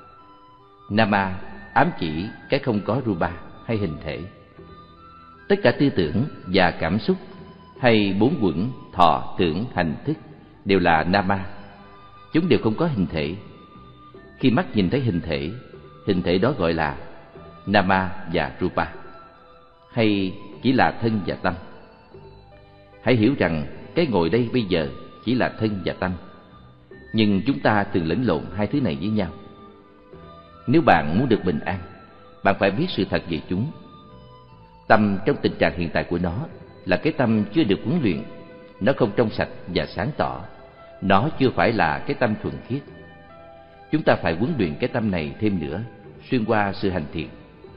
Nama ám chỉ cái không có Rupa hay hình thể. Tất cả tư tưởng và cảm xúc hay bốn quẩn thọ tưởng hành thức đều là Nama. Chúng đều không có hình thể. Khi mắt nhìn thấy hình thể đó gọi là Nama và Rupa, hay chỉ là thân và tâm. Hãy hiểu rằng cái ngồi đây bây giờ chỉ là thân và tâm, nhưng chúng ta thường lẫn lộn hai thứ này với nhau. Nếu bạn muốn được bình an, bạn phải biết sự thật về chúng. Tâm trong tình trạng hiện tại của nó là cái tâm chưa được huấn luyện. Nó không trong sạch và sáng tỏ. Nó chưa phải là cái tâm thuần khiết. Chúng ta phải huấn luyện cái tâm này thêm nữa, xuyên qua sự hành thiền.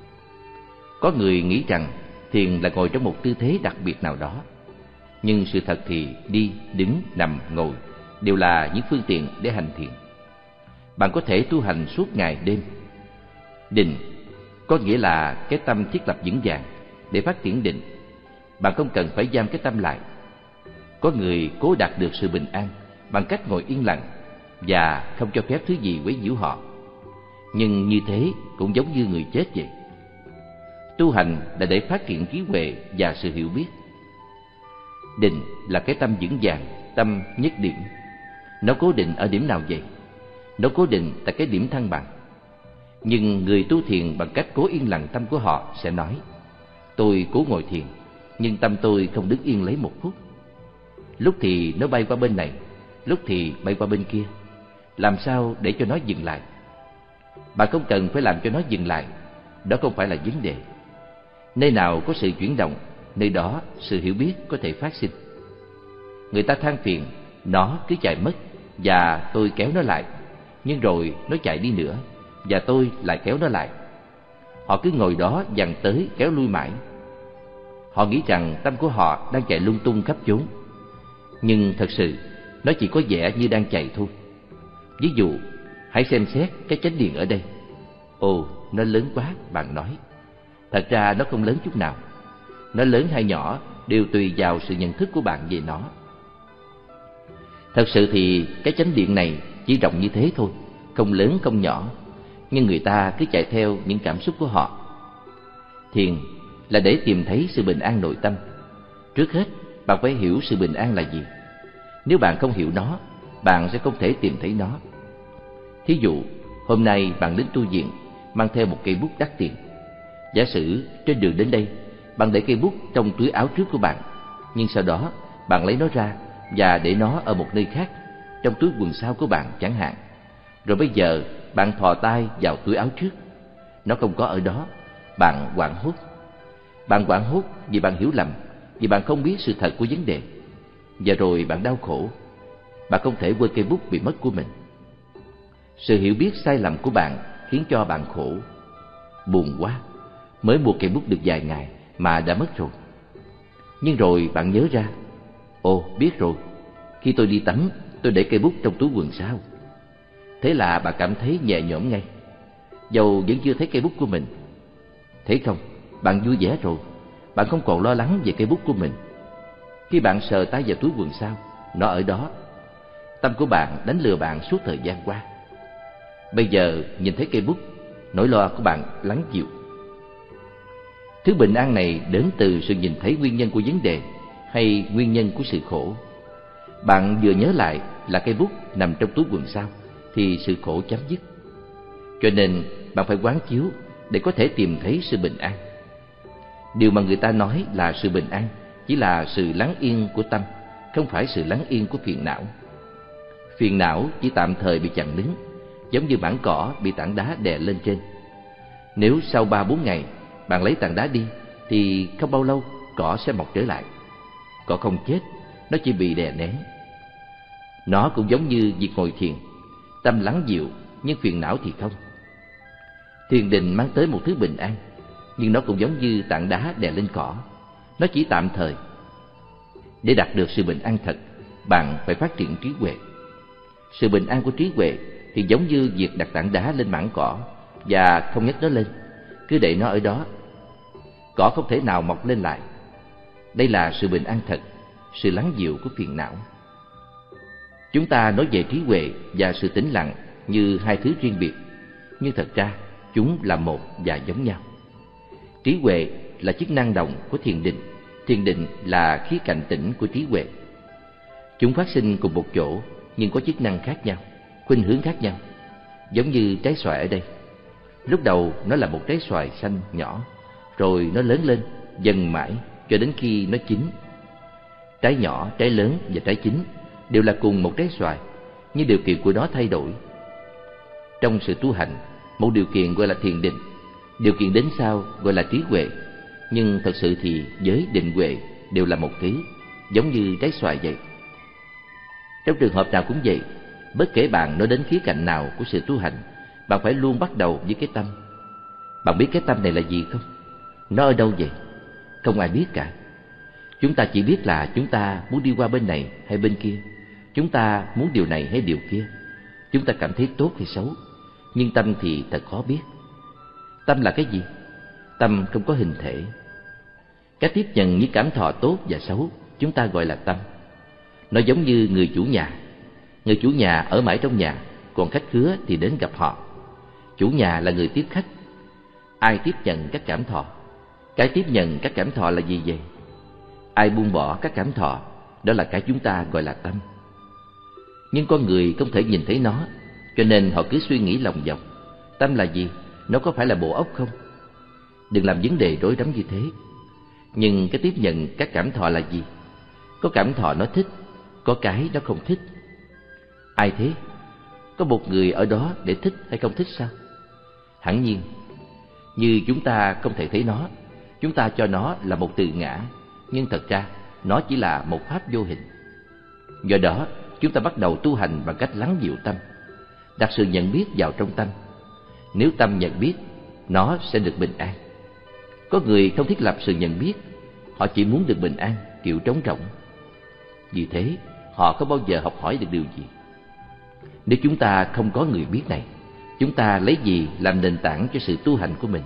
Có người nghĩ rằng thiền là ngồi trong một tư thế đặc biệt nào đó. Nhưng sự thật thì đi, đứng, nằm, ngồi đều là những phương tiện để hành thiền. Bạn có thể tu hành suốt ngày đêm. Định có nghĩa là cái tâm thiết lập vững vàng. Để phát triển định, bạn không cần phải giam cái tâm lại. Có người cố đạt được sự bình an bằng cách ngồi yên lặng và không cho phép thứ gì quấy nhiễu họ. Nhưng như thế cũng giống như người chết vậy. Tu hành là để phát triển trí huệ và sự hiểu biết. Định là cái tâm vững vàng, tâm nhất điểm. Nó cố định ở điểm nào vậy? Nó cố định tại cái điểm thăng bằng. Nhưng người tu thiền bằng cách cố yên lặng tâm của họ sẽ nói: tôi cố ngồi thiền, nhưng tâm tôi không đứng yên lấy một phút. Lúc thì nó bay qua bên này, lúc thì bay qua bên kia. Làm sao để cho nó dừng lại? Bạn không cần phải làm cho nó dừng lại. Đó không phải là vấn đề. Nơi nào có sự chuyển động, nơi đó sự hiểu biết có thể phát sinh. Người ta than phiền nó cứ chạy mất và tôi kéo nó lại, nhưng rồi nó chạy đi nữa và tôi lại kéo nó lại. Họ cứ ngồi đó dằn tới kéo lui mãi. Họ nghĩ rằng tâm của họ đang chạy lung tung khắp chốn, nhưng thật sự nó chỉ có vẻ như đang chạy thôi. Ví dụ, hãy xem xét cái chánh điện ở đây. Ồ, nó lớn quá, bạn nói. Thật ra nó không lớn chút nào. Nó lớn hay nhỏ đều tùy vào sự nhận thức của bạn về nó. Thật sự thì cái chánh điện này chỉ rộng như thế thôi, không lớn không nhỏ. Nhưng người ta cứ chạy theo những cảm xúc của họ. Thiền là để tìm thấy sự bình an nội tâm. Trước hết, bạn phải hiểu sự bình an là gì. Nếu bạn không hiểu nó, bạn sẽ không thể tìm thấy nó. Thí dụ, hôm nay bạn đến tu viện mang theo một cây bút đắt tiền. Giả sử trên đường đến đây, bạn để cây bút trong túi áo trước của bạn, nhưng sau đó bạn lấy nó ra và để nó ở một nơi khác, trong túi quần sau của bạn chẳng hạn. Rồi bây giờ bạn thò tay vào túi áo trước, nó không có ở đó, bạn hoảng hốt. Bạn hoảng hốt vì bạn hiểu lầm, vì bạn không biết sự thật của vấn đề. Và rồi bạn đau khổ, bạn không thể quên cây bút bị mất của mình. Sự hiểu biết sai lầm của bạn khiến cho bạn khổ. Buồn quá, mới mua cây bút được vài ngày mà đã mất rồi. Nhưng rồi bạn nhớ ra, ồ biết rồi, khi tôi đi tắm tôi để cây bút trong túi quần sau. Thế là bạn cảm thấy nhẹ nhõm ngay, dầu vẫn chưa thấy cây bút của mình. Thấy không, bạn vui vẻ rồi, bạn không còn lo lắng về cây bút của mình. Khi bạn sờ tay vào túi quần sau, nó ở đó. Tâm của bạn đánh lừa bạn suốt thời gian qua. Bây giờ nhìn thấy cây bút, nỗi lo của bạn lắng dịu. Thứ bình an này đến từ sự nhìn thấy nguyên nhân của vấn đề hay nguyên nhân của sự khổ. Bạn vừa nhớ lại là cây bút nằm trong túi quần sau thì sự khổ chấm dứt. Cho nên bạn phải quán chiếu để có thể tìm thấy sự bình an. Điều mà người ta nói là sự bình an chỉ là sự lắng yên của tâm, không phải sự lắng yên của phiền não. Phiền não chỉ tạm thời bị chặn đứng, giống như mảng cỏ bị tảng đá đè lên trên. Nếu sau 3-4 ngày bạn lấy tảng đá đi thì không bao lâu cỏ sẽ mọc trở lại. Cỏ không chết, nó chỉ bị đè nén. Nó cũng giống như việc ngồi thiền, tâm lắng dịu nhưng phiền não thì không. Thiền định mang tới một thứ bình an, nhưng nó cũng giống như tảng đá đè lên cỏ, nó chỉ tạm thời. Để đạt được sự bình an thật, bạn phải phát triển trí huệ. Sự bình an của trí huệ thì giống như việc đặt tảng đá lên mảng cỏ và không nhấc nó lên, cứ để nó ở đó. Cỏ không thể nào mọc lên lại. Đây là sự bình an thật, sự lắng dịu của phiền não. Chúng ta nói về trí huệ và sự tĩnh lặng như hai thứ riêng biệt, nhưng thật ra chúng là một và giống nhau. Trí huệ là chức năng đồng của thiền định, thiền định là khía cạnh tĩnh của trí huệ. Chúng phát sinh cùng một chỗ nhưng có chức năng khác nhau, khuynh hướng khác nhau. Giống như trái xoài ở đây. Lúc đầu nó là một trái xoài xanh nhỏ, rồi nó lớn lên dần mãi cho đến khi nó chín. Trái nhỏ, trái lớn và trái chín đều là cùng một trái xoài, nhưng điều kiện của nó thay đổi. Trong sự tu hành, một điều kiện gọi là thiền định, điều kiện đến sau gọi là trí huệ. Nhưng thật sự thì giới định huệ đều là một thứ, giống như trái xoài vậy. Trong trường hợp nào cũng vậy, bất kể bạn nói đến khía cạnh nào của sự tu hành, bạn phải luôn bắt đầu với cái tâm. Bạn biết cái tâm này là gì không? Nó ở đâu vậy? Không ai biết cả. Chúng ta chỉ biết là chúng ta muốn đi qua bên này hay bên kia, chúng ta muốn điều này hay điều kia, chúng ta cảm thấy tốt hay xấu. Nhưng tâm thì thật khó biết. Tâm là cái gì? Tâm không có hình thể. Cách tiếp nhận những cảm thọ tốt và xấu chúng ta gọi là tâm. Nó giống như người chủ nhà. Người chủ nhà ở mãi trong nhà, còn khách khứa thì đến gặp họ. Chủ nhà là người tiếp khách. Ai tiếp nhận các cảm thọ? Cái tiếp nhận các cảm thọ là gì vậy? Ai buông bỏ các cảm thọ? Đó là cái chúng ta gọi là tâm. Nhưng con người không thể nhìn thấy nó, cho nên họ cứ suy nghĩ lòng vòng. Tâm là gì? Nó có phải là bộ óc không? Đừng làm vấn đề rối rắm như thế. Nhưng cái tiếp nhận các cảm thọ là gì? Có cảm thọ nó thích, có cái nó không thích. Ai thế? Có một người ở đó để thích hay không thích sao? Hẳn nhiên. Như chúng ta không thể thấy nó, chúng ta cho nó là một từ ngã, nhưng thật ra nó chỉ là một pháp vô hình. Do đó, chúng ta bắt đầu tu hành bằng cách lắng dịu tâm, đặt sự nhận biết vào trong tâm. Nếu tâm nhận biết, nó sẽ được bình an. Có người không thiết lập sự nhận biết, họ chỉ muốn được bình an, kiểu trống rỗng. Vì thế, họ không bao giờ học hỏi được điều gì. Nếu chúng ta không có người biết này, chúng ta lấy gì làm nền tảng cho sự tu hành của mình?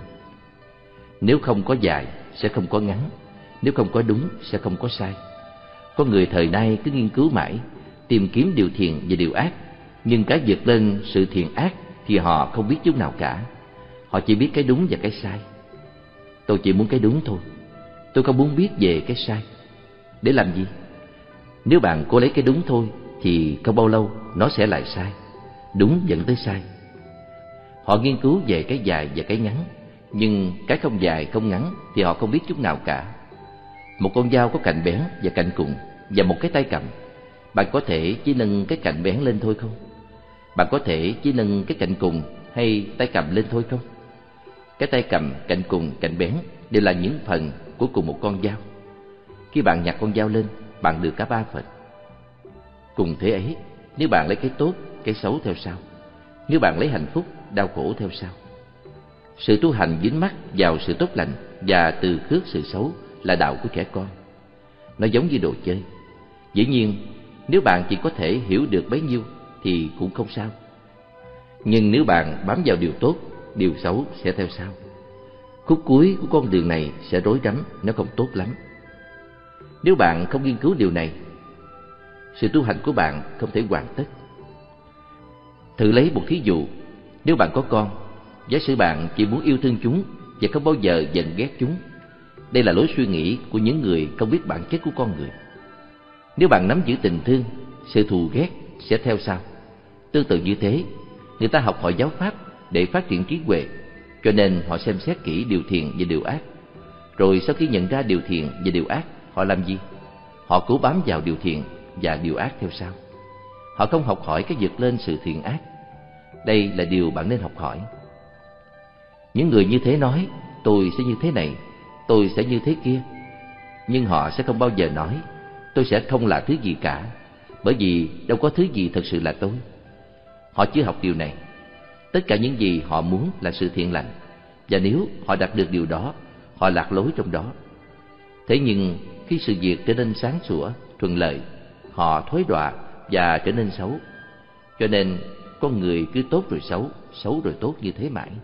Nếu không có dài, sẽ không có ngắn. Nếu không có đúng, sẽ không có sai. Có người thời nay cứ nghiên cứu mãi, tìm kiếm điều thiện và điều ác, nhưng cái vượt lên sự thiện ác thì họ không biết chút nào cả. Họ chỉ biết cái đúng và cái sai. Tôi chỉ muốn cái đúng thôi, tôi không muốn biết về cái sai. Để làm gì? Nếu bạn cố lấy cái đúng thôi thì không bao lâu nó sẽ lại sai. Đúng dẫn tới sai. Họ nghiên cứu về cái dài và cái ngắn, nhưng cái không dài không ngắn thì họ không biết chút nào cả. Một con dao có cạnh bén và cạnh cụn, và một cái tay cầm. Bạn có thể chỉ nâng cái cạnh bén lên thôi không? Bạn có thể chỉ nâng cái cạnh cùng hay tay cầm lên thôi không? Cái tay cầm, cạnh cùng, cạnh bén đều là những phần của cùng một con dao. Khi bạn nhặt con dao lên, bạn được cả ba phần. Cùng thế ấy, nếu bạn lấy cái tốt, cái xấu theo sau. Nếu bạn lấy hạnh phúc, đau khổ theo sau. Sự tu hành dính mắc vào sự tốt lành và từ khước sự xấu là đạo của trẻ con. Nó giống như đồ chơi. Dĩ nhiên, nếu bạn chỉ có thể hiểu được bấy nhiêu thì cũng không sao. Nhưng nếu bạn bám vào điều tốt, điều xấu sẽ theo sau. Khúc cuối của con đường này sẽ rối rắm, nó không tốt lắm. Nếu bạn không nghiên cứu điều này, sự tu hành của bạn không thể hoàn tất. Thử lấy một thí dụ, nếu bạn có con, giả sử bạn chỉ muốn yêu thương chúng và không bao giờ giận ghét chúng. Đây là lối suy nghĩ của những người không biết bản chất của con người. Nếu bạn nắm giữ tình thương, sự thù ghét sẽ theo sau. Tương tự như thế, người ta học hỏi giáo pháp để phát triển trí huệ, cho nên họ xem xét kỹ điều thiện và điều ác. Rồi sau khi nhận ra điều thiện và điều ác, họ làm gì? Họ cố bám vào điều thiện và điều ác theo sau. Họ không học hỏi cách vượt lên sự thiện ác. Đây là điều bạn nên học hỏi. Những người như thế nói, tôi sẽ như thế này, tôi sẽ như thế kia. Nhưng họ sẽ không bao giờ nói, tôi sẽ không là thứ gì cả, bởi vì đâu có thứ gì thật sự là tôi. Họ chưa học điều này. Tất cả những gì họ muốn là sự thiện lành, và nếu họ đạt được điều đó, họ lạc lối trong đó. Thế nhưng khi sự việc trở nên sáng sủa, thuận lợi, họ thối đọa và trở nên xấu. Cho nên con người cứ tốt rồi xấu, xấu rồi tốt như thế mãi.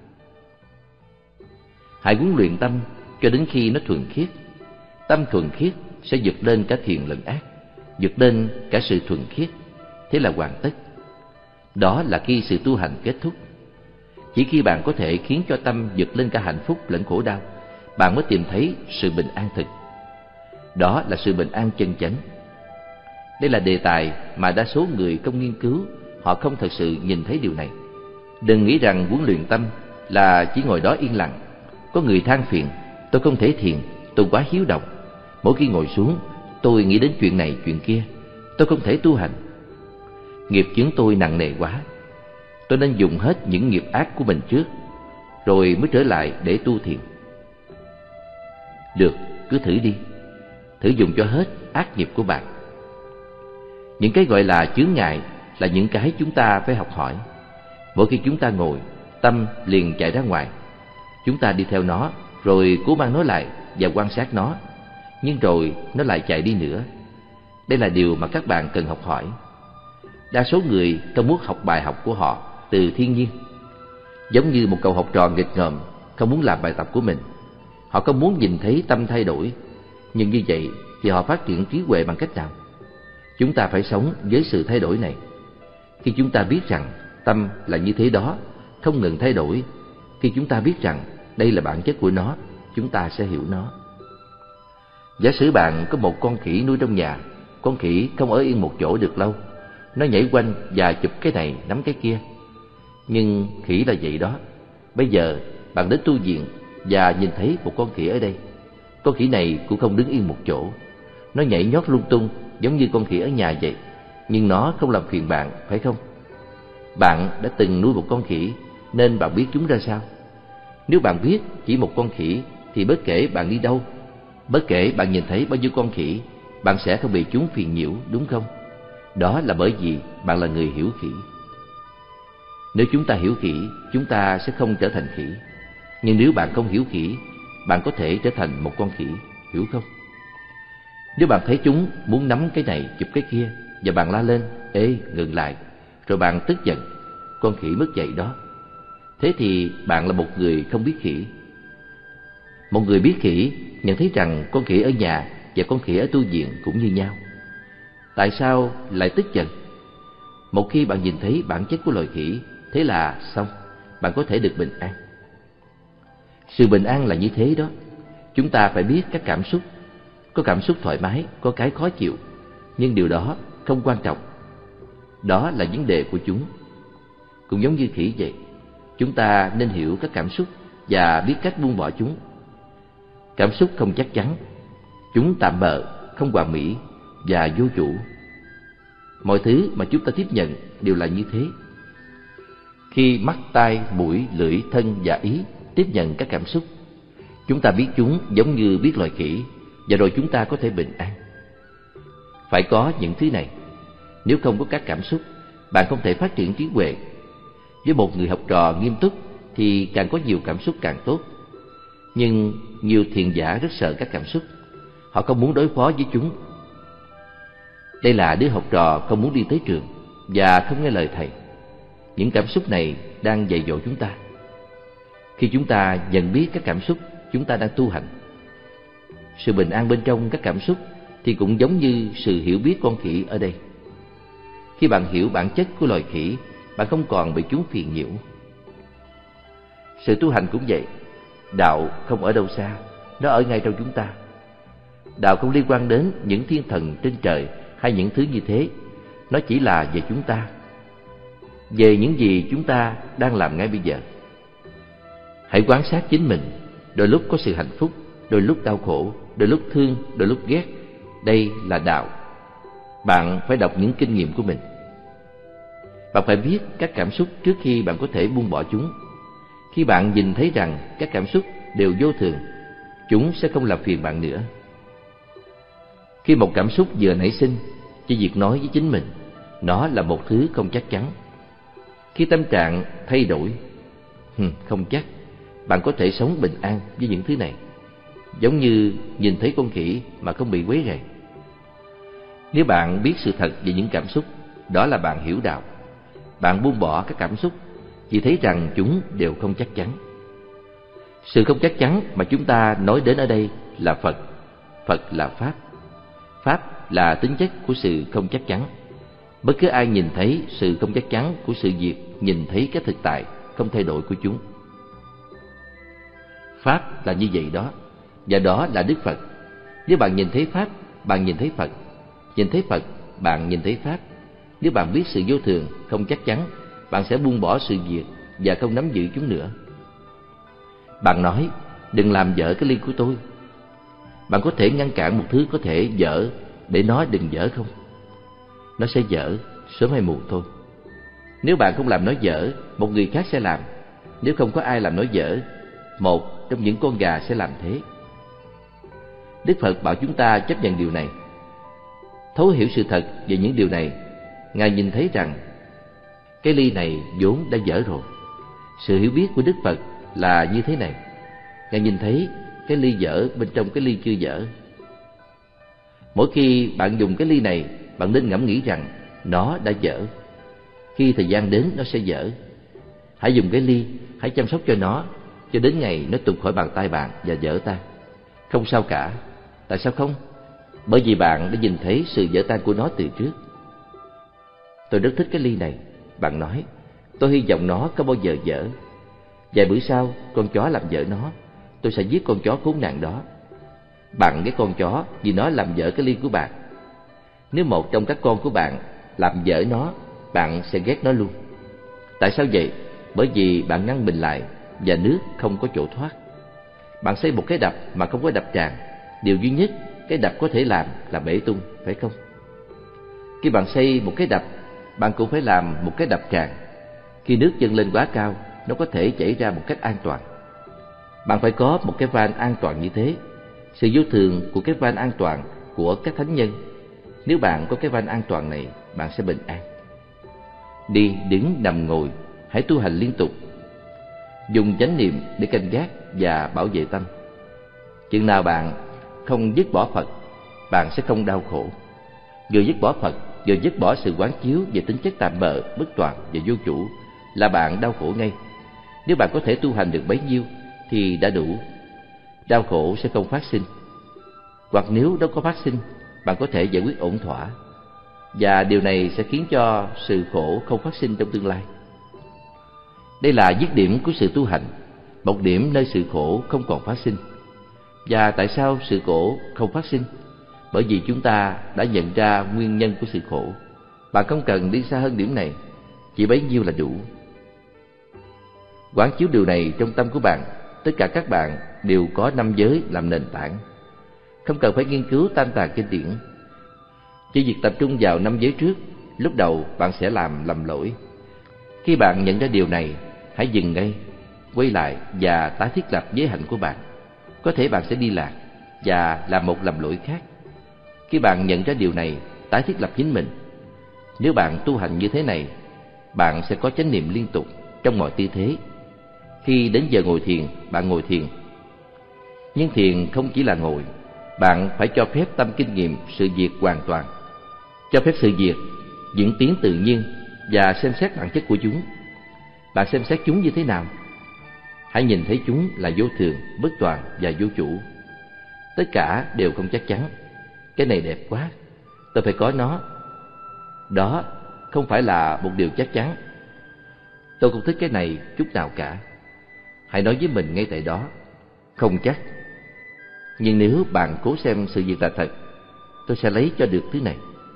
Hãy huấn luyện tâm cho đến khi nó thuần khiết. Tâm thuần khiết sẽ vượt lên cả thiện lẫn ác, vượt lên cả sự thuần khiết. Thế là hoàn tất. Đó là khi sự tu hành kết thúc. Chỉ khi bạn có thể khiến cho tâm vượt lên cả hạnh phúc lẫn khổ đau, bạn mới tìm thấy sự bình an thực. Đó là sự bình an chân chánh. Đây là đề tài mà đa số người không nghiên cứu, họ không thật sự nhìn thấy điều này. Đừng nghĩ rằng huấn luyện tâm là chỉ ngồi đó yên lặng. Có người than phiền, tôi không thể thiền, tôi quá hiếu động. Mỗi khi ngồi xuống, tôi nghĩ đến chuyện này chuyện kia, tôi không thể tu hành. Nghiệp chướng tôi nặng nề quá, tôi nên dùng hết những nghiệp ác của mình trước, rồi mới trở lại để tu thiền. Được, cứ thử đi. Thử dùng cho hết ác nghiệp của bạn. Những cái gọi là chướng ngại là những cái chúng ta phải học hỏi. Mỗi khi chúng ta ngồi, tâm liền chạy ra ngoài. Chúng ta đi theo nó, rồi cố mang nó lại và quan sát nó. Nhưng rồi nó lại chạy đi nữa. Đây là điều mà các bạn cần học hỏi. Đa số người không muốn học bài học của họ từ thiên nhiên. Giống như một cậu học trò nghịch ngợm không muốn làm bài tập của mình. Họ không muốn nhìn thấy tâm thay đổi. Nhưng như vậy thì họ phát triển trí huệ bằng cách nào? Chúng ta phải sống với sự thay đổi này. Khi chúng ta biết rằng tâm là như thế đó, không ngừng thay đổi, khi chúng ta biết rằng đây là bản chất của nó, chúng ta sẽ hiểu nó. Giả sử bạn có một con khỉ nuôi trong nhà. Con khỉ không ở yên một chỗ được lâu. Nó nhảy quanh và chụp cái này nắm cái kia. Nhưng khỉ là vậy đó. Bây giờ bạn đến tu viện và nhìn thấy một con khỉ ở đây. Con khỉ này cũng không đứng yên một chỗ. Nó nhảy nhót lung tung giống như con khỉ ở nhà vậy. Nhưng nó không làm phiền bạn, phải không? Bạn đã từng nuôi một con khỉ nên bạn biết chúng ra sao. Nếu bạn biết chỉ một con khỉ thì bất kể bạn đi đâu, bất kể bạn nhìn thấy bao nhiêu con khỉ, bạn sẽ không bị chúng phiền nhiễu, đúng không? Đó là bởi vì bạn là người hiểu khỉ. Nếu chúng ta hiểu khỉ, chúng ta sẽ không trở thành khỉ. Nhưng nếu bạn không hiểu khỉ, bạn có thể trở thành một con khỉ, hiểu không? Nếu bạn thấy chúng muốn nắm cái này chụp cái kia và bạn la lên, ê, ngừng lại, rồi bạn tức giận, con khỉ mất dạy đó. Thế thì bạn là một người không biết khỉ. Một người biết khỉ nhận thấy rằng con khỉ ở nhà và con khỉ ở tu viện cũng như nhau. Tại sao lại tức giận? Một khi bạn nhìn thấy bản chất của loài khỉ, thế là xong, bạn có thể được bình an. Sự bình an là như thế đó. Chúng ta phải biết các cảm xúc. Có cảm xúc thoải mái, có cái khó chịu. Nhưng điều đó không quan trọng. Đó là vấn đề của chúng. Cũng giống như khỉ vậy. Chúng ta nên hiểu các cảm xúc và biết cách buông bỏ chúng. Cảm xúc không chắc chắn, chúng tạm bợ, không hoàn mỹ, và vô chủ. Mọi thứ mà chúng ta tiếp nhận đều là như thế. Khi mắt, tai, mũi, lưỡi, thân và ý tiếp nhận các cảm xúc, chúng ta biết chúng giống như biết loài khỉ, và rồi chúng ta có thể bình an. Phải có những thứ này. Nếu không có các cảm xúc, bạn không thể phát triển trí huệ. Với một người học trò nghiêm túc thì càng có nhiều cảm xúc càng tốt. Nhưng nhiều thiền giả rất sợ các cảm xúc. Họ không muốn đối phó với chúng. Đây là đứa học trò không muốn đi tới trường và không nghe lời thầy. Những cảm xúc này đang dạy dỗ chúng ta. Khi chúng ta nhận biết các cảm xúc, chúng ta đang tu hành. Sự bình an bên trong các cảm xúc thì cũng giống như sự hiểu biết con khỉ ở đây. Khi bạn hiểu bản chất của loài khỉ, bạn không còn bị chúng phiền nhiễu. Sự tu hành cũng vậy. Đạo không ở đâu xa, nó ở ngay trong chúng ta. Đạo không liên quan đến những thiên thần trên trời hay những thứ như thế. Nó chỉ là về chúng ta, về những gì chúng ta đang làm ngay bây giờ. Hãy quan sát chính mình. Đôi lúc có sự hạnh phúc, đôi lúc đau khổ, đôi lúc thương, đôi lúc ghét. Đây là đạo. Bạn phải đọc những kinh nghiệm của mình. Bạn phải biết các cảm xúc trước khi bạn có thể buông bỏ chúng. Khi bạn nhìn thấy rằng các cảm xúc đều vô thường, chúng sẽ không làm phiền bạn nữa. Khi một cảm xúc vừa nảy sinh, chỉ việc nói với chính mình, nó là một thứ không chắc chắn. Khi tâm trạng thay đổi, không chắc, bạn có thể sống bình an với những thứ này, giống như nhìn thấy con khỉ mà không bị quấy rầy. Nếu bạn biết sự thật về những cảm xúc, đó là bạn hiểu đạo. Bạn buông bỏ các cảm xúc, chỉ thấy rằng chúng đều không chắc chắn. Sự không chắc chắn mà chúng ta nói đến ở đây là Phật. Phật là Pháp. Pháp là tính chất của sự không chắc chắn. Bất cứ ai nhìn thấy sự không chắc chắn của sự việc, nhìn thấy cái thực tại không thay đổi của chúng. Pháp là như vậy đó, và đó là Đức Phật. Nếu bạn nhìn thấy Pháp, bạn nhìn thấy Phật. Nhìn thấy Phật, bạn nhìn thấy Pháp. Nếu bạn biết sự vô thường, không chắc chắn, bạn sẽ buông bỏ sự việc và không nắm giữ chúng nữa. Bạn nói, đừng làm dở cái ly của tôi. Bạn có thể ngăn cản một thứ có thể dở để nó đừng dở không? Nó sẽ dở, sớm hay muộn thôi. Nếu bạn không làm nó dở, một người khác sẽ làm. Nếu không có ai làm nó dở, một trong những con gà sẽ làm thế. Đức Phật bảo chúng ta chấp nhận điều này. Thấu hiểu sự thật về những điều này, Ngài nhìn thấy rằng cái ly này vốn đã dở rồi. Sự hiểu biết của Đức Phật là như thế này. Ngài nhìn thấy cái ly dở bên trong cái ly chưa dở. Mỗi khi bạn dùng cái ly này, bạn nên ngẫm nghĩ rằng nó đã dở. Khi thời gian đến nó sẽ dở. Hãy dùng cái ly, hãy chăm sóc cho nó cho đến ngày nó tuột khỏi bàn tay bạn và vỡ tan. Không sao cả. Tại sao không? Bởi vì bạn đã nhìn thấy sự vỡ tan của nó từ trước. Tôi rất thích cái ly này. Bạn nói, tôi hy vọng nó có bao giờ dở. Vài bữa sau, con chó làm vỡ nó. Tôi sẽ giết con chó khốn nạn đó. Bạn ghét con chó vì nó làm vỡ cái ly của bạn. Nếu một trong các con của bạn làm vỡ nó, bạn sẽ ghét nó luôn. Tại sao vậy? Bởi vì bạn ngăn mình lại và nước không có chỗ thoát. Bạn xây một cái đập mà không có đập tràn. Điều duy nhất cái đập có thể làm là bể tung, phải không? Khi bạn xây một cái đập, bạn cũng phải làm một cái đập tràn. Khi nước dâng lên quá cao, nó có thể chảy ra một cách an toàn. Bạn phải có một cái van an toàn như thế. Sự vô thường của cái van an toàn của các thánh nhân. Nếu bạn có cái van an toàn này, bạn sẽ bình an. Đi, đứng, nằm, ngồi, hãy tu hành liên tục. Dùng chánh niệm để canh gác và bảo vệ tâm. Chừng nào bạn không dứt bỏ Phật, bạn sẽ không đau khổ. Vừa dứt bỏ Phật, vừa dứt bỏ sự quán chiếu về tính chất tạm bợ, bất toàn và vô chủ là bạn đau khổ ngay. Nếu bạn có thể tu hành được bấy nhiêu thì đã đủ. Đau khổ sẽ không phát sinh. Hoặc nếu nó có phát sinh, bạn có thể giải quyết ổn thỏa. Và điều này sẽ khiến cho sự khổ không phát sinh trong tương lai. Đây là dứt điểm của sự tu hành, một điểm nơi sự khổ không còn phát sinh. Và tại sao sự khổ không phát sinh? Bởi vì chúng ta đã nhận ra nguyên nhân của sự khổ. Bạn không cần đi xa hơn điểm này, chỉ bấy nhiêu là đủ. Quán chiếu điều này trong tâm của bạn. Tất cả các bạn đều có 5 giới làm nền tảng. Không cần phải nghiên cứu tam tạng kinh điển. Chỉ việc tập trung vào 5 giới trước, lúc đầu bạn sẽ làm lầm lỗi. Khi bạn nhận ra điều này, hãy dừng ngay, quay lại và tái thiết lập giới hạnh của bạn. Có thể bạn sẽ đi lạc và làm một lầm lỗi khác. Khi bạn nhận ra điều này, tái thiết lập chính mình. Nếu bạn tu hành như thế này, bạn sẽ có chánh niệm liên tục trong mọi tư thế. Khi đến giờ ngồi thiền, bạn ngồi thiền. Nhưng thiền không chỉ là ngồi, bạn phải cho phép tâm kinh nghiệm sự việc hoàn toàn. Cho phép sự việc diễn tiến tự nhiên và xem xét bản chất của chúng. Bạn xem xét chúng như thế nào? Hãy nhìn thấy chúng là vô thường, bất toàn và vô chủ. Tất cả đều không chắc chắn. Cái này đẹp quá, tôi phải có nó. Đó không phải là một điều chắc chắn. Tôi không thích cái này chút nào cả. Hãy nói với mình ngay tại đó, không chắc. Nhưng nếu bạn cố xem sự việc là thật, tôi sẽ lấy cho được thứ này.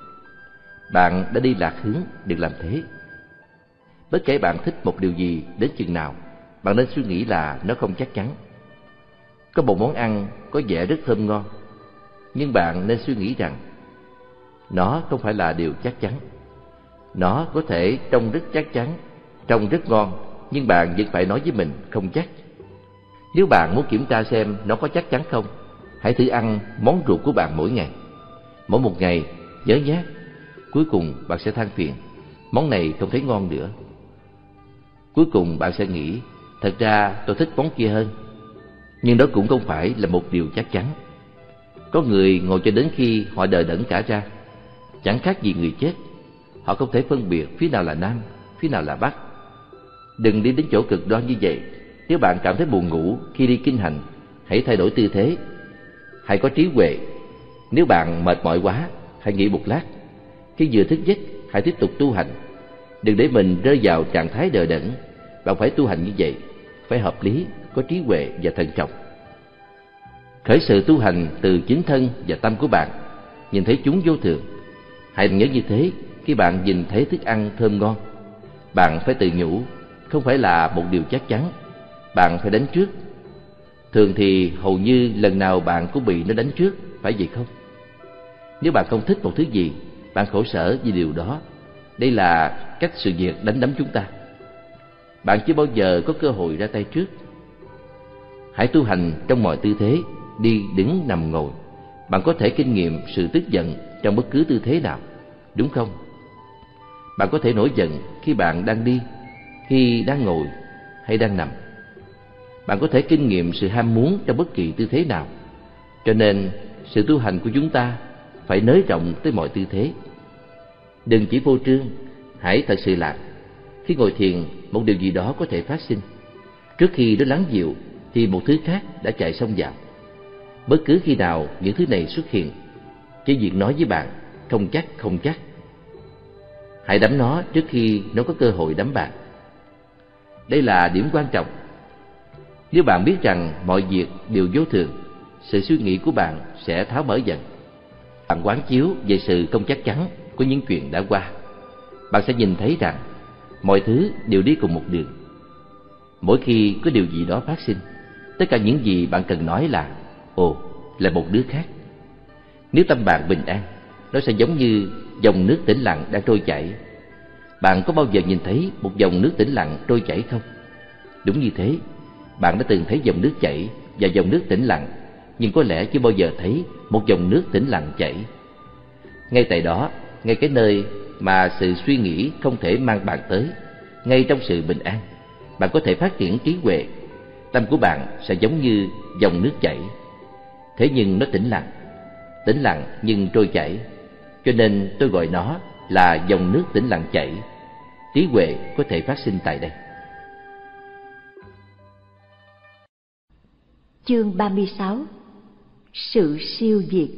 Bạn đã đi lạc hướng, đừng làm thế. Bất kể bạn thích một điều gì đến chừng nào, bạn nên suy nghĩ là nó không chắc chắn. Có một món ăn có vẻ rất thơm ngon, nhưng bạn nên suy nghĩ rằng nó không phải là điều chắc chắn. Nó có thể trông rất chắc chắn, trông rất ngon, nhưng bạn vẫn phải nói với mình không chắc. Nếu bạn muốn kiểm tra xem nó có chắc chắn không, hãy thử ăn món ruột của bạn mỗi ngày. Mỗi một ngày, nhớ nhé. Cuối cùng bạn sẽ than phiền, món này không thấy ngon nữa. Cuối cùng bạn sẽ nghĩ, thật ra tôi thích món kia hơn. Nhưng đó cũng không phải là một điều chắc chắn. Có người ngồi cho đến khi họ đờ đẫn cả ra, chẳng khác gì người chết. Họ không thể phân biệt phía nào là Nam, phía nào là Bắc. Đừng đi đến chỗ cực đoan như vậy. Nếu bạn cảm thấy buồn ngủ khi đi kinh hành, hãy thay đổi tư thế. Hãy có trí huệ. Nếu bạn mệt mỏi quá, hãy nghỉ một lát. Khi vừa thức giấc, hãy tiếp tục tu hành. Đừng để mình rơi vào trạng thái đờ đẫn. Bạn phải tu hành như vậy, phải hợp lý, có trí huệ và thận trọng. Khởi sự tu hành từ chính thân và tâm của bạn, nhìn thấy chúng vô thường. Hãy nhớ như thế khi bạn nhìn thấy thức ăn thơm ngon. Bạn phải tự nhủ, không phải là một điều chắc chắn. Bạn phải đánh trước. Thường thì hầu như lần nào bạn cũng bị nó đánh trước, phải vậy không? Nếu bạn không thích một thứ gì, bạn khổ sở vì điều đó. Đây là cách sự việc đánh đấm chúng ta. Bạn chưa bao giờ có cơ hội ra tay trước. Hãy tu hành trong mọi tư thế, đi, đứng, nằm, ngồi. Bạn có thể kinh nghiệm sự tức giận trong bất cứ tư thế nào, đúng không? Bạn có thể nổi giận khi bạn đang đi, khi đang ngồi hay đang nằm. Bạn có thể kinh nghiệm sự ham muốn trong bất kỳ tư thế nào. Cho nên, sự tu hành của chúng ta phải nới rộng tới mọi tư thế. Đừng chỉ phô trương, hãy thật sự làm. Khi ngồi thiền, một điều gì đó có thể phát sinh. Trước khi nó lắng dịu, thì một thứ khác đã chạy xông vào. Bất cứ khi nào những thứ này xuất hiện, chỉ việc nói với bạn, không chắc, không chắc. Hãy đắm nó trước khi nó có cơ hội đắm bạn. Đây là điểm quan trọng. Nếu bạn biết rằng mọi việc đều vô thường, sự suy nghĩ của bạn sẽ tháo mở dần. Bạn quán chiếu về sự không chắc chắn của những chuyện đã qua. Bạn sẽ nhìn thấy rằng mọi thứ đều đi cùng một đường. Mỗi khi có điều gì đó phát sinh, tất cả những gì bạn cần nói là ồ, là một đứa khác. Nếu tâm bạn bình an, nó sẽ giống như dòng nước tĩnh lặng đang trôi chảy. Bạn có bao giờ nhìn thấy một dòng nước tĩnh lặng trôi chảy không? Đúng như thế, bạn đã từng thấy dòng nước chảy và dòng nước tĩnh lặng, nhưng có lẽ chưa bao giờ thấy một dòng nước tĩnh lặng chảy. Ngay tại đó, ngay cái nơi mà sự suy nghĩ không thể mang bạn tới, ngay trong sự bình an, bạn có thể phát triển trí huệ. Tâm của bạn sẽ giống như dòng nước chảy. Thế nhưng nó tĩnh lặng nhưng trôi chảy. Cho nên tôi gọi nó là dòng nước tĩnh lặng chảy. Trí huệ có thể phát sinh tại đây. Chương 36. Sự siêu diệt.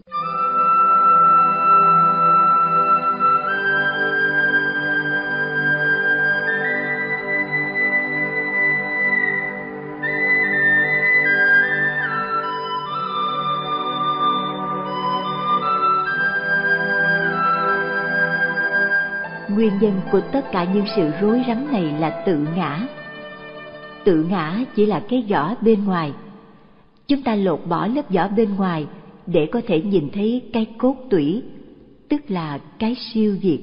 Nguyên nhân của tất cả những sự rối rắm này là tự ngã. Tự ngã chỉ là cái vỏ bên ngoài. Chúng ta lột bỏ lớp vỏ bên ngoài để có thể nhìn thấy cái cốt tủy. tức là cái siêu diệt.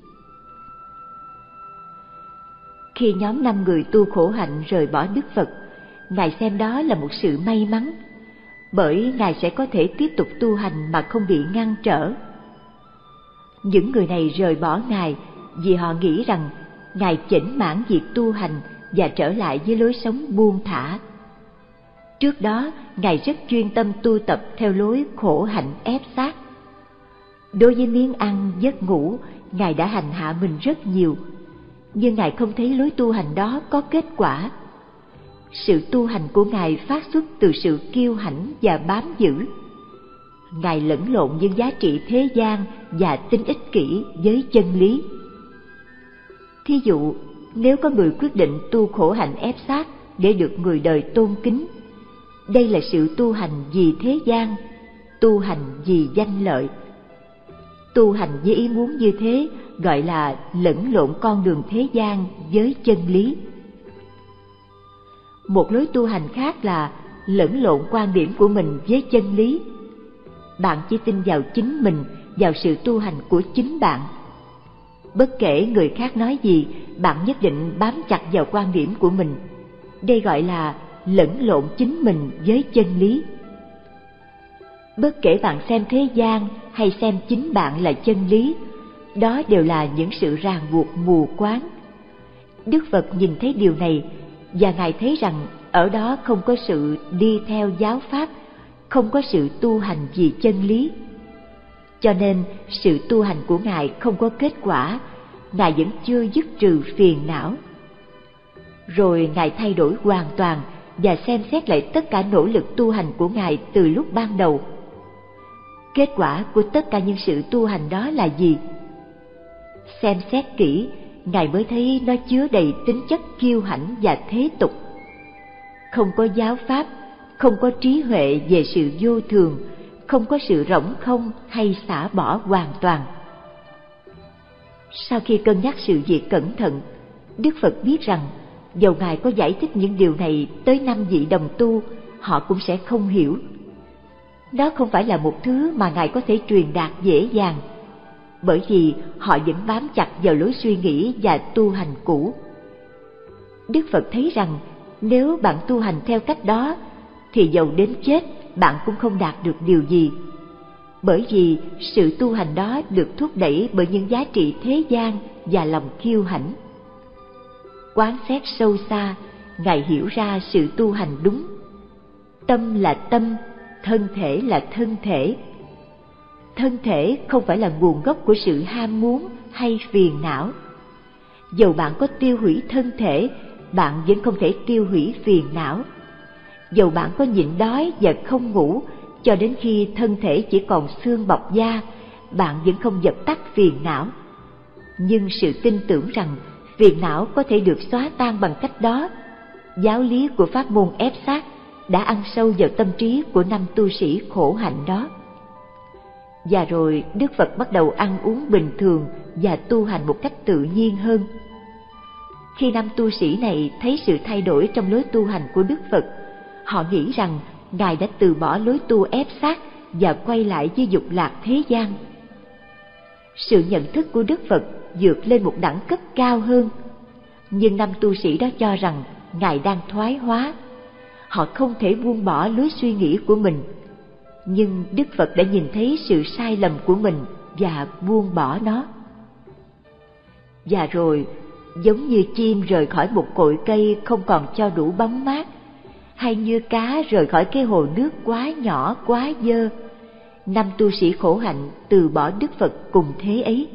Khi nhóm 5 người tu khổ hạnh rời bỏ Đức Phật, Ngài xem đó là một sự may mắn, bởi Ngài sẽ có thể tiếp tục tu hành mà không bị ngăn trở. Những người này rời bỏ Ngài vì họ nghĩ rằng Ngài chểnh mãn việc tu hành và trở lại với lối sống buông thả. Trước đó, Ngài rất chuyên tâm tu tập theo lối khổ hạnh ép sát. Đối với miếng ăn, giấc ngủ, Ngài đã hành hạ mình rất nhiều, nhưng Ngài không thấy lối tu hành đó có kết quả. Sự tu hành của Ngài phát xuất từ sự kiêu hãnh và bám giữ. Ngài lẫn lộn những giá trị thế gian và tính ích kỷ với chân lý. Thí dụ, nếu có người quyết định tu khổ hạnh ép sát để được người đời tôn kính, đây là sự tu hành vì thế gian, tu hành vì danh lợi. Tu hành với ý muốn như thế gọi là lẫn lộn con đường thế gian với chân lý. Một lối tu hành khác là lẫn lộn quan điểm của mình với chân lý. Bạn chỉ tin vào chính mình, vào sự tu hành của chính bạn. Bất kể người khác nói gì, bạn nhất định bám chặt vào quan điểm của mình. Đây gọi là lẫn lộn chính mình với chân lý. Bất kể bạn xem thế gian hay xem chính bạn là chân lý, đó đều là những sự ràng buộc mù quáng. Đức Phật nhìn thấy điều này, và Ngài thấy rằng ở đó không có sự đi theo giáo pháp, không có sự tu hành vì chân lý. Cho nên sự tu hành của Ngài không có kết quả, Ngài vẫn chưa dứt trừ phiền não. Rồi Ngài thay đổi hoàn toàn và xem xét lại tất cả nỗ lực tu hành của Ngài từ lúc ban đầu. Kết quả của tất cả những sự tu hành đó là gì? Xem xét kỹ, Ngài mới thấy nó chứa đầy tính chất kiêu hãnh và thế tục. Không có giáo pháp, không có trí huệ về sự vô thường, không có sự rỗng không hay xả bỏ hoàn toàn. Sau khi cân nhắc sự việc cẩn thận, Đức Phật biết rằng dầu Ngài có giải thích những điều này tới 5 vị đồng tu, họ cũng sẽ không hiểu. Đó không phải là một thứ mà Ngài có thể truyền đạt dễ dàng, bởi vì họ vẫn bám chặt vào lối suy nghĩ và tu hành cũ. Đức Phật thấy rằng nếu bạn tu hành theo cách đó, thì dầu đến chết bạn cũng không đạt được điều gì, bởi vì sự tu hành đó được thúc đẩy bởi những giá trị thế gian và lòng kiêu hãnh. Quán xét sâu xa, Ngài hiểu ra sự tu hành đúng. Tâm là tâm, thân thể là thân thể. Thân thể không phải là nguồn gốc của sự ham muốn hay phiền não. Dầu bạn có tiêu hủy thân thể, bạn vẫn không thể tiêu hủy phiền não. Dầu bạn có nhịn đói và không ngủ cho đến khi thân thể chỉ còn xương bọc da, bạn vẫn không dập tắt phiền não. Nhưng sự tin tưởng rằng phiền não có thể được xóa tan bằng cách đó, giáo lý của pháp môn ép sát đã ăn sâu vào tâm trí của 5 tu sĩ khổ hạnh đó. Và rồi Đức Phật bắt đầu ăn uống bình thường và tu hành một cách tự nhiên hơn. Khi 5 tu sĩ này thấy sự thay đổi trong lối tu hành của Đức Phật, họ nghĩ rằng Ngài đã từ bỏ lối tu ép sát và quay lại với dục lạc thế gian. Sự nhận thức của Đức Phật vượt lên một đẳng cấp cao hơn, nhưng 5 tu sĩ đó cho rằng Ngài đang thoái hóa. Họ không thể buông bỏ lối suy nghĩ của mình, nhưng Đức Phật đã nhìn thấy sự sai lầm của mình và buông bỏ nó. Và rồi, giống như chim rời khỏi một cội cây không còn cho đủ bóng mát, hay như cá rời khỏi cái hồ nước quá nhỏ quá dơ, 5 tu sĩ khổ hạnh từ bỏ Đức Phật cùng thế ấy.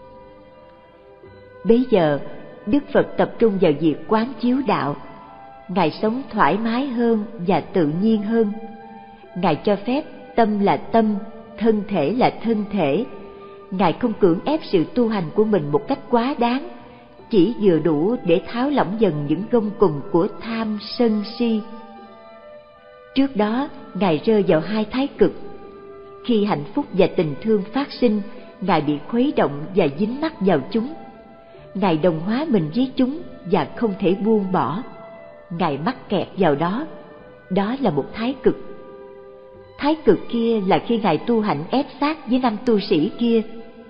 Bấy giờ, Đức Phật tập trung vào việc quán chiếu đạo. Ngài sống thoải mái hơn và tự nhiên hơn. Ngài cho phép tâm là tâm, thân thể là thân thể. Ngài không cưỡng ép sự tu hành của mình một cách quá đáng, chỉ vừa đủ để tháo lỏng dần những gông cùm của tham, sân, si. Trước đó, Ngài rơi vào 2 thái cực. Khi hạnh phúc và tình thương phát sinh, Ngài bị khuấy động và dính mắc vào chúng. Ngài đồng hóa mình với chúng và không thể buông bỏ. Ngài mắc kẹt vào đó. Đó là một thái cực. Thái cực kia là khi Ngài tu hành ép sát với 5 tu sĩ kia.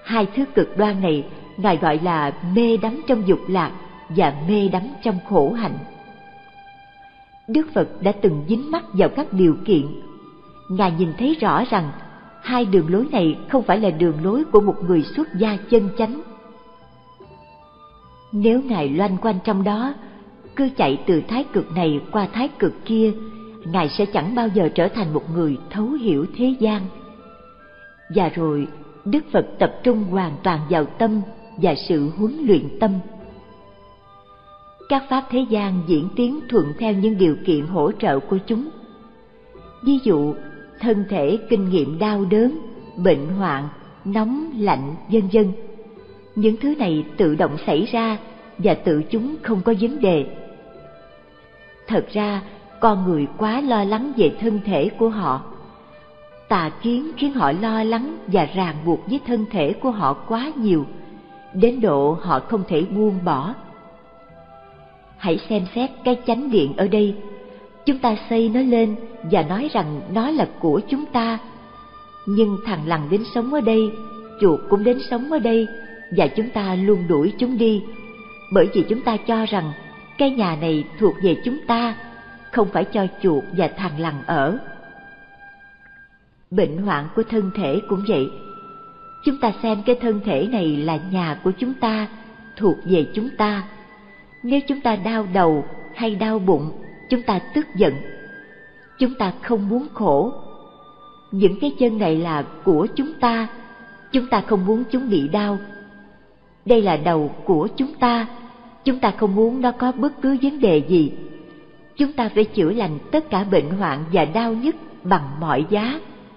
Hai thứ cực đoan này Ngài gọi là mê đắm trong dục lạc và mê đắm trong khổ hạnh. Đức Phật đã từng dính mắc vào các điều kiện. Ngài nhìn thấy rõ rằng hai đường lối này không phải là đường lối của một người xuất gia chân chánh. Nếu Ngài loanh quanh trong đó, cứ chạy từ thái cực này qua thái cực kia, Ngài sẽ chẳng bao giờ trở thành một người thấu hiểu thế gian. Và rồi, Đức Phật tập trung hoàn toàn vào tâm và sự huấn luyện tâm. Các pháp thế gian diễn tiến thuận theo những điều kiện hỗ trợ của chúng. Ví dụ, thân thể kinh nghiệm đau đớn, bệnh hoạn, nóng, lạnh, vân vân. Những thứ này tự động xảy ra và tự chúng không có vấn đề. Thật ra, con người quá lo lắng về thân thể của họ. Tà kiến khiến họ lo lắng và ràng buộc với thân thể của họ quá nhiều, đến độ họ không thể buông bỏ. Hãy xem xét cái chánh điện ở đây. Chúng ta xây nó lên và nói rằng nó là của chúng ta. Nhưng thằng lằn đến sống ở đây, chuột cũng đến sống ở đây, và chúng ta luôn đuổi chúng đi, bởi vì chúng ta cho rằng cái nhà này thuộc về chúng ta, không phải cho chuột và thằng lằn ở. Bệnh hoạn của thân thể cũng vậy. Chúng ta xem cái thân thể này là nhà của chúng ta, thuộc về chúng ta. Nếu chúng ta đau đầu hay đau bụng, chúng ta tức giận. Chúng ta không muốn khổ. Những cái chân này là của chúng ta không muốn chúng bị đau. Đây là đầu của chúng ta không muốn nó có bất cứ vấn đề gì. Chúng ta phải chữa lành tất cả bệnh hoạn và đau nhức bằng mọi giá.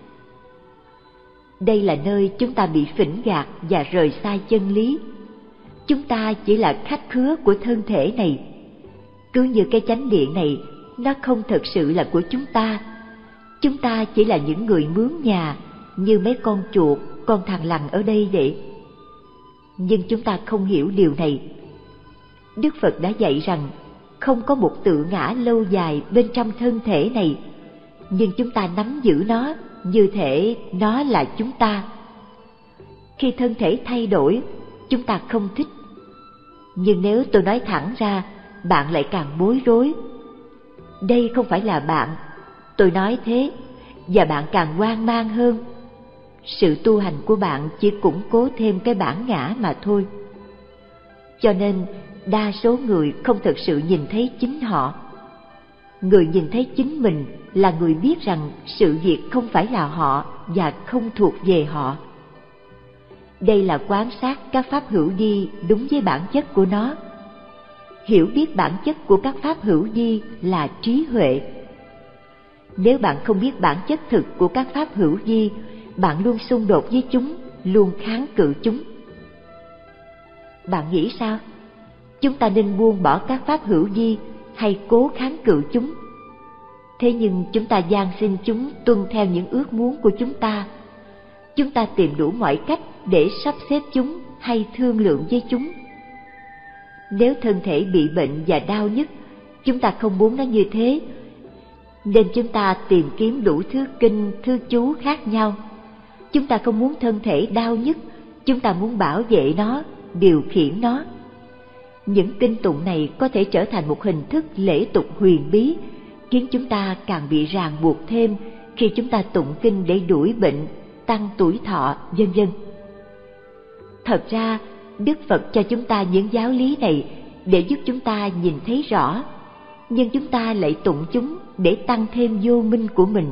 Đây là nơi chúng ta bị phỉnh gạt và rời xa chân lý. Chúng ta chỉ là khách khứa của thân thể này. Cứ như cái chánh điện này, nó không thực sự là của chúng ta. Chúng ta chỉ là những người mướn nhà, như mấy con chuột, con thằn lằn ở đây vậy. Nhưng chúng ta không hiểu điều này. Đức Phật đã dạy rằng không có một tự ngã lâu dài bên trong thân thể này, nhưng chúng ta nắm giữ nó như thể nó là chúng ta. Khi thân thể thay đổi, chúng ta không thích. Nhưng nếu tôi nói thẳng ra, bạn lại càng bối rối. Đây không phải là bạn, tôi nói thế, và bạn càng hoang mang hơn. Sự tu hành của bạn chỉ củng cố thêm cái bản ngã mà thôi. Cho nên, đa số người không thực sự nhìn thấy chính họ. Người nhìn thấy chính mình là người biết rằng sự việc không phải là họ và không thuộc về họ. Đây là quan sát các pháp hữu vi đúng với bản chất của nó. Hiểu biết bản chất của các pháp hữu vi là trí huệ. Nếu bạn không biết bản chất thực của các pháp hữu vi, bạn luôn xung đột với chúng, luôn kháng cự chúng. Bạn nghĩ sao? Chúng ta nên buông bỏ các pháp hữu vi hay cố kháng cự chúng? Thế nhưng chúng ta van xin chúng tuân theo những ước muốn của chúng ta. Chúng ta tìm đủ mọi cách để sắp xếp chúng hay thương lượng với chúng. Nếu thân thể bị bệnh và đau nhức, chúng ta không muốn nó như thế, nên chúng ta tìm kiếm đủ thứ kinh, thứ chú khác nhau. Chúng ta không muốn thân thể đau nhức, chúng ta muốn bảo vệ nó, điều khiển nó. Những kinh tụng này có thể trở thành một hình thức lễ tục huyền bí, khiến chúng ta càng bị ràng buộc thêm khi chúng ta tụng kinh để đuổi bệnh, tăng tuổi thọ, vân vân. Thật ra, Đức Phật cho chúng ta những giáo lý này để giúp chúng ta nhìn thấy rõ, nhưng chúng ta lại tụng chúng để tăng thêm vô minh của mình.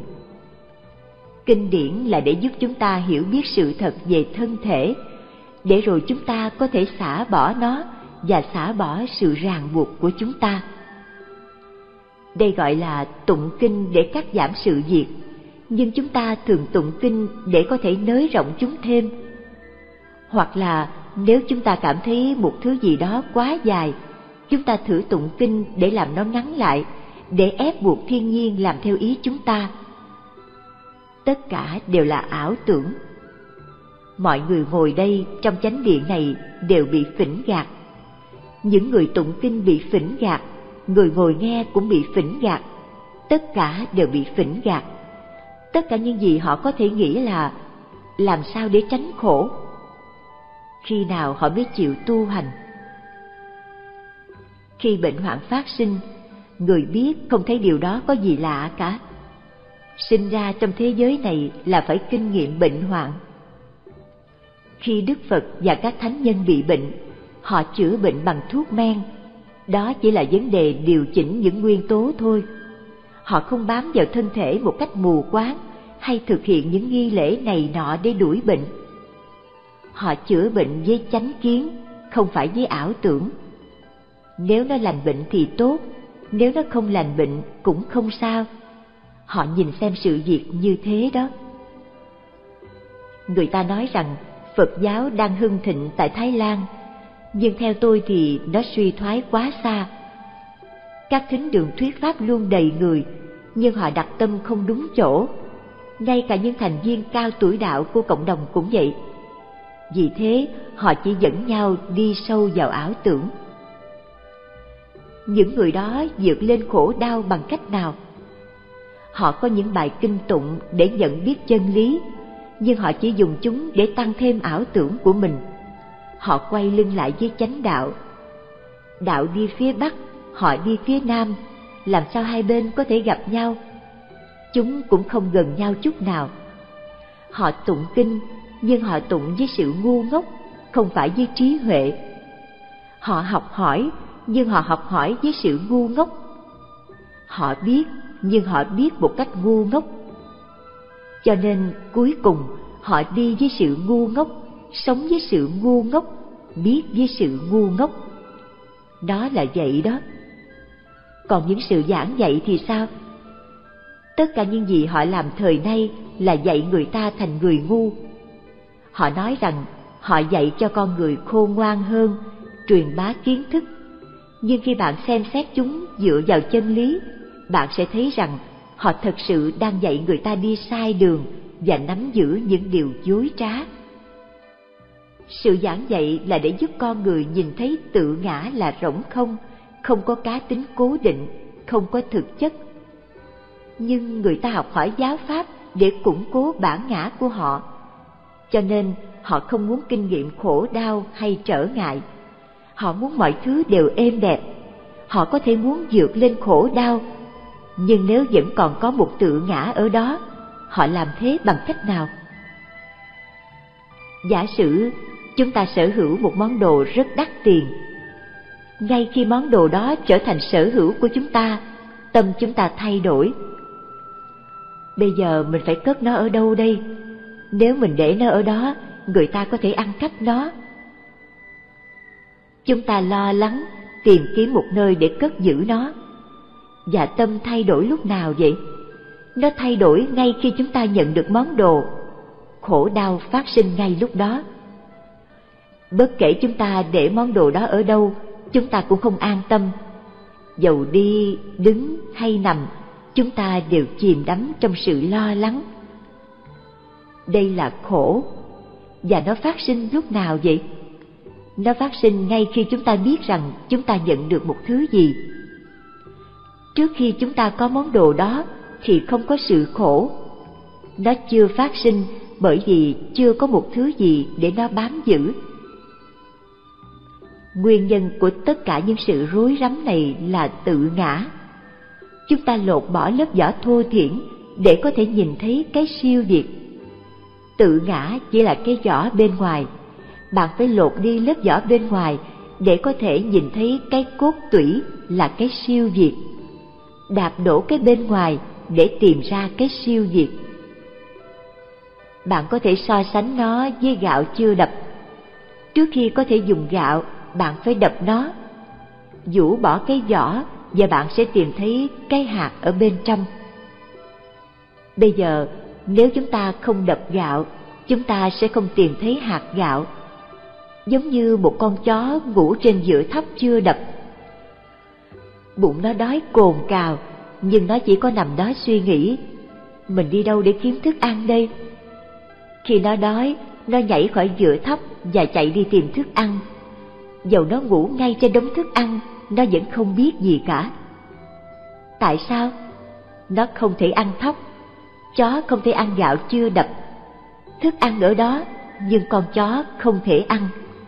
Kinh điển là để giúp chúng ta hiểu biết sự thật về thân thể, để rồi chúng ta có thể xả bỏ nó và xả bỏ sự ràng buộc của chúng ta. Đây gọi là tụng kinh để cắt giảm sự việc, nhưng chúng ta thường tụng kinh để có thể nới rộng chúng thêm. Hoặc là nếu chúng ta cảm thấy một thứ gì đó quá dài, chúng ta thử tụng kinh để làm nó ngắn lại, để ép buộc thiên nhiên làm theo ý chúng ta. Tất cả đều là ảo tưởng. Mọi người ngồi đây trong chánh điện này đều bị phỉnh gạt. Những người tụng kinh bị phỉnh gạt, người ngồi nghe cũng bị phỉnh gạt. Tất cả đều bị phỉnh gạt. Tất cả những gì họ có thể nghĩ là làm sao để tránh khổ. khi nào họ mới chịu tu hành. Khi bệnh hoạn phát sinh, người biết không thấy điều đó có gì lạ cả. Sinh ra trong thế giới này là phải kinh nghiệm bệnh hoạn. Khi Đức Phật và các thánh nhân bị bệnh, họ chữa bệnh bằng thuốc men. Đó chỉ là vấn đề điều chỉnh những nguyên tố thôi. Họ không bám vào thân thể một cách mù quáng hay thực hiện những nghi lễ này nọ để đuổi bệnh. Họ chữa bệnh với chánh kiến, không phải với ảo tưởng. Nếu nó lành bệnh thì tốt, nếu nó không lành bệnh cũng không sao. Họ nhìn xem sự việc như thế đó. Người ta nói rằng Phật giáo đang hưng thịnh tại Thái Lan, nhưng theo tôi thì nó suy thoái quá xa. Các thính đường thuyết pháp luôn đầy người, nhưng họ đặt tâm không đúng chỗ. Ngay cả những thành viên cao tuổi đạo của cộng đồng cũng vậy. Vì thế, họ chỉ dẫn nhau đi sâu vào ảo tưởng. Những người đó vượt lên khổ đau bằng cách nào? Họ có những bài kinh tụng để nhận biết chân lý, nhưng họ chỉ dùng chúng để tăng thêm ảo tưởng của mình. Họ quay lưng lại với chánh đạo. Đạo đi phía Bắc, họ đi phía Nam, làm sao hai bên có thể gặp nhau? Chúng cũng không gần nhau chút nào. Họ tụng kinh, nhưng họ tụng với sự ngu ngốc, không phải với trí huệ. Họ học hỏi, nhưng họ học hỏi với sự ngu ngốc. Họ biết, nhưng họ biết một cách ngu ngốc. Cho nên cuối cùng họ đi với sự ngu ngốc, sống với sự ngu ngốc, biết với sự ngu ngốc. Đó là vậy đó. Còn những sự giảng dạy thì sao? Tất cả những gì họ làm thời nay là dạy người ta thành người ngu. Họ nói rằng họ dạy cho con người khôn ngoan hơn, truyền bá kiến thức. Nhưng khi bạn xem xét chúng dựa vào chân lý, bạn sẽ thấy rằng họ thật sự đang dạy người ta đi sai đường và nắm giữ những điều dối trá. Sự giảng dạy là để giúp con người nhìn thấy tự ngã là rỗng không, không có cá tính cố định, không có thực chất. Nhưng người ta học hỏi giáo pháp để củng cố bản ngã của họ, cho nên họ không muốn kinh nghiệm khổ đau hay trở ngại. Họ muốn mọi thứ đều êm đẹp. Họ có thể muốn vượt lên khổ đau, nhưng nếu vẫn còn có một tự ngã ở đó, họ làm thế bằng cách nào? Giả sử chúng ta sở hữu một món đồ rất đắt tiền. Ngay khi món đồ đó trở thành sở hữu của chúng ta, tâm chúng ta thay đổi. Bây giờ mình phải cất nó ở đâu đây? Nếu mình để nó ở đó, người ta có thể ăn cắp nó. Chúng ta lo lắng, tìm kiếm một nơi để cất giữ nó. Và tâm thay đổi lúc nào vậy? Nó thay đổi ngay khi chúng ta nhận được món đồ. Khổ đau phát sinh ngay lúc đó. Bất kể chúng ta để món đồ đó ở đâu, chúng ta cũng không an tâm. Dầu đi, đứng hay nằm, chúng ta đều chìm đắm trong sự lo lắng. Đây là khổ. Và nó phát sinh lúc nào vậy? Nó phát sinh ngay khi chúng ta biết rằng chúng ta nhận được một thứ gì. Trước khi chúng ta có món đồ đó thì không có sự khổ. Nó chưa phát sinh bởi vì chưa có một thứ gì để nó bám giữ. Nguyên nhân của tất cả những sự rối rắm này là tự ngã. Chúng ta lột bỏ lớp vỏ thô thiển để có thể nhìn thấy cái siêu việt. Tự ngã chỉ là cái vỏ bên ngoài. Bạn phải lột đi lớp vỏ bên ngoài để có thể nhìn thấy cái cốt tủy là cái siêu việt. Đạp đổ cái bên ngoài để tìm ra cái siêu việt. Bạn có thể so sánh nó với gạo chưa đập. Trước khi có thể dùng gạo, bạn phải đập nó. Giũ bỏ cái vỏ và bạn sẽ tìm thấy cái hạt ở bên trong. Bây giờ, nếu chúng ta không đập gạo, chúng ta sẽ không tìm thấy hạt gạo. Giống như một con chó ngủ trên giữa thóc chưa đập. Bụng nó đói cồn cào, nhưng nó chỉ có nằm đó suy nghĩ, mình đi đâu để kiếm thức ăn đây? Khi nó đói, nó nhảy khỏi giữa thóc và chạy đi tìm thức ăn. Dầu nó ngủ ngay trên đống thức ăn, nó vẫn không biết gì cả. Tại sao? Nó không thể ăn thóc. Chó không thể ăn gạo chưa đập. Thức ăn ở đó, nhưng con chó không thể ăn.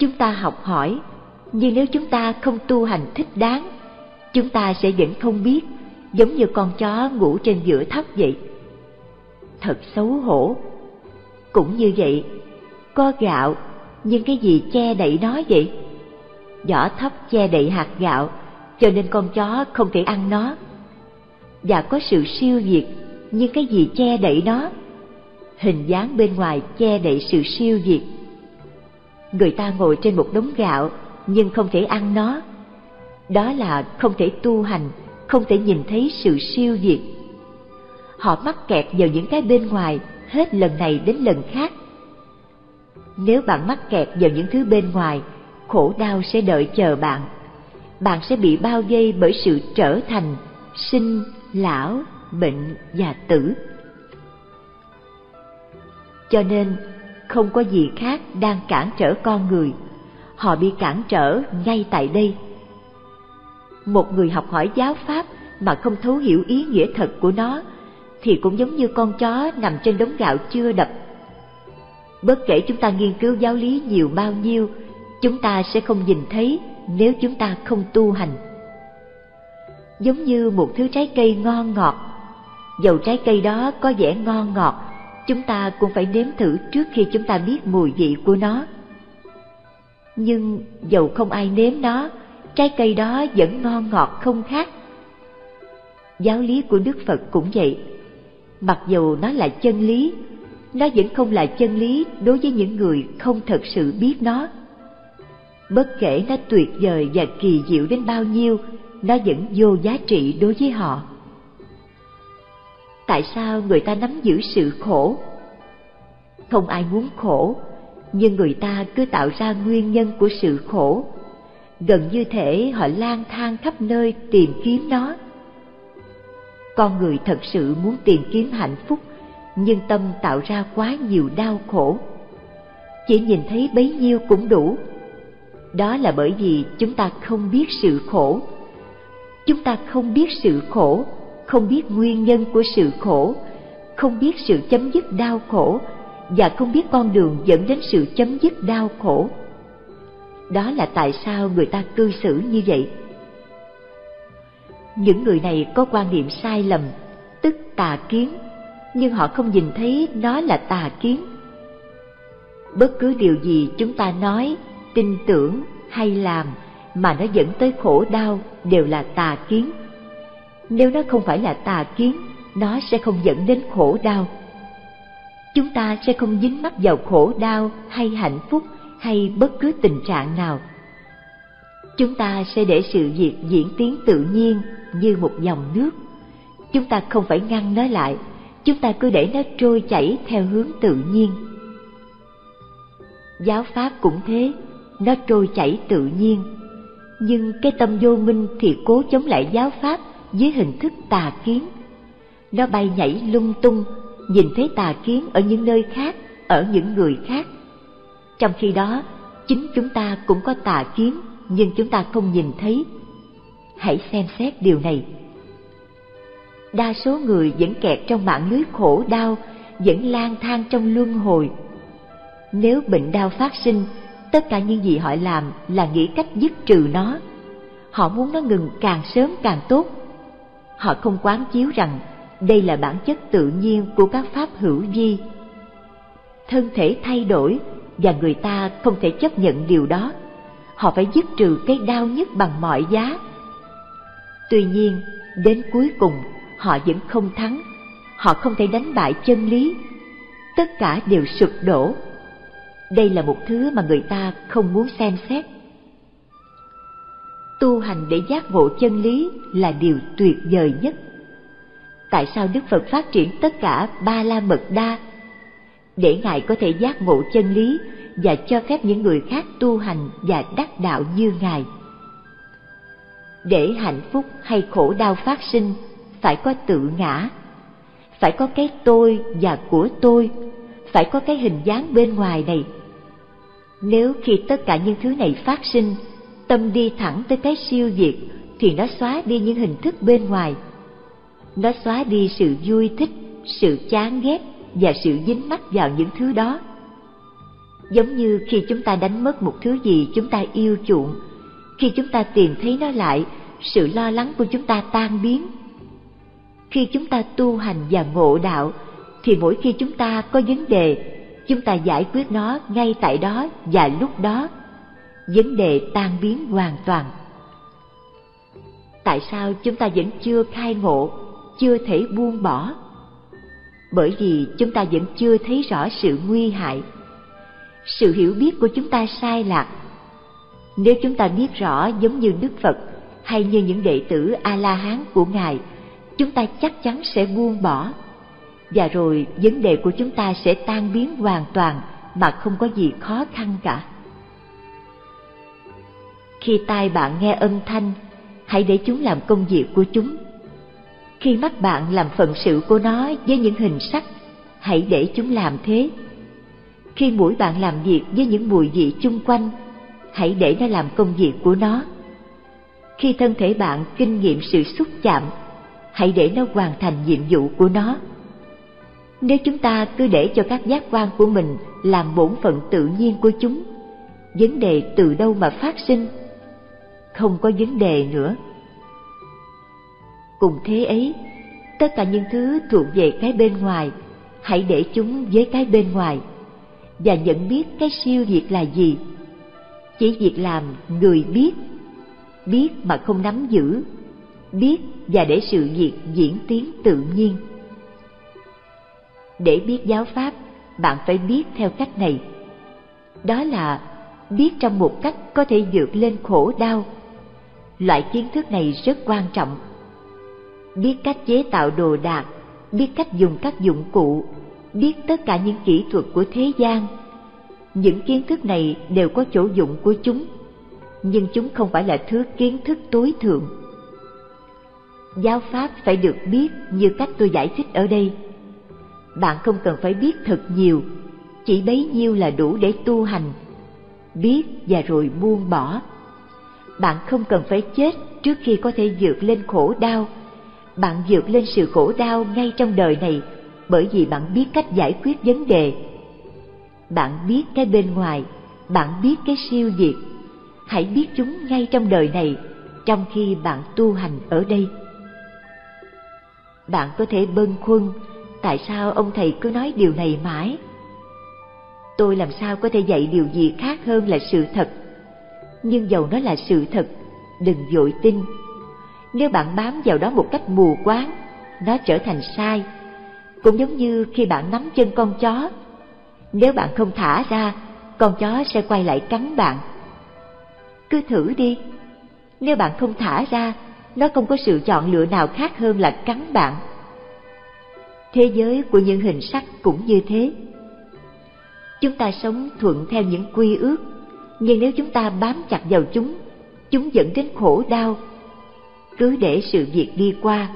chúng ta học hỏi, nhưng nếu chúng ta không tu hành thích đáng, chúng ta sẽ vẫn không biết, giống như con chó ngủ trên giữa thóc vậy. Thật xấu hổ. Cũng như vậy, có gạo, nhưng cái gì che đậy nó vậy? Vỏ thóc che đậy hạt gạo, cho nên con chó không thể ăn nó. Và có sự siêu diệt, nhưng cái gì che đậy nó? Hình dáng bên ngoài che đậy sự siêu diệt. Người ta ngồi trên một đống gạo, nhưng không thể ăn nó. Đó là không thể tu hành, không thể nhìn thấy sự siêu diệt. Họ mắc kẹt vào những cái bên ngoài, hết lần này đến lần khác. Nếu bạn mắc kẹt vào những thứ bên ngoài, khổ đau sẽ đợi chờ bạn. Bạn sẽ bị bao vây bởi sự trở thành, sinh, lão, bệnh và tử. Cho nên, không có gì khác đang cản trở con người. Họ bị cản trở ngay tại đây. Một người học hỏi giáo pháp mà không thấu hiểu ý nghĩa thật của nó, thì cũng giống như con chó nằm trên đống gạo chưa đập. Bất kể chúng ta nghiên cứu giáo lý nhiều bao nhiêu, chúng ta sẽ không nhìn thấy nếu chúng ta không tu hành. Giống như một thứ trái cây ngon ngọt, dầu trái cây đó có vẻ ngon ngọt, chúng ta cũng phải nếm thử trước khi chúng ta biết mùi vị của nó. Nhưng dầu không ai nếm nó, trái cây đó vẫn ngon ngọt không khác. Giáo lý của Đức Phật cũng vậy. Mặc dù nó là chân lý, nó vẫn không là chân lý đối với những người không thật sự biết nó. Bất kể nó tuyệt vời và kỳ diệu đến bao nhiêu, nó vẫn vô giá trị đối với họ. Tại sao người ta nắm giữ sự khổ? Không ai muốn khổ, nhưng người ta cứ tạo ra nguyên nhân của sự khổ. Gần như thể họ lang thang khắp nơi tìm kiếm nó. Con người thật sự muốn tìm kiếm hạnh phúc, nhưng tâm tạo ra quá nhiều đau khổ. Chỉ nhìn thấy bấy nhiêu cũng đủ. Đó là bởi vì chúng ta không biết sự khổ. Chúng ta không biết sự khổ, không biết nguyên nhân của sự khổ, không biết sự chấm dứt đau khổ, và không biết con đường dẫn đến sự chấm dứt đau khổ. Đó là tại sao người ta cư xử như vậy. Những người này có quan niệm sai lầm, tức tà kiến, nhưng họ không nhìn thấy nó là tà kiến. Bất cứ điều gì chúng ta nói, tin tưởng hay làm mà nó dẫn tới khổ đau đều là tà kiến. Nếu nó không phải là tà kiến, nó sẽ không dẫn đến khổ đau. Chúng ta sẽ không dính mắc vào khổ đau hay hạnh phúc hay bất cứ tình trạng nào. Chúng ta sẽ để sự việc diễn tiến tự nhiên như một dòng nước. Chúng ta không phải ngăn nó lại, chúng ta cứ để nó trôi chảy theo hướng tự nhiên. Giáo pháp cũng thế, nó trôi chảy tự nhiên. Nhưng cái tâm vô minh thì cố chống lại giáo pháp dưới hình thức tà kiến. Nó bay nhảy lung tung, nhìn thấy tà kiến ở những nơi khác, ở những người khác. Trong khi đó, chính chúng ta cũng có tà kiến, nhưng chúng ta không nhìn thấy. Hãy xem xét điều này. Đa số người vẫn kẹt trong mạng lưới khổ đau, vẫn lang thang trong luân hồi. Nếu bệnh đau phát sinh, tất cả những gì họ làm là nghĩ cách dứt trừ nó. Họ muốn nó ngừng càng sớm càng tốt. Họ không quán chiếu rằng đây là bản chất tự nhiên của các pháp hữu vi. Thân thể thay đổi và người ta không thể chấp nhận điều đó. Họ phải dứt trừ cái đau nhức bằng mọi giá. Tuy nhiên, đến cuối cùng, họ vẫn không thắng. Họ không thể đánh bại chân lý. Tất cả đều sụp đổ. Đây là một thứ mà người ta không muốn xem xét. Tu hành để giác ngộ chân lý là điều tuyệt vời nhất. Tại sao Đức Phật phát triển tất cả Ba La Mật Đa? Để Ngài có thể giác ngộ chân lý và cho phép những người khác tu hành và đắc đạo như Ngài. Để hạnh phúc hay khổ đau phát sinh, phải có tự ngã, phải có cái tôi và của tôi, phải có cái hình dáng bên ngoài này. Nếu khi tất cả những thứ này phát sinh, tâm đi thẳng tới cái siêu diệt, thì nó xóa đi những hình thức bên ngoài. Nó xóa đi sự vui thích, sự chán ghét và sự dính mắc vào những thứ đó. Giống như khi chúng ta đánh mất một thứ gì chúng ta yêu chuộng, khi chúng ta tìm thấy nó lại, sự lo lắng của chúng ta tan biến. Khi chúng ta tu hành và ngộ đạo, thì mỗi khi chúng ta có vấn đề, chúng ta giải quyết nó ngay tại đó và lúc đó. Vấn đề tan biến hoàn toàn. Tại sao chúng ta vẫn chưa khai ngộ, chưa thể buông bỏ? Bởi vì chúng ta vẫn chưa thấy rõ sự nguy hại. Sự hiểu biết của chúng ta sai lạc. Nếu chúng ta biết rõ giống như Đức Phật hay như những đệ tử A-la-hán của Ngài, chúng ta chắc chắn sẽ buông bỏ. Và rồi vấn đề của chúng ta sẽ tan biến hoàn toàn mà không có gì khó khăn cả. Khi tai bạn nghe âm thanh, hãy để chúng làm công việc của chúng. Khi mắt bạn làm phận sự của nó với những hình sắc, hãy để chúng làm thế. Khi mũi bạn làm việc với những mùi vị chung quanh, hãy để nó làm công việc của nó. Khi thân thể bạn kinh nghiệm sự xúc chạm, hãy để nó hoàn thành nhiệm vụ của nó. Nếu chúng ta cứ để cho các giác quan của mình làm bổn phận tự nhiên của chúng, vấn đề từ đâu mà phát sinh? Không có vấn đề nữa. Cùng thế ấy, tất cả những thứ thuộc về cái bên ngoài, hãy để chúng với cái bên ngoài, và nhận biết cái siêu việt là gì. Chỉ việc làm người biết, biết mà không nắm giữ, biết và để sự việc diễn tiến tự nhiên. Để biết giáo pháp, bạn phải biết theo cách này. Đó là biết trong một cách có thể vượt lên khổ đau. Loại kiến thức này rất quan trọng. Biết cách chế tạo đồ đạc, biết cách dùng các dụng cụ, biết tất cả những kỹ thuật của thế gian. Những kiến thức này đều có chỗ dụng của chúng, nhưng chúng không phải là thứ kiến thức tối thượng. Giáo pháp phải được biết như cách tôi giải thích ở đây. Bạn không cần phải biết thật nhiều, chỉ bấy nhiêu là đủ để tu hành. Biết và rồi buông bỏ. Bạn không cần phải chết trước khi có thể vượt lên khổ đau. Bạn vượt lên sự khổ đau ngay trong đời này, bởi vì bạn biết cách giải quyết vấn đề. Bạn biết cái bên ngoài, bạn biết cái siêu việt. Hãy biết chúng ngay trong đời này, trong khi bạn tu hành ở đây. Bạn có thể bâng khuâng, tại sao ông thầy cứ nói điều này mãi? Tôi làm sao có thể dạy điều gì khác hơn là sự thật? Nhưng dầu nó là sự thật, đừng vội tin. Nếu bạn bám vào đó một cách mù quáng, nó trở thành sai. Cũng giống như khi bạn nắm chân con chó, nếu bạn không thả ra, con chó sẽ quay lại cắn bạn. Cứ thử đi, nếu bạn không thả ra, nó không có sự chọn lựa nào khác hơn là cắn bạn. Thế giới của những hình sắc cũng như thế. Chúng ta sống thuận theo những quy ước, nhưng nếu chúng ta bám chặt vào chúng dẫn đến khổ đau. Cứ để sự việc đi qua.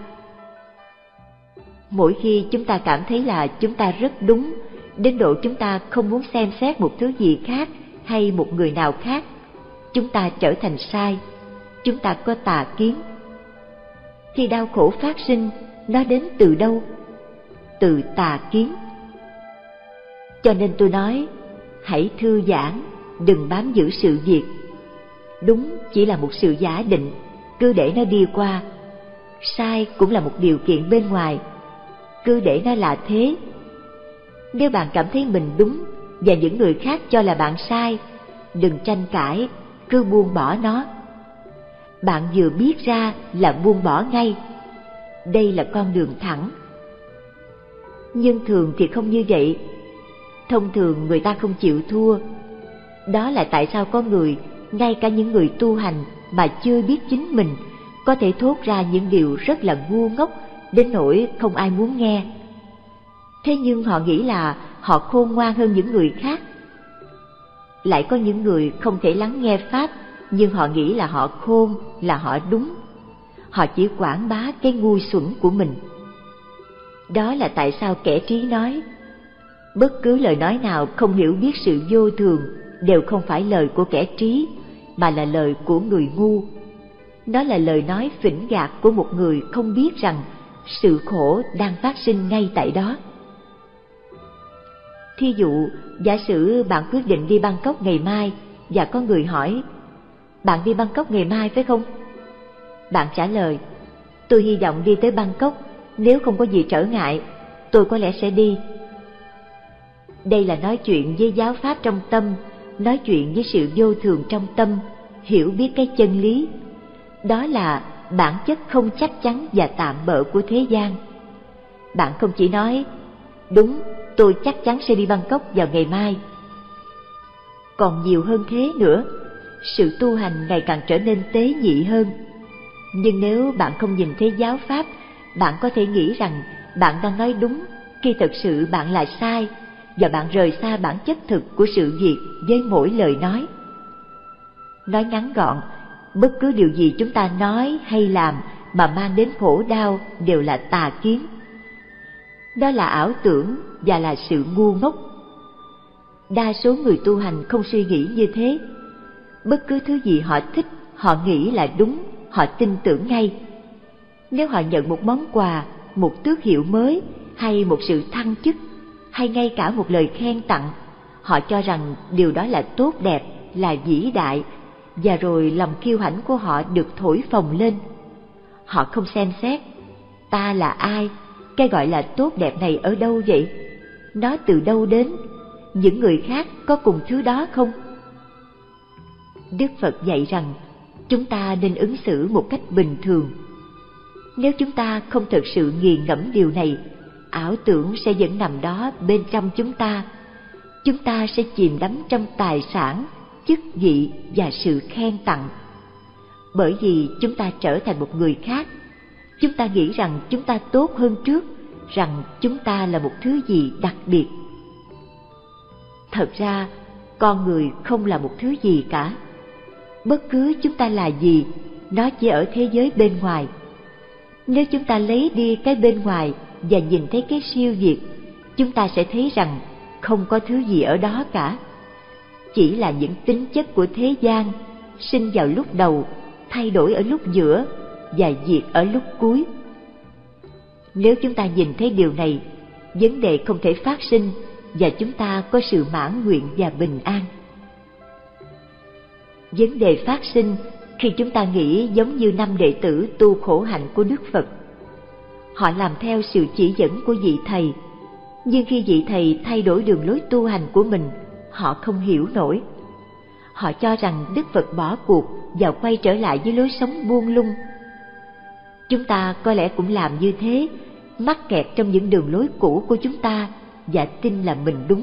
Mỗi khi chúng ta cảm thấy là chúng ta rất đúng, đến độ chúng ta không muốn xem xét một thứ gì khác hay một người nào khác, chúng ta trở thành sai, chúng ta có tà kiến. Khi đau khổ phát sinh, nó đến từ đâu? Từ tà kiến. Cho nên tôi nói, hãy thư giãn, đừng bám giữ sự việc. Đúng chỉ là một sự giả định, cứ để nó đi qua. Sai cũng là một điều kiện bên ngoài, cứ để nó là thế. Nếu bạn cảm thấy mình đúng và những người khác cho là bạn sai, đừng tranh cãi, cứ buông bỏ nó. Bạn vừa biết ra là buông bỏ ngay. Đây là con đường thẳng. Nhưng thường thì không như vậy. Thông thường người ta không chịu thua. Đó là tại sao có người, ngay cả những người tu hành mà chưa biết chính mình, có thể thốt ra những điều rất là ngu ngốc đến nỗi không ai muốn nghe. Thế nhưng họ nghĩ là họ khôn ngoan hơn những người khác. Lại có những người không thể lắng nghe pháp, nhưng họ nghĩ là họ khôn, là họ đúng. Họ chỉ quảng bá cái ngu xuẩn của mình. Đó là tại sao kẻ trí nói, bất cứ lời nói nào không hiểu biết sự vô thường đều không phải lời của kẻ trí, mà là lời của người ngu. Đó là lời nói phỉnh gạt của một người không biết rằng sự khổ đang phát sinh ngay tại đó. Thí dụ, giả sử bạn quyết định đi Bangkok ngày mai và có người hỏi, bạn đi Bangkok ngày mai phải không? Bạn trả lời, tôi hy vọng đi tới Bangkok, nếu không có gì trở ngại, tôi có lẽ sẽ đi. Đây là nói chuyện với giáo pháp trong tâm, nói chuyện với sự vô thường trong tâm, hiểu biết cái chân lý. Đó là bản chất không chắc chắn và tạm bợ của thế gian. Bạn không chỉ nói, đúng, tôi chắc chắn sẽ đi Bangkok vào ngày mai. Còn nhiều hơn thế nữa, sự tu hành ngày càng trở nên tế nhị hơn. Nhưng nếu bạn không nhìn thấy giáo pháp, bạn có thể nghĩ rằng bạn đang nói đúng khi thực sự bạn là sai, và bạn rời xa bản chất thực của sự việc với mỗi lời nói. Nói ngắn gọn, bất cứ điều gì chúng ta nói hay làm mà mang đến khổ đau đều là tà kiến. Đó là ảo tưởng và là sự ngu ngốc. Đa số người tu hành không suy nghĩ như thế. Bất cứ thứ gì họ thích, họ nghĩ là đúng, họ tin tưởng ngay. Nếu họ nhận một món quà, một tước hiệu mới, hay một sự thăng chức, hay ngay cả một lời khen tặng, họ cho rằng điều đó là tốt đẹp, là vĩ đại, và rồi lòng kiêu hãnh của họ được thổi phồng lên. Họ không xem xét, ta là ai, cái gọi là tốt đẹp này ở đâu vậy? Nó từ đâu đến? Những người khác có cùng thứ đó không? Đức Phật dạy rằng chúng ta nên ứng xử một cách bình thường. Nếu chúng ta không thực sự nghiền ngẫm điều này, ảo tưởng sẽ vẫn nằm đó bên trong chúng ta. Chúng ta sẽ chìm đắm trong tài sản, chức vị và sự khen tặng. Bởi vì chúng ta trở thành một người khác. Chúng ta nghĩ rằng chúng ta tốt hơn trước, rằng chúng ta là một thứ gì đặc biệt. Thật ra, con người không là một thứ gì cả. Bất cứ chúng ta là gì, nó chỉ ở thế giới bên ngoài. Nếu chúng ta lấy đi cái bên ngoài và nhìn thấy cái siêu việt, chúng ta sẽ thấy rằng không có thứ gì ở đó cả. Chỉ là những tính chất của thế gian, sinh vào lúc đầu, thay đổi ở lúc giữa và diệt ở lúc cuối. Nếu chúng ta nhìn thấy điều này, vấn đề không thể phát sinh và chúng ta có sự mãn nguyện và bình an. Vấn đề phát sinh khi chúng ta nghĩ giống như 5 đệ tử tu khổ hạnh của Đức Phật. Họ làm theo sự chỉ dẫn của vị thầy, nhưng khi vị thầy thay đổi đường lối tu hành của mình, họ không hiểu nổi. Họ cho rằng Đức Phật bỏ cuộc và quay trở lại với lối sống buông lung. Chúng ta có lẽ cũng làm như thế, mắc kẹt trong những đường lối cũ của chúng ta và tin là mình đúng.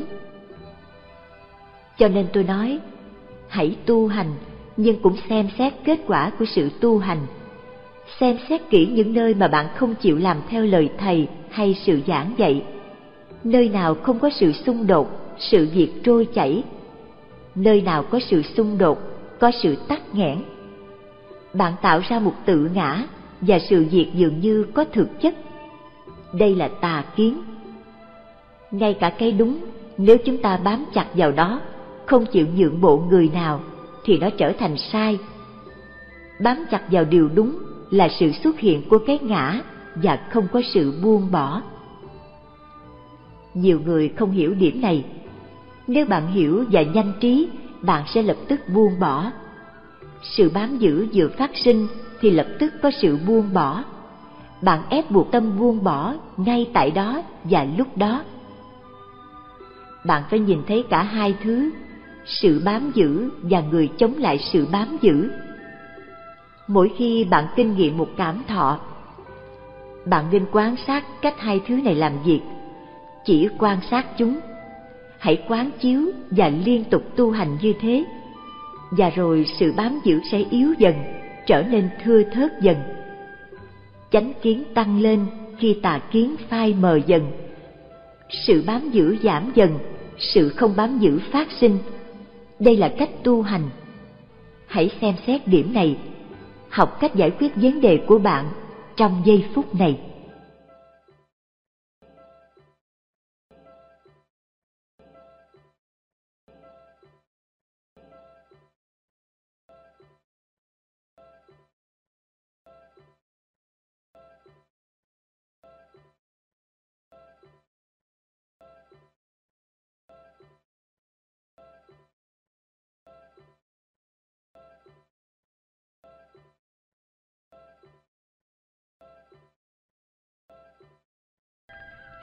Cho nên tôi nói, hãy tu hành, nhưng cũng xem xét kết quả của sự tu hành. Xem xét kỹ những nơi mà bạn không chịu làm theo lời thầy hay sự giảng dạy. Nơi nào không có sự xung đột, sự việc trôi chảy. Nơi nào có sự xung đột, có sự tắc nghẽn. Bạn tạo ra một tự ngã và sự việc dường như có thực chất. Đây là tà kiến. Ngay cả cái đúng, nếu chúng ta bám chặt vào đó, không chịu nhượng bộ người nào, thì nó trở thành sai. Bám chặt vào điều đúng là sự xuất hiện của cái ngã và không có sự buông bỏ. Nhiều người không hiểu điểm này. Nếu bạn hiểu và nhanh trí, bạn sẽ lập tức buông bỏ. Sự bám giữ vừa phát sinh thì lập tức có sự buông bỏ. Bạn ép buộc tâm buông bỏ ngay tại đó và lúc đó. Bạn phải nhìn thấy cả hai thứ, sự bám giữ và người chống lại sự bám giữ. Mỗi khi bạn kinh nghiệm một cảm thọ, bạn nên quan sát cách hai thứ này làm việc. Chỉ quan sát chúng. Hãy quán chiếu và liên tục tu hành như thế, và rồi sự bám giữ sẽ yếu dần, trở nên thưa thớt dần. Chánh kiến tăng lên khi tà kiến phai mờ dần. Sự bám giữ giảm dần, sự không bám giữ phát sinh. Đây là cách tu hành. Hãy xem xét điểm này, học cách giải quyết vấn đề của bạn trong giây phút này.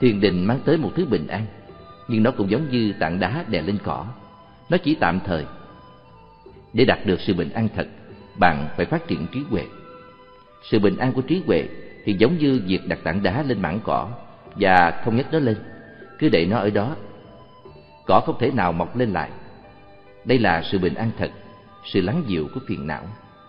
Thiền định mang tới một thứ bình an, nhưng nó cũng giống như tảng đá đè lên cỏ. Nó chỉ tạm thời. Để đạt được sự bình an thật, bạn phải phát triển trí huệ. Sự bình an của trí huệ thì giống như việc đặt tảng đá lên mảng cỏ và không nhấc nó lên, cứ để nó ở đó. Cỏ không thể nào mọc lên lại. Đây là sự bình an thật, sự lắng dịu của phiền não.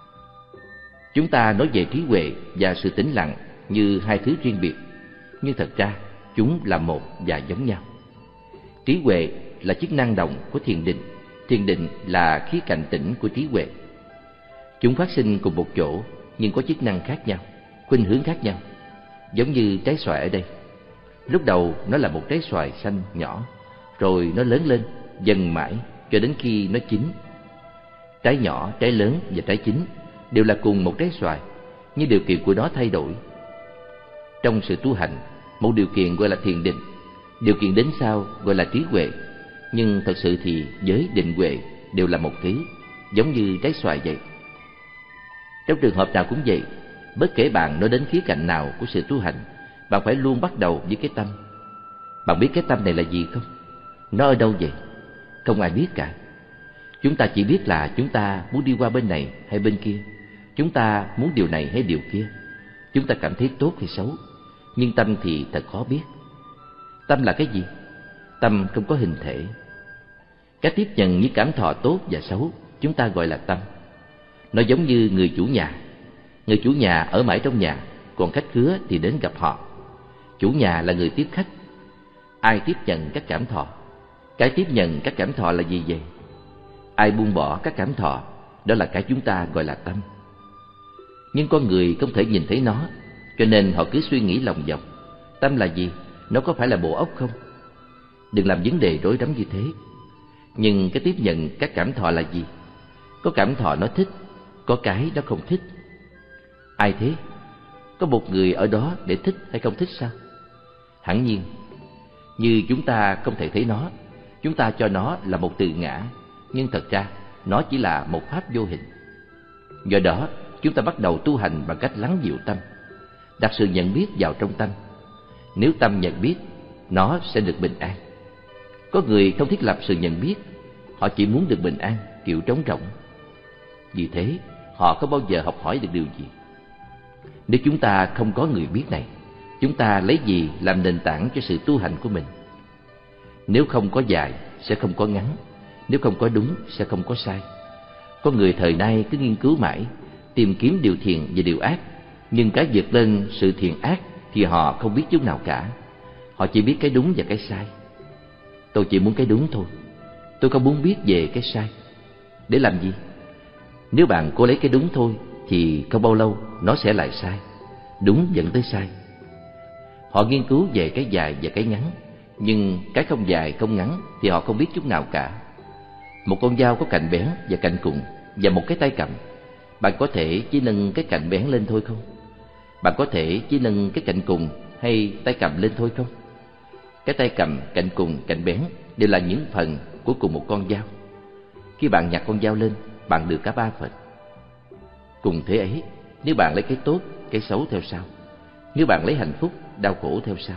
Chúng ta nói về trí huệ và sự tĩnh lặng như hai thứ riêng biệt, nhưng thật ra chúng là một và giống nhau. Trí huệ là chức năng đồng của thiền định, thiền định là khía cạnh tĩnh của trí huệ. Chúng phát sinh cùng một chỗ nhưng có chức năng khác nhau, khuynh hướng khác nhau. Giống như trái xoài ở đây. Lúc đầu nó là một trái xoài xanh nhỏ, rồi nó lớn lên dần mãi cho đến khi nó chín. Trái nhỏ, trái lớn và trái chín đều là cùng một trái xoài, nhưng điều kiện của nó thay đổi. Trong sự tu hành, một điều kiện gọi là thiền định, điều kiện đến sau gọi là trí huệ. Nhưng thật sự thì giới định huệ đều là một thứ, giống như trái xoài vậy. Trong trường hợp nào cũng vậy, bất kể bạn nói đến khía cạnh nào của sự tu hành, bạn phải luôn bắt đầu với cái tâm. Bạn biết cái tâm này là gì không? Nó ở đâu vậy? Không ai biết cả. Chúng ta chỉ biết là chúng ta muốn đi qua bên này hay bên kia, chúng ta muốn điều này hay điều kia, chúng ta cảm thấy tốt hay xấu. Nhưng tâm thì thật khó biết. Tâm là cái gì? Tâm không có hình thể. Cách tiếp nhận những cảm thọ tốt và xấu chúng ta gọi là tâm. Nó giống như người chủ nhà. Người chủ nhà ở mãi trong nhà, còn khách khứa thì đến gặp họ. Chủ nhà là người tiếp khách. Ai tiếp nhận các cảm thọ? Cái tiếp nhận các cảm thọ là gì vậy? Ai buông bỏ các cảm thọ? Đó là cái chúng ta gọi là tâm. Nhưng con người không thể nhìn thấy nó, cho nên họ cứ suy nghĩ lòng vòng. Tâm là gì? Nó có phải là bộ óc không? Đừng làm vấn đề rối rắm như thế. Nhưng cái tiếp nhận các cảm thọ là gì? Có cảm thọ nó thích, có cái nó không thích. Ai thế? Có một người ở đó để thích hay không thích sao? Hẳn nhiên. Như chúng ta không thể thấy nó, chúng ta cho nó là một từ ngã, nhưng thật ra nó chỉ là một pháp vô hình. Do đó, chúng ta bắt đầu tu hành bằng cách lắng dịu tâm, đặt sự nhận biết vào trong tâm. Nếu tâm nhận biết, nó sẽ được bình an. Có người không thiết lập sự nhận biết, họ chỉ muốn được bình an, kiểu trống rỗng. Vì thế, họ không bao giờ học hỏi được điều gì. Nếu chúng ta không có người biết này, chúng ta lấy gì làm nền tảng cho sự tu hành của mình? Nếu không có dài, sẽ không có ngắn. Nếu không có đúng, sẽ không có sai. Con người thời nay cứ nghiên cứu mãi, tìm kiếm điều thiện và điều ác, nhưng cái vượt lên sự thiện ác thì họ không biết chút nào cả. Họ chỉ biết cái đúng và cái sai. Tôi chỉ muốn cái đúng thôi, tôi không muốn biết về cái sai. Để làm gì? Nếu bạn cố lấy cái đúng thôi thì không bao lâu nó sẽ lại sai. Đúng dẫn tới sai. Họ nghiên cứu về cái dài và cái ngắn, nhưng cái không dài không ngắn thì họ không biết chút nào cả. Một con dao có cạnh bén và cạnh cụm và một cái tay cầm. Bạn có thể chỉ nâng cái cạnh bén lên thôi không? Bạn có thể chỉ nâng cái cạnh cụm hay tay cầm lên thôi không? Cái tay cầm, cạnh cụm, cạnh bén đều là những phần của cùng một con dao. Khi bạn nhặt con dao lên, bạn được cả ba phần. Cùng thế ấy, nếu bạn lấy cái tốt, cái xấu theo sau. Nếu bạn lấy hạnh phúc, đau khổ theo sau.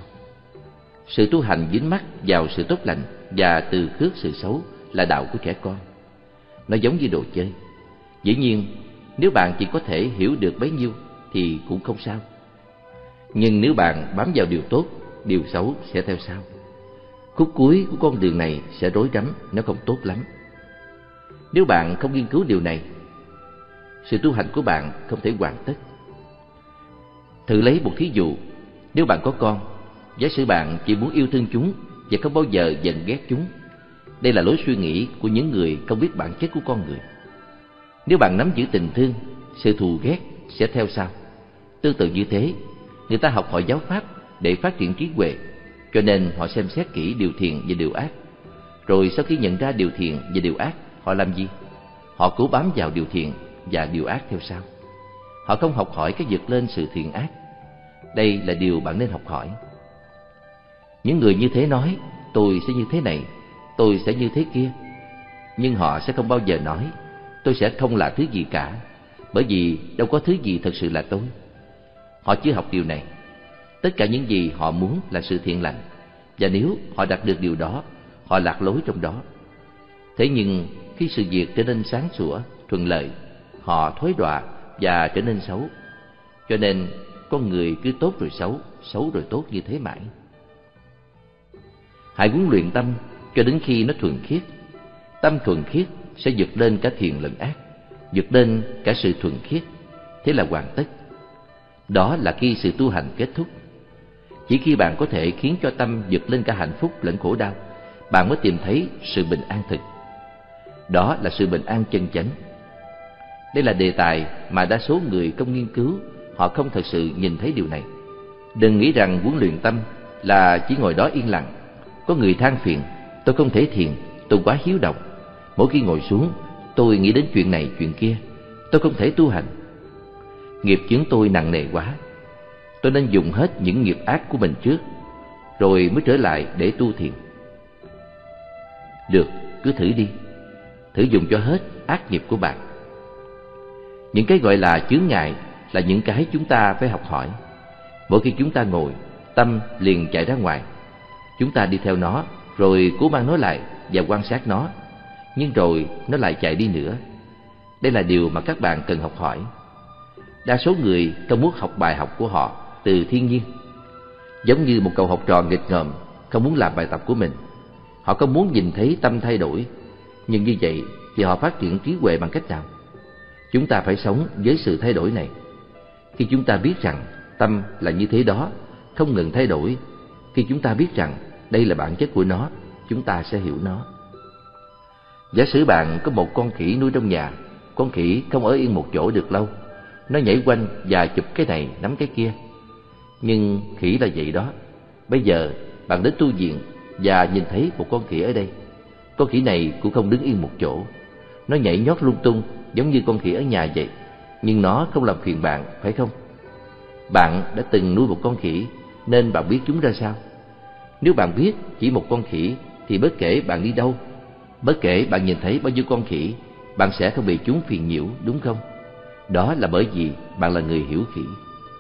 Sự tu hành dính mắc vào sự tốt lành và từ khước sự xấu là đạo của trẻ con. Nó giống như đồ chơi. Dĩ nhiên, nếu bạn chỉ có thể hiểu được bấy nhiêu thì cũng không sao. Nhưng nếu bạn bám vào điều tốt, điều xấu sẽ theo sau. Khúc cuối của con đường này sẽ rối rắm, nó không tốt lắm. Nếu bạn không nghiên cứu điều này, sự tu hành của bạn không thể hoàn tất. Thử lấy một thí dụ. Nếu bạn có con, giả sử bạn chỉ muốn yêu thương chúng và không bao giờ giận ghét chúng. Đây là lối suy nghĩ của những người không biết bản chất của con người. Nếu bạn nắm giữ tình thương, sự thù ghét sẽ theo sau. Tương tự như thế, người ta học hỏi giáo pháp để phát triển trí huệ, cho nên họ xem xét kỹ điều thiện và điều ác. Rồi sau khi nhận ra điều thiện và điều ác, họ làm gì? Họ cố bám vào điều thiện và điều ác theo sau. Họ không học hỏi cái vượt lên sự thiện ác. Đây là điều bạn nên học hỏi. Những người như thế nói, tôi sẽ như thế này, tôi sẽ như thế kia. Nhưng họ sẽ không bao giờ nói, tôi sẽ không là thứ gì cả, bởi vì đâu có thứ gì thật sự là tôi. Họ chưa học điều này. Tất cả những gì họ muốn là sự thiện lành, và nếu họ đạt được điều đó, họ lạc lối trong đó. Thế nhưng khi sự việc trở nên sáng sủa, thuận lợi, họ thối đọa và trở nên xấu. Cho nên con người cứ tốt rồi xấu, xấu rồi tốt như thế mãi. Hãy huấn luyện tâm cho đến khi nó thuần khiết. Tâm thuần khiết sẽ vượt lên cả thiện lẫn ác, vượt lên cả sự thuần khiết. Thế là hoàn tất. Đó là khi sự tu hành kết thúc. Chỉ khi bạn có thể khiến cho tâm vượt lên cả hạnh phúc lẫn khổ đau, bạn mới tìm thấy sự bình an thực. Đó là sự bình an chân chánh. Đây là đề tài mà đa số người không nghiên cứu, họ không thật sự nhìn thấy điều này. Đừng nghĩ rằng huấn luyện tâm là chỉ ngồi đó yên lặng. Có người than phiền, tôi không thể thiền, tôi quá hiếu động. Mỗi khi ngồi xuống, tôi nghĩ đến chuyện này chuyện kia, tôi không thể tu hành. Nghiệp chướng tôi nặng nề quá, tôi nên dùng hết những nghiệp ác của mình trước, rồi mới trở lại để tu thiền. Được, cứ thử đi. Thử dùng cho hết ác nghiệp của bạn. Những cái gọi là chướng ngại là những cái chúng ta phải học hỏi. Mỗi khi chúng ta ngồi, tâm liền chạy ra ngoài. Chúng ta đi theo nó, rồi cố mang nó lại và quan sát nó. Nhưng rồi nó lại chạy đi nữa. Đây là điều mà các bạn cần học hỏi. Đa số người không muốn học bài học của họ từ thiên nhiên. Giống như một cậu học trò nghịch ngợm không muốn làm bài tập của mình. Họ không muốn nhìn thấy tâm thay đổi. Nhưng như vậy thì họ phát triển trí huệ bằng cách nào? Chúng ta phải sống với sự thay đổi này. Khi chúng ta biết rằng tâm là như thế đó, không ngừng thay đổi, khi chúng ta biết rằng đây là bản chất của nó, chúng ta sẽ hiểu nó. Giả sử bạn có một con khỉ nuôi trong nhà. Con khỉ không ở yên một chỗ được lâu. Nó nhảy quanh và chụp cái này nắm cái kia. Nhưng khỉ là vậy đó. Bây giờ bạn đến tu viện và nhìn thấy một con khỉ ở đây. Con khỉ này cũng không đứng yên một chỗ. Nó nhảy nhót lung tung giống như con khỉ ở nhà vậy. Nhưng nó không làm phiền bạn, phải không? Bạn đã từng nuôi một con khỉ nên bạn biết chúng ra sao. Nếu bạn biết chỉ một con khỉ thì bất kể bạn đi đâu, bất kể bạn nhìn thấy bao nhiêu con khỉ, bạn sẽ không bị chúng phiền nhiễu, đúng không? Đó là bởi vì bạn là người hiểu khỉ.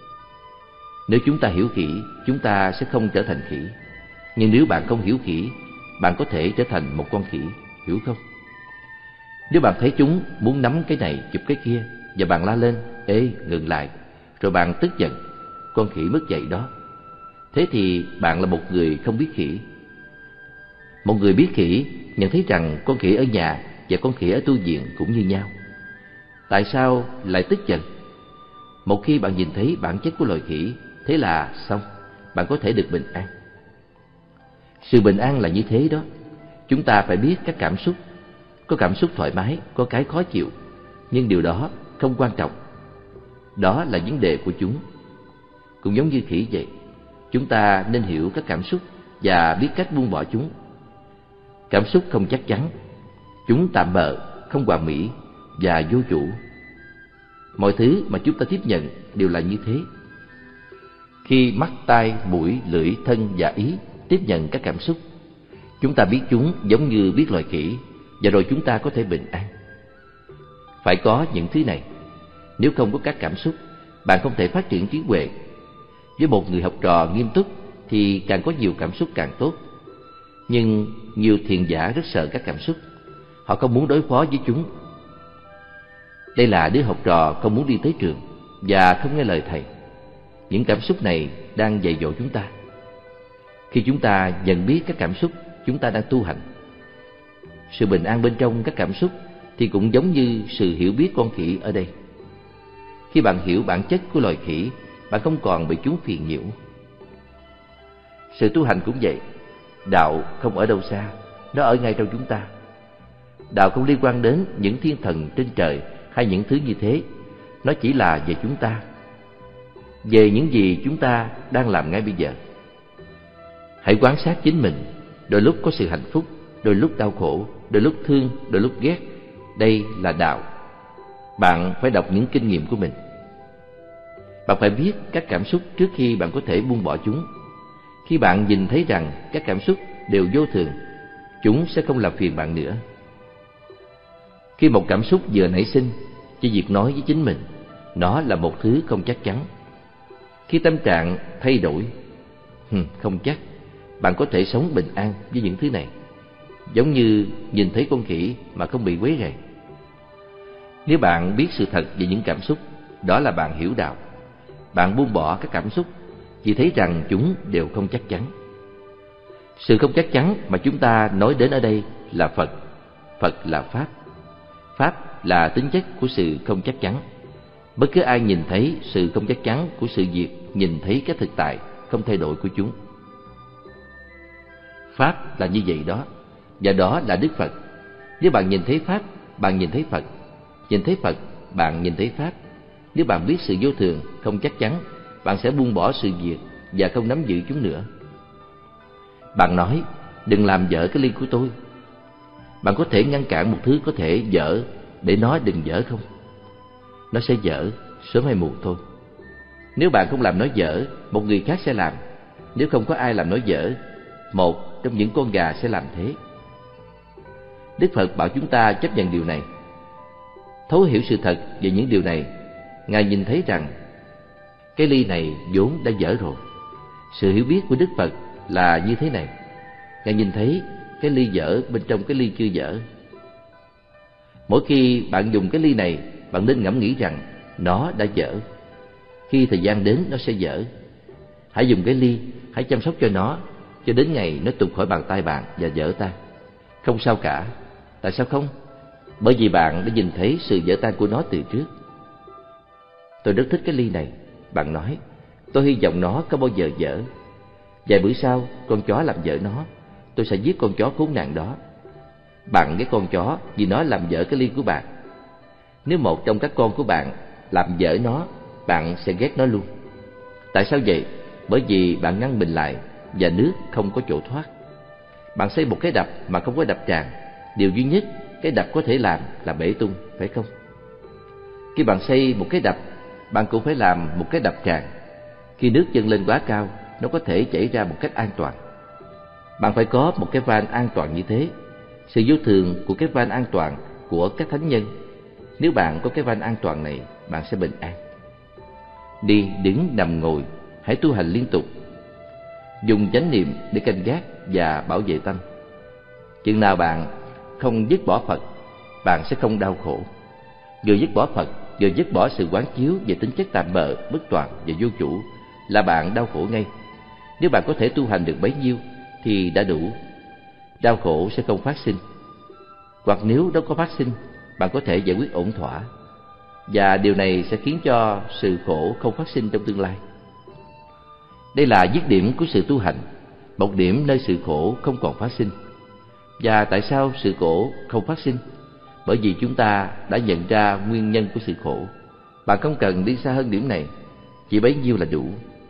Nếu chúng ta hiểu khỉ, chúng ta sẽ không trở thành khỉ. Nhưng nếu bạn không hiểu khỉ, bạn có thể trở thành một con khỉ, hiểu không? Nếu bạn thấy chúng muốn nắm cái này chụp cái kia và bạn la lên, ê, ngừng lại, rồi bạn tức giận, con khỉ mất dạy đó. Thế thì bạn là một người không biết khỉ. Một người biết khỉ nhận thấy rằng con khỉ ở nhà và con khỉ ở tu viện cũng như nhau. Tại sao lại tức giận? Một khi bạn nhìn thấy bản chất của loài khỉ, thế là xong, bạn có thể được bình an. Sự bình an là như thế đó. Chúng ta phải biết các cảm xúc. Có cảm xúc thoải mái, có cái khó chịu, nhưng điều đó không quan trọng. Đó là vấn đề của chúng. Cũng giống như khỉ vậy, chúng ta nên hiểu các cảm xúc và biết cách buông bỏ chúng. Cảm xúc không chắc chắn, chúng tạm bợ, không hoàn mỹ và vô chủ. Mọi thứ mà chúng ta tiếp nhận đều là như thế. Khi mắt, tai, mũi, lưỡi, thân và ý tiếp nhận các cảm xúc, chúng ta biết chúng giống như biết loài khỉ, và rồi chúng ta có thể bình an. Phải có những thứ này. Nếu không có các cảm xúc, bạn không thể phát triển trí huệ. Với một người học trò nghiêm túc thì càng có nhiều cảm xúc càng tốt. Nhưng nhiều thiền giả rất sợ các cảm xúc. Họ không muốn đối phó với chúng. Đây là đứa học trò không muốn đi tới trường và không nghe lời thầy. Những cảm xúc này đang dạy dỗ chúng ta. Khi chúng ta nhận biết các cảm xúc, chúng ta đang tu hành. Sự bình an bên trong các cảm xúc thì cũng giống như sự hiểu biết con khỉ ở đây. Khi bạn hiểu bản chất của loài khỉ, bạn không còn bị chúng phiền nhiễu. Sự tu hành cũng vậy. Đạo không ở đâu xa, nó ở ngay trong chúng ta. Đạo không liên quan đến những thiên thần trên trời hay những thứ như thế. Nó chỉ là về chúng ta, về những gì chúng ta đang làm ngay bây giờ. Hãy quan sát chính mình. Đôi lúc có sự hạnh phúc, đôi lúc đau khổ, đôi lúc thương, đôi lúc ghét. Đây là đạo. Bạn phải đọc những kinh nghiệm của mình. Bạn phải biết các cảm xúc trước khi bạn có thể buông bỏ chúng. Khi bạn nhìn thấy rằng các cảm xúc đều vô thường, chúng sẽ không làm phiền bạn nữa. Khi một cảm xúc vừa nảy sinh, chỉ việc nói với chính mình, nó là một thứ không chắc chắn. Khi tâm trạng thay đổi, không chắc bạn có thể sống bình an với những thứ này, giống như nhìn thấy con khỉ mà không bị quấy rầy. Nếu bạn biết sự thật về những cảm xúc, đó là bạn hiểu đạo. Bạn buông bỏ các cảm xúc, chỉ thấy rằng chúng đều không chắc chắn. Sự không chắc chắn mà chúng ta nói đến ở đây là Phật. Phật là Pháp. Pháp là tính chất của sự không chắc chắn. Bất cứ ai nhìn thấy sự không chắc chắn của sự việc, nhìn thấy cái thực tại không thay đổi của chúng. Pháp là như vậy đó, và đó là Đức Phật. Nếu bạn nhìn thấy Pháp, bạn nhìn thấy Phật. Nhìn thấy Phật, bạn nhìn thấy Pháp. Nếu bạn biết sự vô thường, không chắc chắn, bạn sẽ buông bỏ sự việc và không nắm giữ chúng nữa. Bạn nói, đừng làm dở cái ly của tôi. Bạn có thể ngăn cản một thứ có thể dở để nó đừng dở không? Nó sẽ dở, sớm hay muộn thôi. Nếu bạn không làm nó dở, một người khác sẽ làm. Nếu không có ai làm nó dở, một trong những con gà sẽ làm thế. Đức Phật bảo chúng ta chấp nhận điều này. Thấu hiểu sự thật về những điều này, Ngài nhìn thấy rằng cái ly này vốn đã dở rồi. Sự hiểu biết của Đức Phật là như thế này. Ngài nhìn thấy cái ly dở bên trong cái ly chưa dở. Mỗi khi bạn dùng cái ly này, bạn nên ngẫm nghĩ rằng nó đã dở. Khi thời gian đến nó sẽ dở. Hãy dùng cái ly, hãy chăm sóc cho nó cho đến ngày nó tuột khỏi bàn tay bạn và vỡ tan. Không sao cả. Tại sao không? Bởi vì bạn đã nhìn thấy sự vỡ tan của nó từ trước. Tôi rất thích cái ly này. Bạn nói, tôi hy vọng nó không bao giờ dở. Vài bữa sau, con chó làm vỡ nó. Tôi sẽ giết con chó khốn nạn đó. Bạn ghét con chó vì nó làm vỡ cái ly của bạn. Nếu một trong các con của bạn làm vỡ nó, bạn sẽ ghét nó luôn. Tại sao vậy? Bởi vì bạn ngăn mình lại và nước không có chỗ thoát. Bạn xây một cái đập mà không có đập tràn. Điều duy nhất cái đập có thể làm là bể tung, phải không? Khi bạn xây một cái đập, bạn cũng phải làm một cái đập tràn. Khi nước dâng lên quá cao, nó có thể chảy ra một cách an toàn. Bạn phải có một cái van an toàn như thế. Sự vô thường của cái van an toàn của các thánh nhân. Nếu bạn có cái van an toàn này, bạn sẽ bình an. Đi, đứng, nằm, ngồi, hãy tu hành liên tục. Dùng chánh niệm để canh gác và bảo vệ tâm. Chừng nào bạn không dứt bỏ Phật, bạn sẽ không đau khổ. Vừa dứt bỏ Phật, vừa dứt bỏ sự quán chiếu về tính chất tạm bợ, bất toàn và vô chủ là bạn đau khổ ngay. Nếu bạn có thể tu hành được bấy nhiêu thì đã đủ. Đau khổ sẽ không phát sinh. Hoặc nếu nó có phát sinh, bạn có thể giải quyết ổn thỏa. Và điều này sẽ khiến cho sự khổ không phát sinh trong tương lai. Đây là dứt điểm của sự tu hành, một điểm nơi sự khổ không còn phát sinh. Và tại sao sự khổ không phát sinh? Bởi vì chúng ta đã nhận ra nguyên nhân của sự khổ. Bạn không cần đi xa hơn điểm này, chỉ bấy nhiêu là đủ.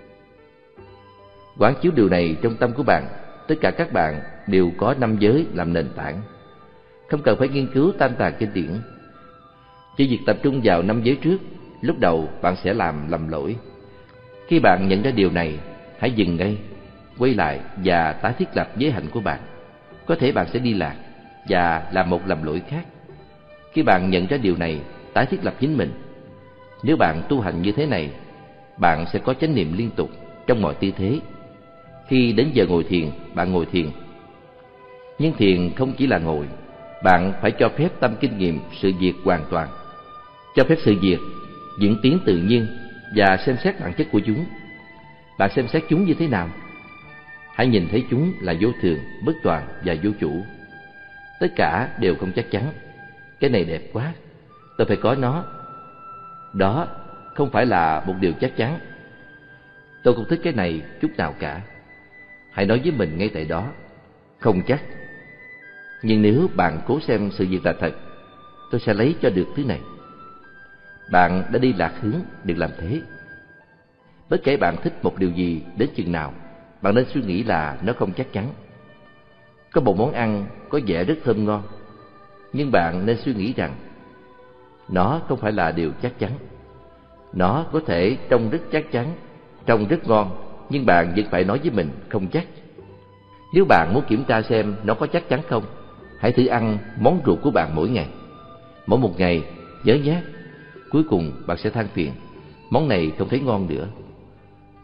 Quán chiếu điều này trong tâm của bạn. Tất cả các bạn đều có 5 giới làm nền tảng. Không cần phải nghiên cứu tam tạng kinh điển. Chỉ việc tập trung vào 5 giới trước, lúc đầu bạn sẽ làm lầm lỗi. Khi bạn nhận ra điều này, hãy dừng ngay, quay lại và tái thiết lập giới hạnh của bạn. Có thể bạn sẽ đi lạc và làm một lầm lỗi khác. Khi bạn nhận ra điều này, tái thiết lập chính mình. Nếu bạn tu hành như thế này, bạn sẽ có chánh niệm liên tục trong mọi tư thế. Khi đến giờ ngồi thiền, bạn ngồi thiền. Nhưng thiền không chỉ là ngồi. Bạn phải cho phép tâm kinh nghiệm sự việc hoàn toàn. Cho phép sự việc diễn tiến tự nhiên và xem xét bản chất của chúng. Bạn xem xét chúng như thế nào? Hãy nhìn thấy chúng là vô thường, bất toàn và vô chủ. Tất cả đều không chắc chắn. Cái này đẹp quá, tôi phải có nó. Đó không phải là một điều chắc chắn. Tôi không thích cái này chút nào cả. Hãy nói với mình ngay tại đó, không chắc. Nhưng nếu bạn cố xem sự việc là thật, tôi sẽ lấy cho được thứ này. Bạn đã đi lạc hướng, đừng làm thế. Bất kể bạn thích một điều gì đến chừng nào, bạn nên suy nghĩ là nó không chắc chắn. Có một món ăn có vẻ rất thơm ngon, nhưng bạn nên suy nghĩ rằng nó không phải là điều chắc chắn. Nó có thể trông rất chắc chắn, trông rất ngon, nhưng bạn vẫn phải nói với mình không chắc. Nếu bạn muốn kiểm tra xem nó có chắc chắn không, hãy thử ăn món ruột của bạn mỗi ngày. Mỗi một ngày, nhớ nhé, cuối cùng bạn sẽ than phiền, món này không thấy ngon nữa.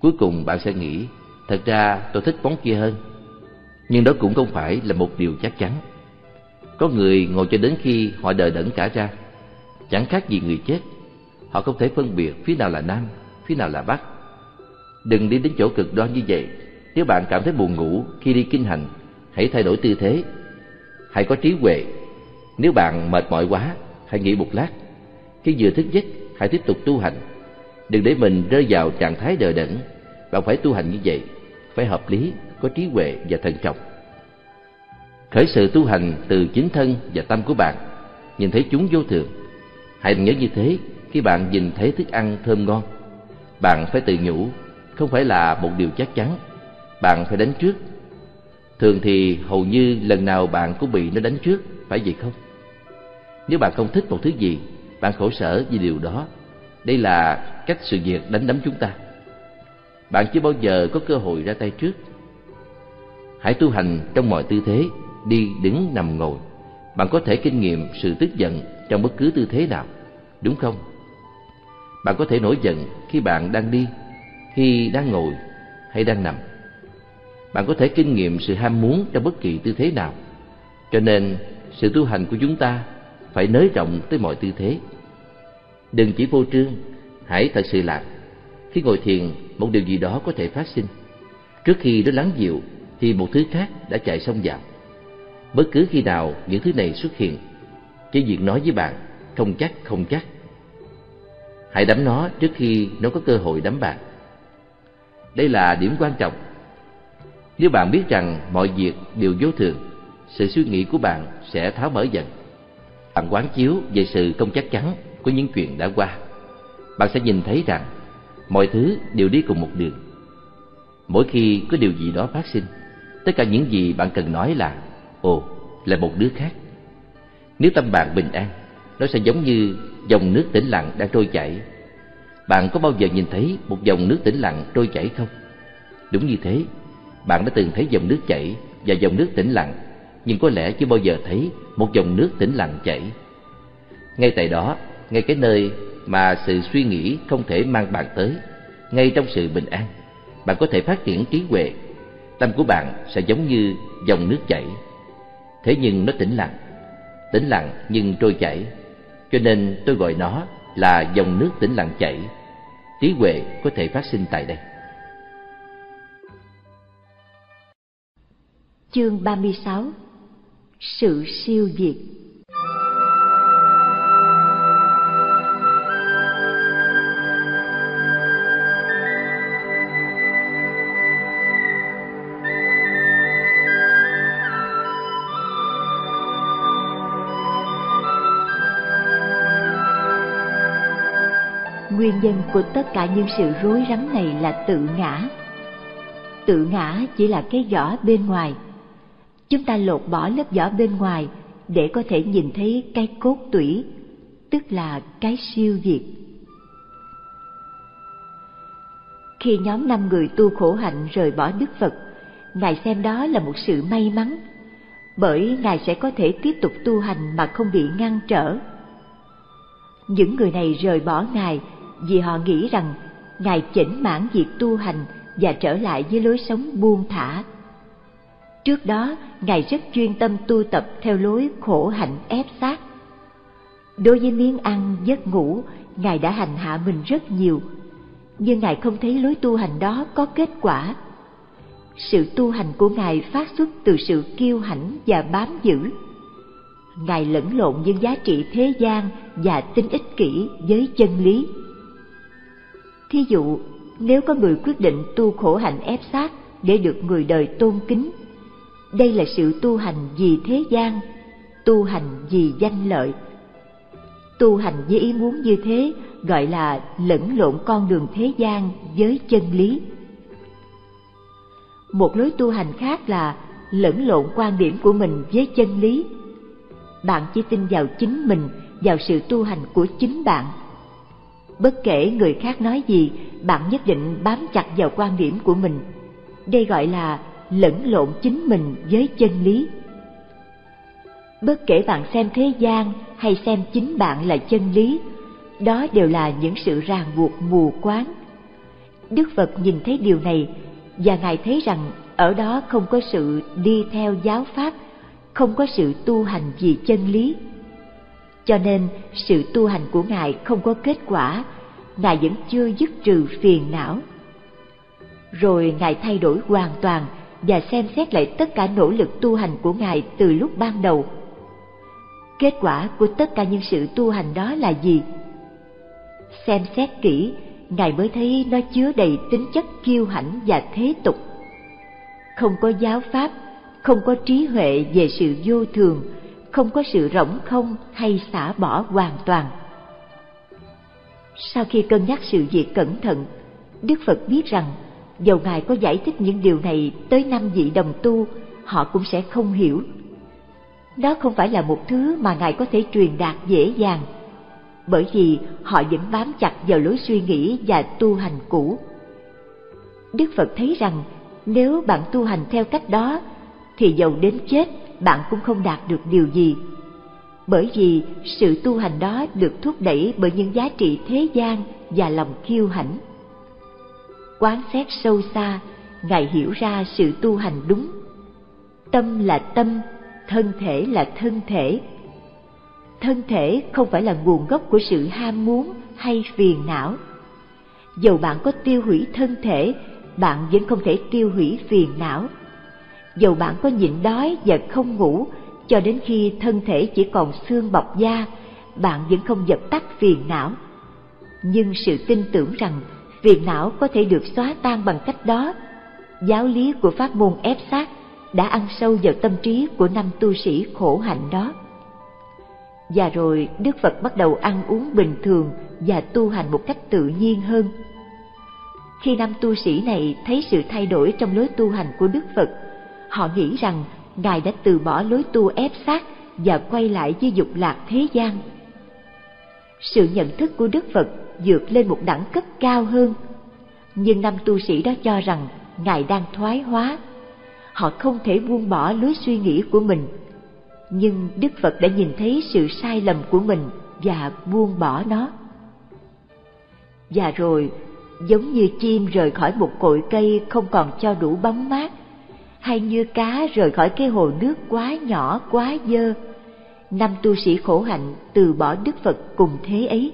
Cuối cùng bạn sẽ nghĩ, thật ra tôi thích món kia hơn. Nhưng đó cũng không phải là một điều chắc chắn. Có người ngồi cho đến khi họ đờ đẫn cả ra, chẳng khác gì người chết. Họ không thể phân biệt phía nào là Nam, phía nào là Bắc. Đừng đi đến chỗ cực đoan như vậy. Nếu bạn cảm thấy buồn ngủ khi đi kinh hành, hãy thay đổi tư thế. Hãy có trí huệ. Nếu bạn mệt mỏi quá, hãy nghỉ một lát. Khi vừa thức giấc, hãy tiếp tục tu hành. Đừng để mình rơi vào trạng thái đờ đẫn. Bạn phải tu hành như vậy, phải hợp lý, có trí huệ và thận trọng. Khởi sự tu hành từ chính thân và tâm của bạn, nhìn thấy chúng vô thường. Hãy nhớ như thế khi bạn nhìn thấy thức ăn thơm ngon. Bạn phải tự nhủ, không phải là một điều chắc chắn, bạn phải đánh trước. Thường thì hầu như lần nào bạn cũng bị nó đánh trước, phải vậy không? Nếu bạn không thích một thứ gì, bạn khổ sở vì điều đó. Đây là cách sự việc đánh đấm chúng ta. Bạn chưa bao giờ có cơ hội ra tay trước. Hãy tu hành trong mọi tư thế, đi, đứng, nằm, ngồi. Bạn có thể kinh nghiệm sự tức giận trong bất cứ tư thế nào, đúng không? Bạn có thể nổi giận khi bạn đang đi, khi đang ngồi hay đang nằm. Bạn có thể kinh nghiệm sự ham muốn trong bất kỳ tư thế nào. Cho nên sự tu hành của chúng ta phải nới rộng tới mọi tư thế. Đừng chỉ vô trương, hãy thật sự làm. Khi ngồi thiền, một điều gì đó có thể phát sinh. Trước khi nó lắng dịu thì một thứ khác đã chạy xông vào. Bất cứ khi nào những thứ này xuất hiện, chỉ việc nói với bạn không chắc. Hãy đắm nó trước khi nó có cơ hội đắm bạn. Đây là điểm quan trọng. Nếu bạn biết rằng mọi việc đều vô thường, sự suy nghĩ của bạn sẽ tháo mở dần. Bạn quán chiếu về sự không chắc chắn của những chuyện đã qua. Bạn sẽ nhìn thấy rằng mọi thứ đều đi cùng một đường. Mỗi khi có điều gì đó phát sinh, tất cả những gì bạn cần nói là ồ, là một đứa khác. Nếu tâm bạn bình an, nó sẽ giống như dòng nước tĩnh lặng đang trôi chảy. Bạn có bao giờ nhìn thấy một dòng nước tĩnh lặng trôi chảy không? Đúng như thế, bạn đã từng thấy dòng nước chảy và dòng nước tĩnh lặng, nhưng có lẽ chưa bao giờ thấy một dòng nước tĩnh lặng chảy. Ngay tại đó, ngay cái nơi mà sự suy nghĩ không thể mang bạn tới, ngay trong sự bình an, bạn có thể phát triển trí huệ. Tâm của bạn sẽ giống như dòng nước chảy. Thế nhưng nó tĩnh lặng nhưng trôi chảy. Cho nên tôi gọi nó là dòng nước tĩnh lặng chảy. Trí huệ có thể phát sinh tại đây. Chương 36. Sự siêu việt. Nguyên nhân của tất cả những sự rối rắm này là tự ngã. Tự ngã chỉ là cái vỏ bên ngoài. Chúng ta lột bỏ lớp vỏ bên ngoài để có thể nhìn thấy cái cốt tủy, tức là cái siêu việt. Khi nhóm 5 người tu khổ hạnh rời bỏ Đức Phật, Ngài xem đó là một sự may mắn, bởi Ngài sẽ có thể tiếp tục tu hành mà không bị ngăn trở. Những người này rời bỏ Ngài vì họ nghĩ rằng Ngài chểnh mãn việc tu hành và trở lại với lối sống buông thả. Trước đó, Ngài rất chuyên tâm tu tập theo lối khổ hạnh ép sát. Đối với miếng ăn, giấc ngủ, Ngài đã hành hạ mình rất nhiều, nhưng Ngài không thấy lối tu hành đó có kết quả. Sự tu hành của Ngài phát xuất từ sự kiêu hãnh và bám giữ. Ngài lẫn lộn những giá trị thế gian và tin ích kỷ với chân lý. Thí dụ, nếu có người quyết định tu khổ hạnh ép sát để được người đời tôn kính, đây là sự tu hành vì thế gian, tu hành vì danh lợi. Tu hành với ý muốn như thế gọi là lẫn lộn con đường thế gian với chân lý. Một lối tu hành khác là lẫn lộn quan điểm của mình với chân lý. Bạn chỉ tin vào chính mình, vào sự tu hành của chính bạn. Bất kể người khác nói gì, bạn nhất định bám chặt vào quan điểm của mình. Đây gọi là lẫn lộn chính mình với chân lý. Bất kể bạn xem thế gian hay xem chính bạn là chân lý, đó đều là những sự ràng buộc mù quáng. Đức Phật nhìn thấy điều này và Ngài thấy rằng ở đó không có sự đi theo giáo pháp, không có sự tu hành vì chân lý. Cho nên sự tu hành của Ngài không có kết quả, Ngài vẫn chưa dứt trừ phiền não. Rồi Ngài thay đổi hoàn toàn và xem xét lại tất cả nỗ lực tu hành của Ngài từ lúc ban đầu. Kết quả của tất cả những sự tu hành đó là gì? Xem xét kỹ, Ngài mới thấy nó chứa đầy tính chất kiêu hãnh và thế tục. Không có giáo pháp, không có trí huệ về sự vô thường, không có sự rỗng không hay xả bỏ hoàn toàn. Sau khi cân nhắc sự việc cẩn thận, Đức Phật biết rằng dầu Ngài có giải thích những điều này tới 5 vị đồng tu, họ cũng sẽ không hiểu. Đó không phải là một thứ mà Ngài có thể truyền đạt dễ dàng, bởi vì họ vẫn bám chặt vào lối suy nghĩ và tu hành cũ. Đức Phật thấy rằng nếu bạn tu hành theo cách đó, thì dầu đến chết bạn cũng không đạt được điều gì, bởi vì sự tu hành đó được thúc đẩy bởi những giá trị thế gian và lòng kiêu hãnh. Quán xét sâu xa, Ngài hiểu ra sự tu hành đúng. Tâm là tâm, thân thể là thân thể. Thân thể không phải là nguồn gốc của sự ham muốn hay phiền não. Dầu bạn có tiêu hủy thân thể, bạn vẫn không thể tiêu hủy phiền não. Dầu bạn có nhịn đói và không ngủ cho đến khi thân thể chỉ còn xương bọc da, bạn vẫn không dập tắt phiền não. Nhưng sự tin tưởng rằng phiền não có thể được xóa tan bằng cách đó, giáo lý của pháp môn ép sát đã ăn sâu vào tâm trí của 5 tu sĩ khổ hạnh đó. Và rồi Đức Phật bắt đầu ăn uống bình thường và tu hành một cách tự nhiên hơn. Khi 5 tu sĩ này thấy sự thay đổi trong lối tu hành của Đức Phật, họ nghĩ rằng Ngài đã từ bỏ lối tu ép sát và quay lại với dục lạc thế gian. Sự nhận thức của Đức Phật vượt lên một đẳng cấp cao hơn, nhưng 5 tu sĩ đó cho rằng Ngài đang thoái hóa. Họ không thể buông bỏ lối suy nghĩ của mình, nhưng Đức Phật đã nhìn thấy sự sai lầm của mình và buông bỏ nó. Và rồi, giống như chim rời khỏi một cội cây không còn cho đủ bóng mát, hay như cá rời khỏi cái hồ nước quá nhỏ quá dơ, 5 tu sĩ khổ hạnh từ bỏ Đức Phật cùng thế ấy.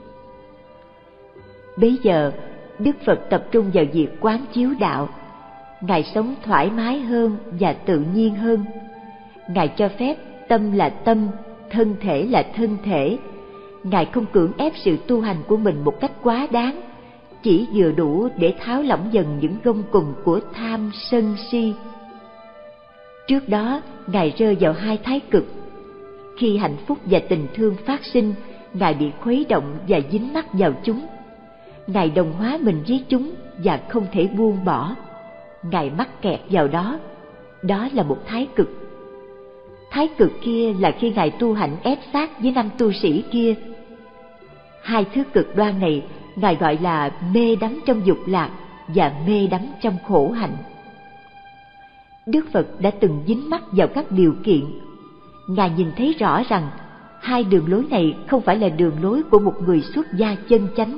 Bấy giờ, Đức Phật tập trung vào việc quán chiếu đạo. Ngài sống thoải mái hơn và tự nhiên hơn. Ngài cho phép tâm là tâm, thân thể là thân thể. Ngài không cưỡng ép sự tu hành của mình một cách quá đáng, chỉ vừa đủ để tháo lỏng dần những gông cùm của tham sân si. Trước đó, Ngài rơi vào 2 thái cực. Khi hạnh phúc và tình thương phát sinh, Ngài bị khuấy động và dính mắc vào chúng. Ngài đồng hóa mình với chúng và không thể buông bỏ. Ngài mắc kẹt vào đó. Đó là một thái cực. Thái cực kia là khi Ngài tu hành ép sát với 5 tu sĩ kia. 2 thứ cực đoan này Ngài gọi là mê đắm trong dục lạc và mê đắm trong khổ hạnh. Đức Phật đã từng dính mắc vào các điều kiện. Ngài nhìn thấy rõ rằng 2 đường lối này không phải là đường lối của một người xuất gia chân chánh.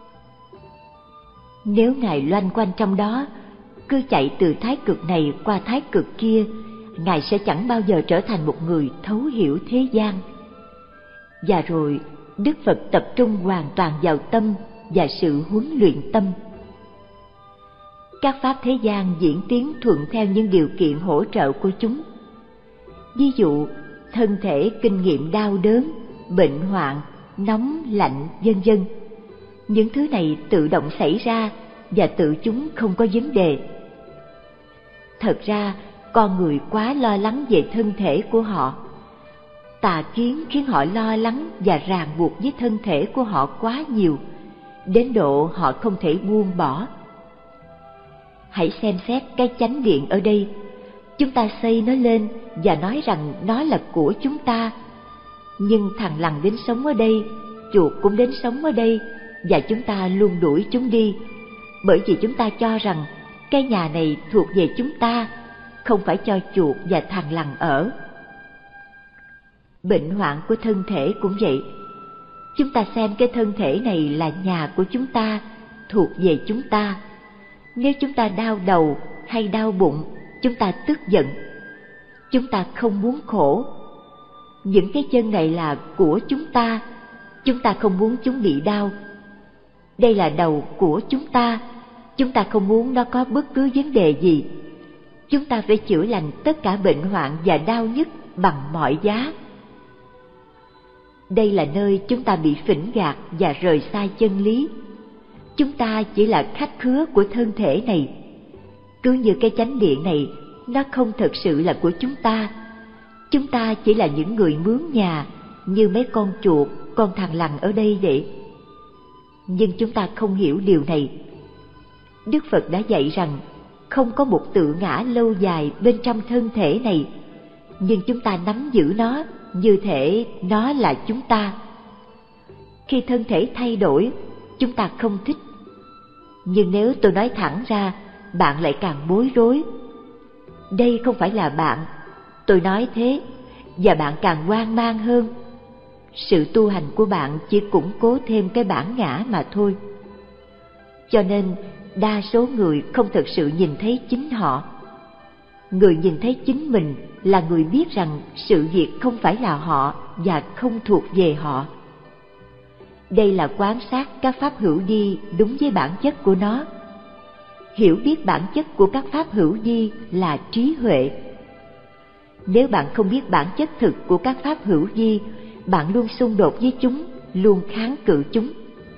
Nếu Ngài loanh quanh trong đó, cứ chạy từ thái cực này qua thái cực kia, Ngài sẽ chẳng bao giờ trở thành một người thấu hiểu thế gian. Và rồi, Đức Phật tập trung hoàn toàn vào tâm và sự huấn luyện tâm. Các pháp thế gian diễn tiến thuận theo những điều kiện hỗ trợ của chúng. Ví dụ, thân thể kinh nghiệm đau đớn, bệnh hoạn, nóng, lạnh, vân vân. Những thứ này tự động xảy ra và tự chúng không có vấn đề. Thật ra, con người quá lo lắng về thân thể của họ. Tà kiến khiến họ lo lắng và ràng buộc với thân thể của họ quá nhiều, đến độ họ không thể buông bỏ. Hãy xem xét cái chánh điện ở đây. Chúng ta xây nó lên và nói rằng nó là của chúng ta. Nhưng thằn lằn đến sống ở đây, chuột cũng đến sống ở đây, và chúng ta luôn đuổi chúng đi, bởi vì chúng ta cho rằng cái nhà này thuộc về chúng ta, không phải cho chuột và thằn lằn ở. Bệnh hoạn của thân thể cũng vậy. Chúng ta xem cái thân thể này là nhà của chúng ta, thuộc về chúng ta. Nếu chúng ta đau đầu hay đau bụng, chúng ta tức giận. Chúng ta không muốn khổ. Những cái chân này là của chúng ta không muốn chúng bị đau. Đây là đầu của chúng ta không muốn nó có bất cứ vấn đề gì. Chúng ta phải chữa lành tất cả bệnh hoạn và đau nhức bằng mọi giá. Đây là nơi chúng ta bị phỉnh gạt và rời xa chân lý. Chúng ta chỉ là khách khứa của thân thể này. Cứ như cái chánh điện này, nó không thực sự là của chúng ta. Chúng ta chỉ là những người mướn nhà, như mấy con chuột, con thằn lằn ở đây vậy. Nhưng chúng ta không hiểu điều này. Đức Phật đã dạy rằng không có một tự ngã lâu dài bên trong thân thể này, nhưng chúng ta nắm giữ nó như thể nó là chúng ta. Khi thân thể thay đổi, chúng ta không thích. Nhưng nếu tôi nói thẳng ra, bạn lại càng bối rối. Đây không phải là bạn, tôi nói thế, và bạn càng hoang mang hơn. Sự tu hành của bạn chỉ củng cố thêm cái bản ngã mà thôi. Cho nên đa số người không thực sự nhìn thấy chính họ. Người nhìn thấy chính mình là người biết rằng sự việc không phải là họ và không thuộc về họ. Đây là quan sát các pháp hữu vi đúng với bản chất của nó. Hiểu biết bản chất của các pháp hữu vi là trí huệ. Nếu bạn không biết bản chất thực của các pháp hữu vi, bạn luôn xung đột với chúng, luôn kháng cự chúng.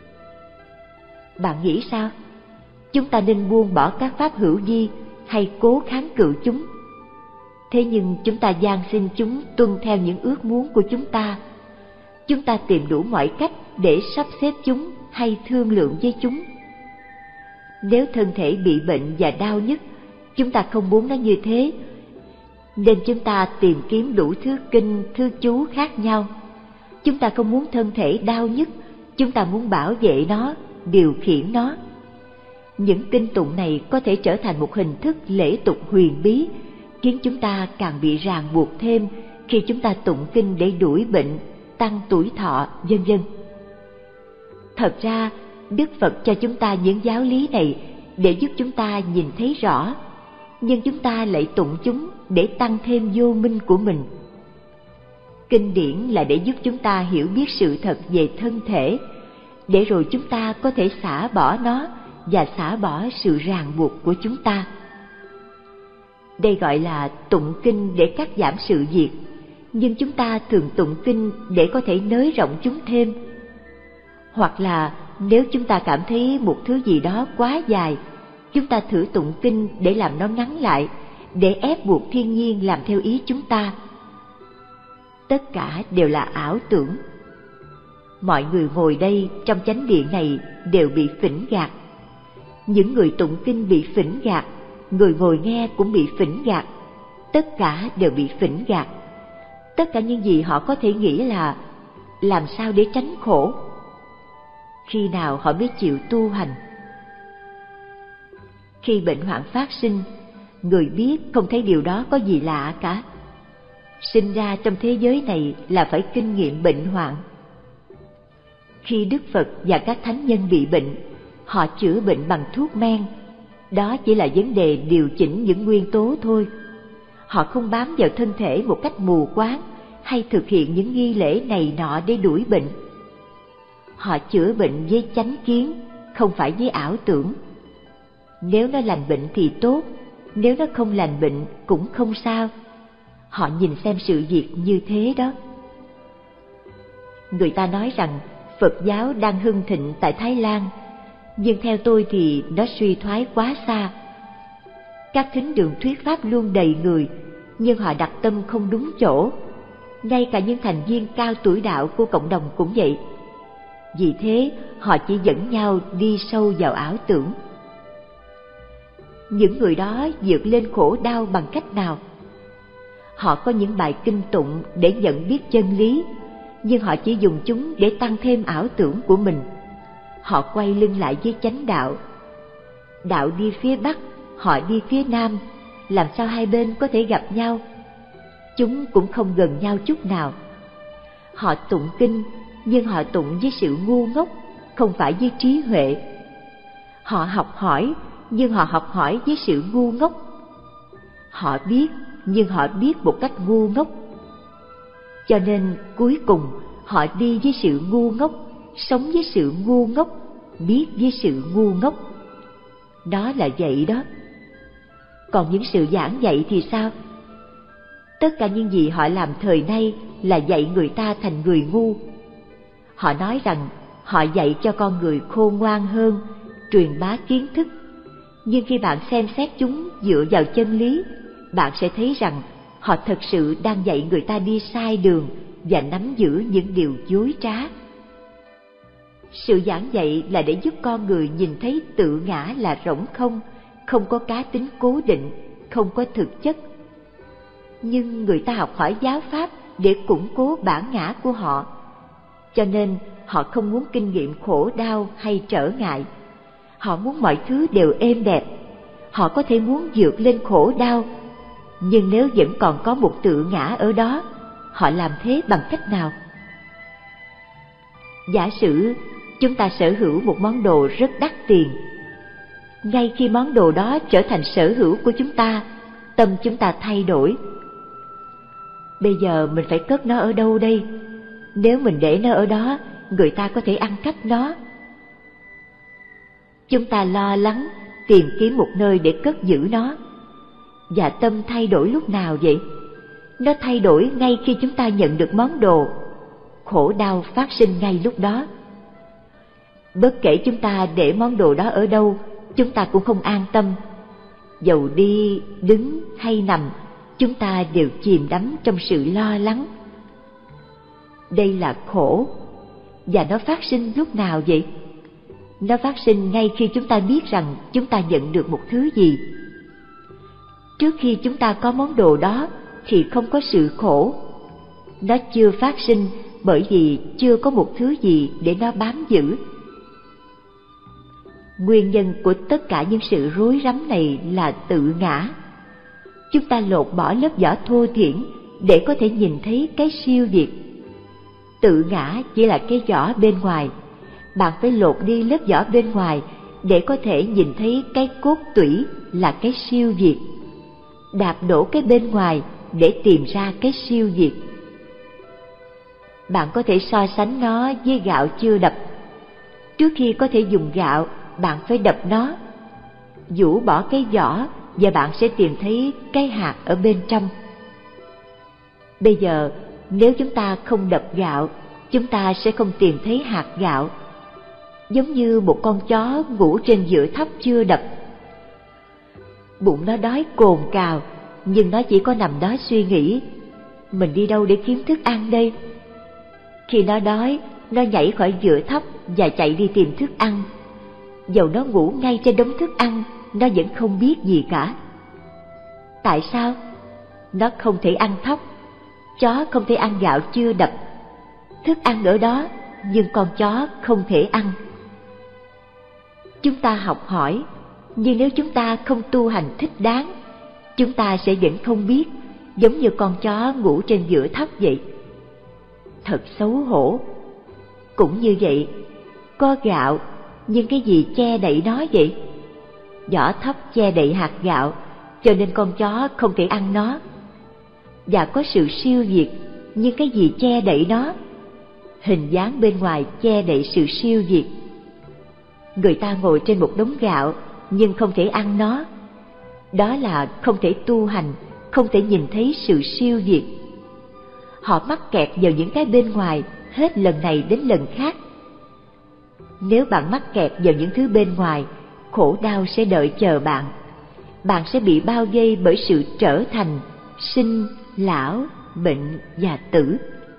Bạn nghĩ sao? Chúng ta nên buông bỏ các pháp hữu vi hay cố kháng cự chúng? Thế nhưng chúng ta van xin chúng tuân theo những ước muốn của chúng ta. Chúng ta tìm đủ mọi cách để sắp xếp chúng hay thương lượng với chúng. Nếu thân thể bị bệnh và đau nhức, chúng ta không muốn nó như thế, nên chúng ta tìm kiếm đủ thứ kinh, thứ chú khác nhau. Chúng ta không muốn thân thể đau nhức, chúng ta muốn bảo vệ nó, điều khiển nó. Những kinh tụng này có thể trở thành một hình thức lễ tục huyền bí, khiến chúng ta càng bị ràng buộc thêm khi chúng ta tụng kinh để đuổi bệnh, tăng tuổi thọ, vân vân. Thật ra, Đức Phật cho chúng ta những giáo lý này để giúp chúng ta nhìn thấy rõ, nhưng chúng ta lại tụng chúng để tăng thêm vô minh của mình. Kinh điển là để giúp chúng ta hiểu biết sự thật về thân thể, để rồi chúng ta có thể xả bỏ nó và xả bỏ sự ràng buộc của chúng ta. Đây gọi là tụng kinh để cắt giảm sự việc, nhưng chúng ta thường tụng kinh để có thể nới rộng chúng thêm. Hoặc là nếu chúng ta cảm thấy một thứ gì đó quá dài, chúng ta thử tụng kinh để làm nó ngắn lại, để ép buộc thiên nhiên làm theo ý chúng ta. Tất cả đều là ảo tưởng. Mọi người ngồi đây trong chánh điện này đều bị phỉnh gạt. Những người tụng kinh bị phỉnh gạt, người ngồi nghe cũng bị phỉnh gạt. Tất cả đều bị phỉnh gạt. Tất cả những gì họ có thể nghĩ là làm sao để tránh khổ. Khi nào họ mới chịu tu hành? Khi bệnh hoạn phát sinh, người biết không thấy điều đó có gì lạ cả. Sinh ra trong thế giới này là phải kinh nghiệm bệnh hoạn. Khi Đức Phật và các thánh nhân bị bệnh, họ chữa bệnh bằng thuốc men. Đó chỉ là vấn đề điều chỉnh những nguyên tố thôi. Họ không bám vào thân thể một cách mù quáng hay thực hiện những nghi lễ này nọ để đuổi bệnh. Họ chữa bệnh với chánh kiến, không phải với ảo tưởng. Nếu nó lành bệnh thì tốt, nếu nó không lành bệnh cũng không sao. Họ nhìn xem sự việc như thế đó. Người ta nói rằng Phật giáo đang hưng thịnh tại Thái Lan, nhưng theo tôi thì nó suy thoái quá xa. Các thính đường thuyết pháp luôn đầy người, nhưng họ đặt tâm không đúng chỗ. Ngay cả những thành viên cao tuổi đạo của cộng đồng cũng vậy. Vì thế, họ chỉ dẫn nhau đi sâu vào ảo tưởng. Những người đó vượt lên khổ đau bằng cách nào? Họ có những bài kinh tụng để nhận biết chân lý, nhưng họ chỉ dùng chúng để tăng thêm ảo tưởng của mình. Họ quay lưng lại với chánh đạo. Đạo đi phía Bắc, họ đi phía Nam, làm sao hai bên có thể gặp nhau? Chúng cũng không gần nhau chút nào. Họ tụng kinh, nhưng họ tụng với sự ngu ngốc, không phải với trí huệ. Họ học hỏi, nhưng họ học hỏi với sự ngu ngốc. Họ biết, nhưng họ biết một cách ngu ngốc. Cho nên cuối cùng họ đi với sự ngu ngốc, sống với sự ngu ngốc, biết với sự ngu ngốc. Đó là vậy đó. Còn những sự giảng dạy thì sao? Tất cả những gì họ làm thời nay là dạy người ta thành người ngu. Họ nói rằng họ dạy cho con người khôn ngoan hơn, truyền bá kiến thức. Nhưng khi bạn xem xét chúng dựa vào chân lý, bạn sẽ thấy rằng họ thật sự đang dạy người ta đi sai đường và nắm giữ những điều dối trá. Sự giảng dạy là để giúp con người nhìn thấy tự ngã là rỗng không, không có cá tính cố định, không có thực chất. Nhưng người ta học hỏi giáo pháp để củng cố bản ngã của họ, cho nên họ không muốn kinh nghiệm khổ đau hay trở ngại. Họ muốn mọi thứ đều êm đẹp. Họ có thể muốn vượt lên khổ đau, nhưng nếu vẫn còn có một tự ngã ở đó, họ làm thế bằng cách nào? Giả sử chúng ta sở hữu một món đồ rất đắt tiền. Ngay khi món đồ đó trở thành sở hữu của chúng ta, tâm chúng ta thay đổi. Bây giờ mình phải cất nó ở đâu đây? Nếu mình để nó ở đó, người ta có thể ăn cắp nó. Chúng ta lo lắng tìm kiếm một nơi để cất giữ nó. Và tâm thay đổi lúc nào vậy? Nó thay đổi ngay khi chúng ta nhận được món đồ. Khổ đau phát sinh ngay lúc đó. Bất kể chúng ta để món đồ đó ở đâu, chúng ta cũng không an tâm. Dầu đi, đứng hay nằm, chúng ta đều chìm đắm trong sự lo lắng. Đây là khổ. Và nó phát sinh lúc nào vậy? Nó phát sinh ngay khi chúng ta biết rằng chúng ta nhận được một thứ gì. Trước khi chúng ta có món đồ đó thì không có sự khổ. Nó chưa phát sinh bởi vì chưa có một thứ gì để nó bám giữ. Nguyên nhân của tất cả những sự rối rắm này là tự ngã. Chúng ta lột bỏ lớp vỏ thô thiển để có thể nhìn thấy cái siêu việt. Tự ngã chỉ là cái vỏ bên ngoài. Bạn phải lột đi lớp vỏ bên ngoài để có thể nhìn thấy cái cốt tủy là cái siêu việt. Đạp đổ cái bên ngoài để tìm ra cái siêu việt. Bạn có thể so sánh nó với gạo chưa đập. Trước khi có thể dùng gạo, bạn phải đập nó. Giũ bỏ cái vỏ và bạn sẽ tìm thấy cái hạt ở bên trong. Bây giờ, nếu chúng ta không đập gạo, chúng ta sẽ không tìm thấy hạt gạo. Giống như một con chó ngủ trên giữa thóc chưa đập. Bụng nó đói cồn cào, nhưng nó chỉ có nằm đó suy nghĩ, mình đi đâu để kiếm thức ăn đây? Khi nó đói, nó nhảy khỏi giữa thóc và chạy đi tìm thức ăn. Dầu nó ngủ ngay trên đống thức ăn, nó vẫn không biết gì cả. Tại sao? Nó không thể ăn thóc. Chó không thể ăn gạo chưa đập. Thức ăn ở đó, nhưng con chó không thể ăn. Chúng ta học hỏi, nhưng nếu chúng ta không tu hành thích đáng, chúng ta sẽ vẫn không biết, giống như con chó ngủ trên giữa thóc vậy. Thật xấu hổ. Cũng như vậy, có gạo, nhưng cái gì che đậy nó vậy? Vỏ thóc che đậy hạt gạo, cho nên con chó không thể ăn nó. Và có sự siêu việt, nhưng cái gì che đậy nó? Hình dáng bên ngoài che đậy sự siêu việt. Người ta ngồi trên một đống gạo, nhưng không thể ăn nó. Đó là không thể tu hành, không thể nhìn thấy sự siêu việt. Họ mắc kẹt vào những cái bên ngoài, hết lần này đến lần khác. Nếu bạn mắc kẹt vào những thứ bên ngoài, khổ đau sẽ đợi chờ bạn. Bạn sẽ bị bao vây bởi sự trở thành, sinh, lão, bệnh và tử.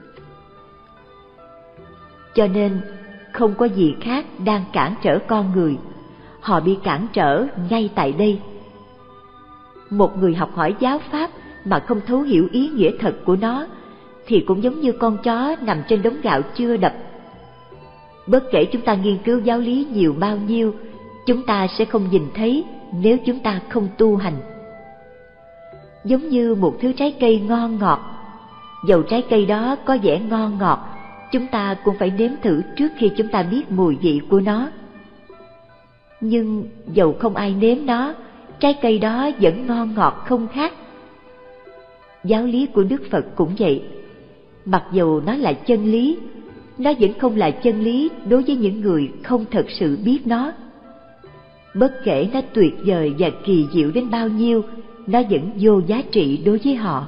Cho nên, không có gì khác đang cản trở con người. Họ bị cản trở ngay tại đây. Một người học hỏi giáo pháp mà không thấu hiểu ý nghĩa thật của nó, thì cũng giống như con chó nằm trên đống gạo chưa đập. Bất kể chúng ta nghiên cứu giáo lý nhiều bao nhiêu, chúng ta sẽ không nhìn thấy nếu chúng ta không tu hành. Giống như một thứ trái cây ngon ngọt, dầu trái cây đó có vẻ ngon ngọt, chúng ta cũng phải nếm thử trước khi chúng ta biết mùi vị của nó. Nhưng dầu không ai nếm nó, trái cây đó vẫn ngon ngọt không khác. Giáo lý của Đức Phật cũng vậy. Mặc dầu nó là chân lý, nó vẫn không là chân lý đối với những người không thật sự biết nó. Bất kể nó tuyệt vời và kỳ diệu đến bao nhiêu, nó vẫn vô giá trị đối với họ.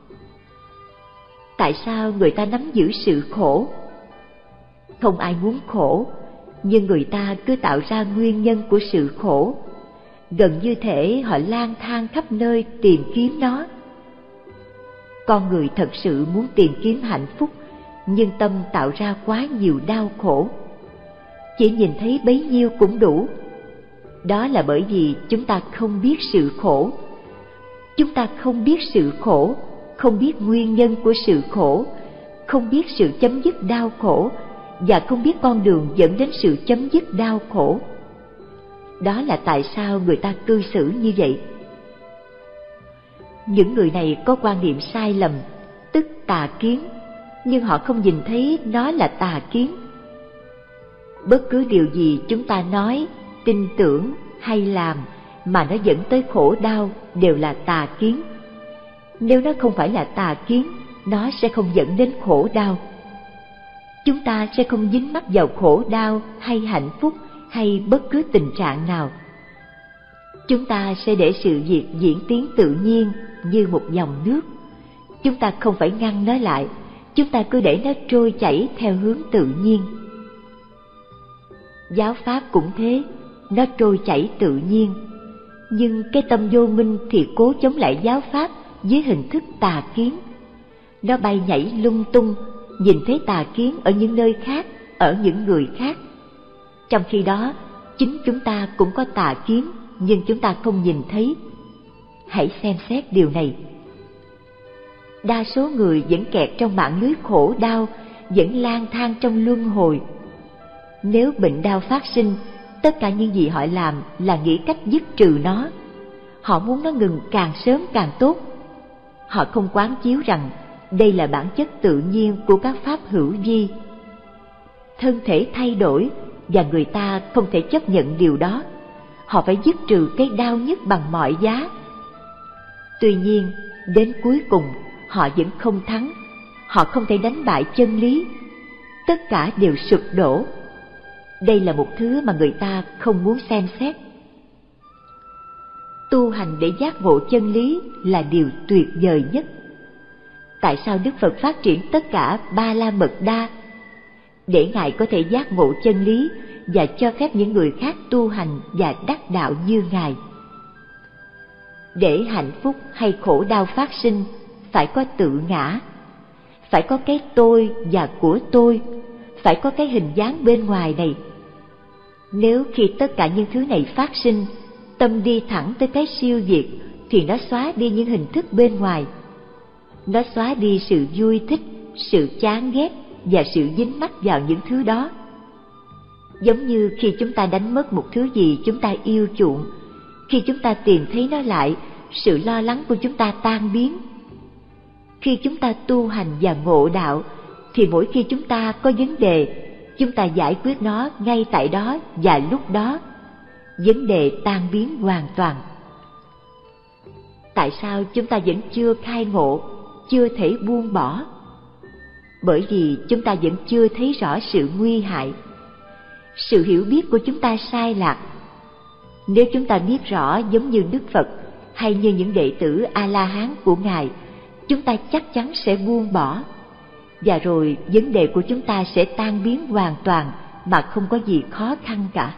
Tại sao người ta nắm giữ sự khổ? Không ai muốn khổ, nhưng người ta cứ tạo ra nguyên nhân của sự khổ. Gần như thể họ lang thang khắp nơi tìm kiếm nó. Con người thật sự muốn tìm kiếm hạnh phúc, nhưng tâm tạo ra quá nhiều đau khổ. Chỉ nhìn thấy bấy nhiêu cũng đủ. Đó là bởi vì chúng ta không biết sự khổ. Chúng ta không biết sự khổ, không biết nguyên nhân của sự khổ, không biết sự chấm dứt đau khổ, và không biết con đường dẫn đến sự chấm dứt đau khổ. Đó là tại sao người ta cư xử như vậy. Những người này có quan niệm sai lầm, tức tà kiến, nhưng họ không nhìn thấy nó là tà kiến. Bất cứ điều gì chúng ta nói, tin tưởng hay làm mà nó dẫn tới khổ đau đều là tà kiến. Nếu nó không phải là tà kiến, nó sẽ không dẫn đến khổ đau. Chúng ta sẽ không dính mắc vào khổ đau hay hạnh phúc hay bất cứ tình trạng nào. Chúng ta sẽ để sự việc diễn tiến tự nhiên như một dòng nước. Chúng ta không phải ngăn nó lại, chúng ta cứ để nó trôi chảy theo hướng tự nhiên. Giáo pháp cũng thế, nó trôi chảy tự nhiên. Nhưng cái tâm vô minh thì cố chống lại giáo pháp dưới hình thức tà kiến. Nó bay nhảy lung tung, nhìn thấy tà kiến ở những nơi khác, ở những người khác. Trong khi đó, chính chúng ta cũng có tà kiến, nhưng chúng ta không nhìn thấy. Hãy xem xét điều này. Đa số người vẫn kẹt trong mạng lưới khổ đau, vẫn lang thang trong luân hồi. Nếu bệnh đau phát sinh, tất cả những gì họ làm là nghĩ cách dứt trừ nó. Họ muốn nó ngừng càng sớm càng tốt. Họ không quán chiếu rằng đây là bản chất tự nhiên của các pháp hữu vi. Thân thể thay đổi và người ta không thể chấp nhận điều đó. Họ phải dứt trừ cái đau nhức bằng mọi giá. Tuy nhiên, đến cuối cùng, họ vẫn không thắng. Họ không thể đánh bại chân lý. Tất cả đều sụp đổ. Đây là một thứ mà người ta không muốn xem xét. Tu hành để giác ngộ chân lý là điều tuyệt vời nhất. Tại sao Đức Phật phát triển tất cả Ba La Mật Đa? Để Ngài có thể giác ngộ chân lý và cho phép những người khác tu hành và đắc đạo như Ngài. Để hạnh phúc hay khổ đau phát sinh, phải có tự ngã, phải có cái tôi và của tôi, phải có cái hình dáng bên ngoài này. Nếu khi tất cả những thứ này phát sinh, tâm đi thẳng tới cái siêu diệt, thì nó xóa đi những hình thức bên ngoài. Nó xóa đi sự vui thích, sự chán ghét và sự dính mắc vào những thứ đó. Giống như khi chúng ta đánh mất một thứ gì chúng ta yêu chuộng, khi chúng ta tìm thấy nó lại, sự lo lắng của chúng ta tan biến. Khi chúng ta tu hành và ngộ đạo, thì mỗi khi chúng ta có vấn đề, chúng ta giải quyết nó ngay tại đó và lúc đó. Vấn đề tan biến hoàn toàn. Tại sao chúng ta vẫn chưa khai ngộ, chưa thể buông bỏ? Bởi vì chúng ta vẫn chưa thấy rõ sự nguy hại. Sự hiểu biết của chúng ta sai lạc. Nếu chúng ta biết rõ giống như Đức Phật hay như những đệ tử A-la-hán của Ngài, chúng ta chắc chắn sẽ buông bỏ. Và rồi vấn đề của chúng ta sẽ tan biến hoàn toàn mà không có gì khó khăn cả.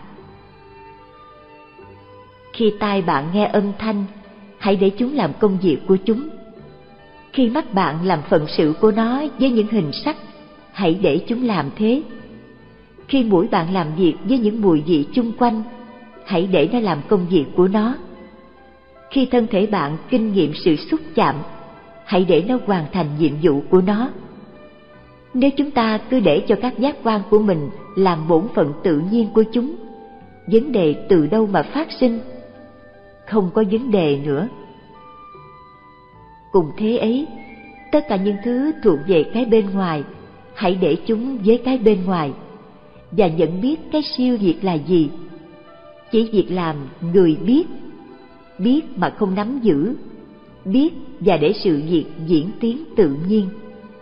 Khi tai bạn nghe âm thanh, hãy để chúng làm công việc của chúng. Khi mắt bạn làm phận sự của nó với những hình sắc, hãy để chúng làm thế. Khi mũi bạn làm việc với những mùi vị chung quanh, hãy để nó làm công việc của nó. Khi thân thể bạn kinh nghiệm sự xúc chạm, hãy để nó hoàn thành nhiệm vụ của nó. Nếu chúng ta cứ để cho các giác quan của mình làm bổn phận tự nhiên của chúng, vấn đề từ đâu mà phát sinh? Không có vấn đề nữa. Cùng thế ấy, tất cả những thứ thuộc về cái bên ngoài, hãy để chúng với cái bên ngoài, và nhận biết cái siêu diệt là gì. chỉ việc làm người biết, biết mà không nắm giữ, biết và để sự việc diễn tiến tự nhiên.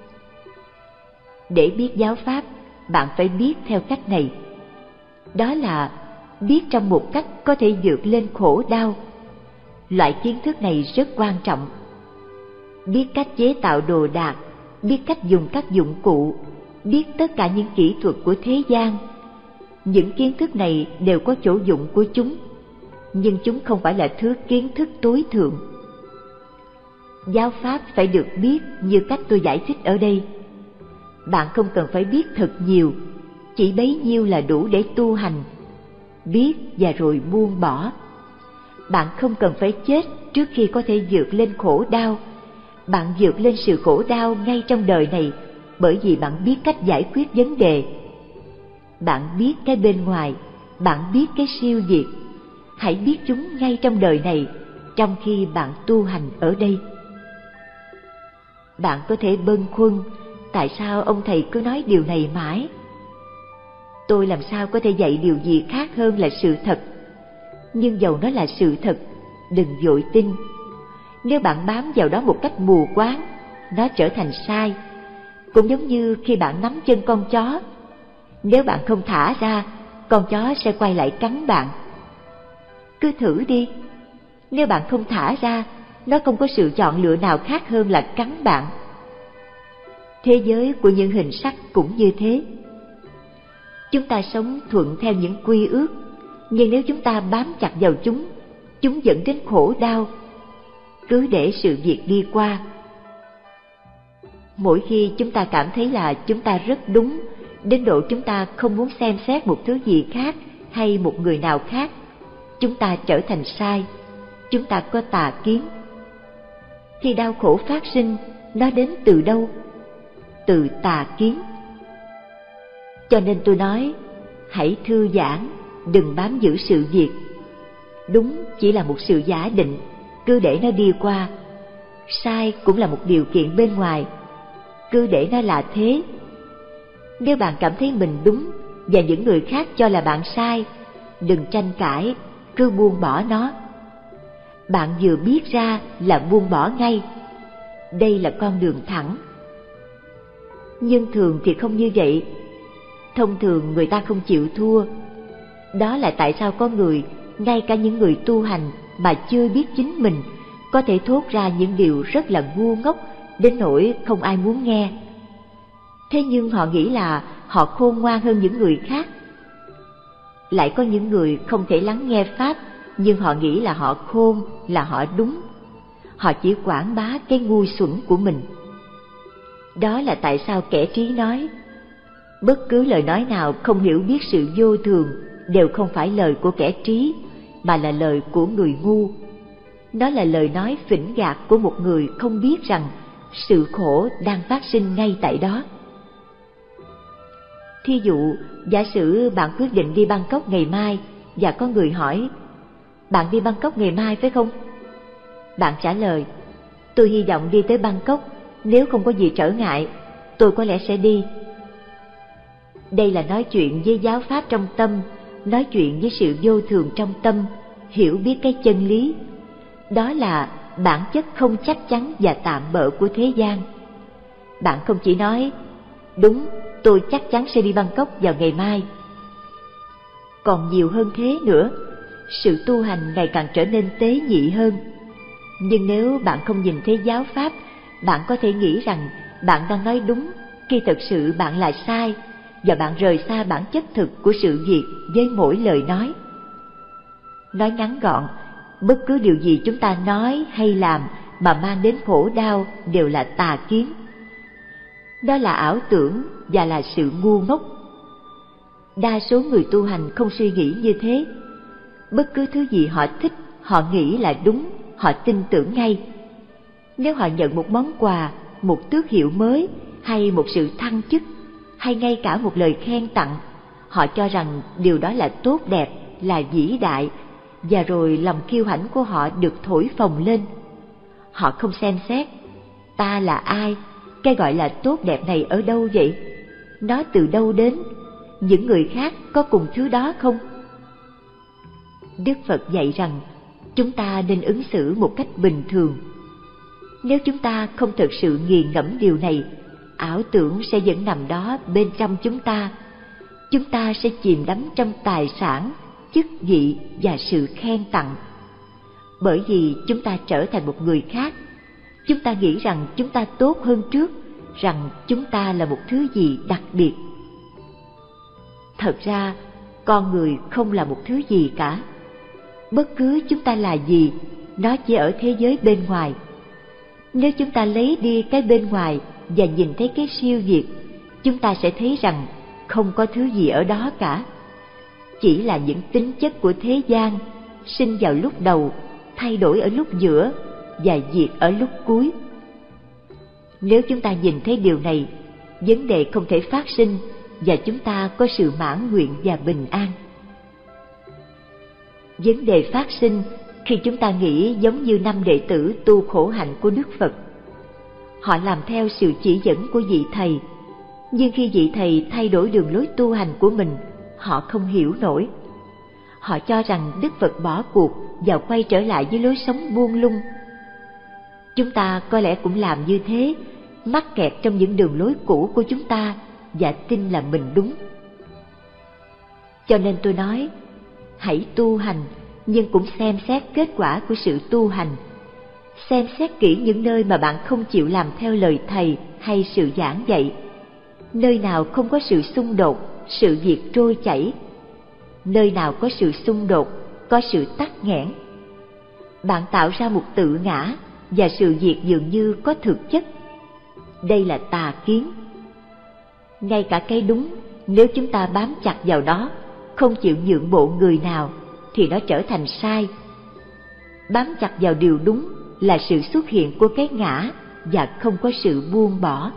Để biết giáo pháp, bạn phải biết theo cách này. Đó là biết trong một cách có thể vượt lên khổ đau. Loại kiến thức này rất quan trọng. Biết cách chế tạo đồ đạc, biết cách dùng các dụng cụ, biết tất cả những kỹ thuật của thế gian. Những kiến thức này đều có chỗ dụng của chúng, nhưng chúng không phải là thứ kiến thức tối thượng. Giáo pháp phải được biết như cách tôi giải thích ở đây. Bạn không cần phải biết thật nhiều, chỉ bấy nhiêu là đủ để tu hành. Biết và rồi buông bỏ. Bạn không cần phải chết trước khi có thể vượt lên khổ đau. Bạn vượt lên sự khổ đau ngay trong đời này, bởi vì bạn biết cách giải quyết vấn đề. Bạn biết cái bên ngoài, bạn biết cái siêu việt. Hãy biết chúng ngay trong đời này, trong khi bạn tu hành ở đây. Bạn có thể bâng khuâng, tại sao ông thầy cứ nói điều này mãi? Tôi làm sao có thể dạy điều gì khác hơn là sự thật? Nhưng dầu nó là sự thật, đừng vội tin. Nếu bạn bám vào đó một cách mù quáng, nó trở thành sai. Cũng giống như khi bạn nắm chân con chó, nếu bạn không thả ra, con chó sẽ quay lại cắn bạn. Cứ thử đi, nếu bạn không thả ra, nó không có sự chọn lựa nào khác hơn là cắn bạn. Thế giới của những hình sắc cũng như thế. Chúng ta sống thuận theo những quy ước, nhưng nếu chúng ta bám chặt vào chúng dẫn đến khổ đau. Cứ để sự việc đi qua. Mỗi khi chúng ta cảm thấy là chúng ta rất đúng, đến độ chúng ta không muốn xem xét một thứ gì khác hay một người nào khác, chúng ta trở thành sai, chúng ta có tà kiến. Khi đau khổ phát sinh, nó đến từ đâu? Từ tà kiến. Cho nên tôi nói, hãy thư giãn, đừng bám giữ sự việc. Đúng chỉ là một sự giả định, cứ để nó đi qua. Sai cũng là một điều kiện bên ngoài, cứ để nó là thế. Nếu bạn cảm thấy mình đúng và những người khác cho là bạn sai, đừng tranh cãi, cứ buông bỏ nó. Bạn vừa biết ra là buông bỏ ngay. Đây là con đường thẳng. Nhưng thường thì không như vậy. Thông thường người ta không chịu thua. Đó là tại sao có người, ngay cả những người tu hành mà chưa biết chính mình, có thể thốt ra những điều rất là ngu ngốc đến nỗi không ai muốn nghe. Thế nhưng họ nghĩ là họ khôn ngoan hơn những người khác. Lại có những người không thể lắng nghe pháp, nhưng họ nghĩ là họ khôn, là họ đúng. Họ chỉ quảng bá cái ngu xuẩn của mình. Đó là tại sao kẻ trí nói, bất cứ lời nói nào không hiểu biết sự vô thường đều không phải lời của kẻ trí, mà là lời của người ngu. Nó là lời nói phỉnh gạt của một người không biết rằng sự khổ đang phát sinh ngay tại đó. Thí dụ, giả sử bạn quyết định đi Bangkok ngày mai và có người hỏi, bạn đi Bangkok ngày mai phải không? Bạn trả lời, tôi hy vọng đi tới Bangkok, nếu không có gì trở ngại, tôi có lẽ sẽ đi. Đây là nói chuyện với giáo pháp trong tâm, nói chuyện với sự vô thường trong tâm, hiểu biết cái chân lý. Đó là bản chất không chắc chắn và tạm bợ của thế gian. Bạn không chỉ nói, đúng, tôi chắc chắn sẽ đi Bangkok vào ngày mai. Còn nhiều hơn thế nữa, sự tu hành ngày càng trở nên tế nhị hơn. Nhưng nếu bạn không nhìn thấy giáo pháp, bạn có thể nghĩ rằng bạn đang nói đúng, khi thực sự bạn là sai, và bạn rời xa bản chất thực của sự việc với mỗi lời nói. Nói ngắn gọn, bất cứ điều gì chúng ta nói hay làm mà mang đến khổ đau đều là tà kiến. Đó là ảo tưởng và là sự ngu ngốc. Đa số người tu hành không suy nghĩ như thế. Bất cứ thứ gì họ thích, họ nghĩ là đúng, họ tin tưởng ngay. Nếu họ nhận một món quà, một tước hiệu mới, hay một sự thăng chức, hay ngay cả một lời khen tặng, họ cho rằng điều đó là tốt đẹp, là vĩ đại, và rồi lòng kiêu hãnh của họ được thổi phồng lên. Họ không xem xét, ta là ai, cái gọi là tốt đẹp này ở đâu vậy? Nó từ đâu đến? Những người khác có cùng thứ đó không? Đức Phật dạy rằng chúng ta nên ứng xử một cách bình thường. Nếu chúng ta không thực sự nghiền ngẫm điều này, ảo tưởng sẽ vẫn nằm đó bên trong chúng ta. Chúng ta sẽ chìm đắm trong tài sản, chức vị và sự khen tặng. Bởi vì chúng ta trở thành một người khác, chúng ta nghĩ rằng chúng ta tốt hơn trước, rằng chúng ta là một thứ gì đặc biệt. Thật ra, con người không là một thứ gì cả. Bất cứ chúng ta là gì, nó chỉ ở thế giới bên ngoài. Nếu chúng ta lấy đi cái bên ngoài và nhìn thấy cái siêu việt, chúng ta sẽ thấy rằng không có thứ gì ở đó cả. Chỉ là những tính chất của thế gian, sinh vào lúc đầu, thay đổi ở lúc giữa và diệt ở lúc cuối. Nếu chúng ta nhìn thấy điều này, vấn đề không thể phát sinh và chúng ta có sự mãn nguyện và bình an. Vấn đề phát sinh khi chúng ta nghĩ giống như 5 đệ tử tu khổ hạnh của Đức Phật. Họ làm theo sự chỉ dẫn của vị thầy, nhưng khi vị thầy thay đổi đường lối tu hành của mình, họ không hiểu nổi. Họ cho rằng Đức Phật bỏ cuộc và quay trở lại với lối sống buông lung. Chúng ta có lẽ cũng làm như thế, mắc kẹt trong những đường lối cũ của chúng ta và tin là mình đúng. Cho nên tôi nói, hãy tu hành, nhưng cũng xem xét kết quả của sự tu hành. Xem xét kỹ những nơi mà bạn không chịu làm theo lời thầy hay sự giảng dạy. Nơi nào không có sự xung đột, sự việc trôi chảy. Nơi nào có sự xung đột, có sự tắc nghẽn. Bạn tạo ra một tự ngã và sự việc dường như có thực chất. Đây là tà kiến. Ngay cả cái đúng, nếu chúng ta bám chặt vào đó, không chịu nhượng bộ người nào, thì nó trở thành sai. Bám chặt vào điều đúng là sự xuất hiện của cái ngã và không có sự buông bỏ.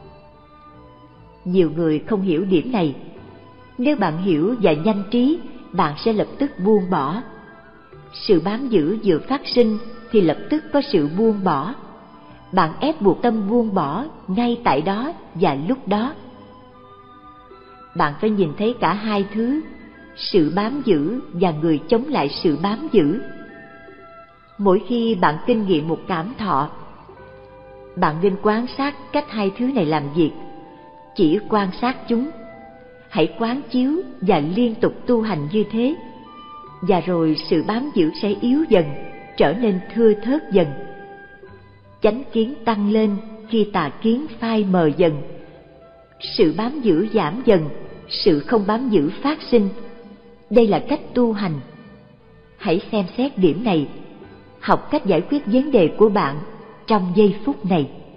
Nhiều người không hiểu điểm này. Nếu bạn hiểu và nhanh trí, bạn sẽ lập tức buông bỏ. Sự bám giữ vừa phát sinh thì lập tức có sự buông bỏ. Bạn ép buộc tâm buông bỏ ngay tại đó và lúc đó. Bạn phải nhìn thấy cả hai thứ, sự bám giữ và người chống lại sự bám giữ. Mỗi khi bạn kinh nghiệm một cảm thọ, bạn nên quan sát cách hai thứ này làm việc. Chỉ quan sát chúng. Hãy quán chiếu và liên tục tu hành như thế, và rồi sự bám giữ sẽ yếu dần, trở nên thưa thớt dần. Chánh kiến tăng lên khi tà kiến phai mờ dần. Sự bám giữ giảm dần, sự không bám giữ phát sinh. Đây là cách tu hành. Hãy xem xét điểm này, học cách giải quyết vấn đề của bạn trong giây phút này.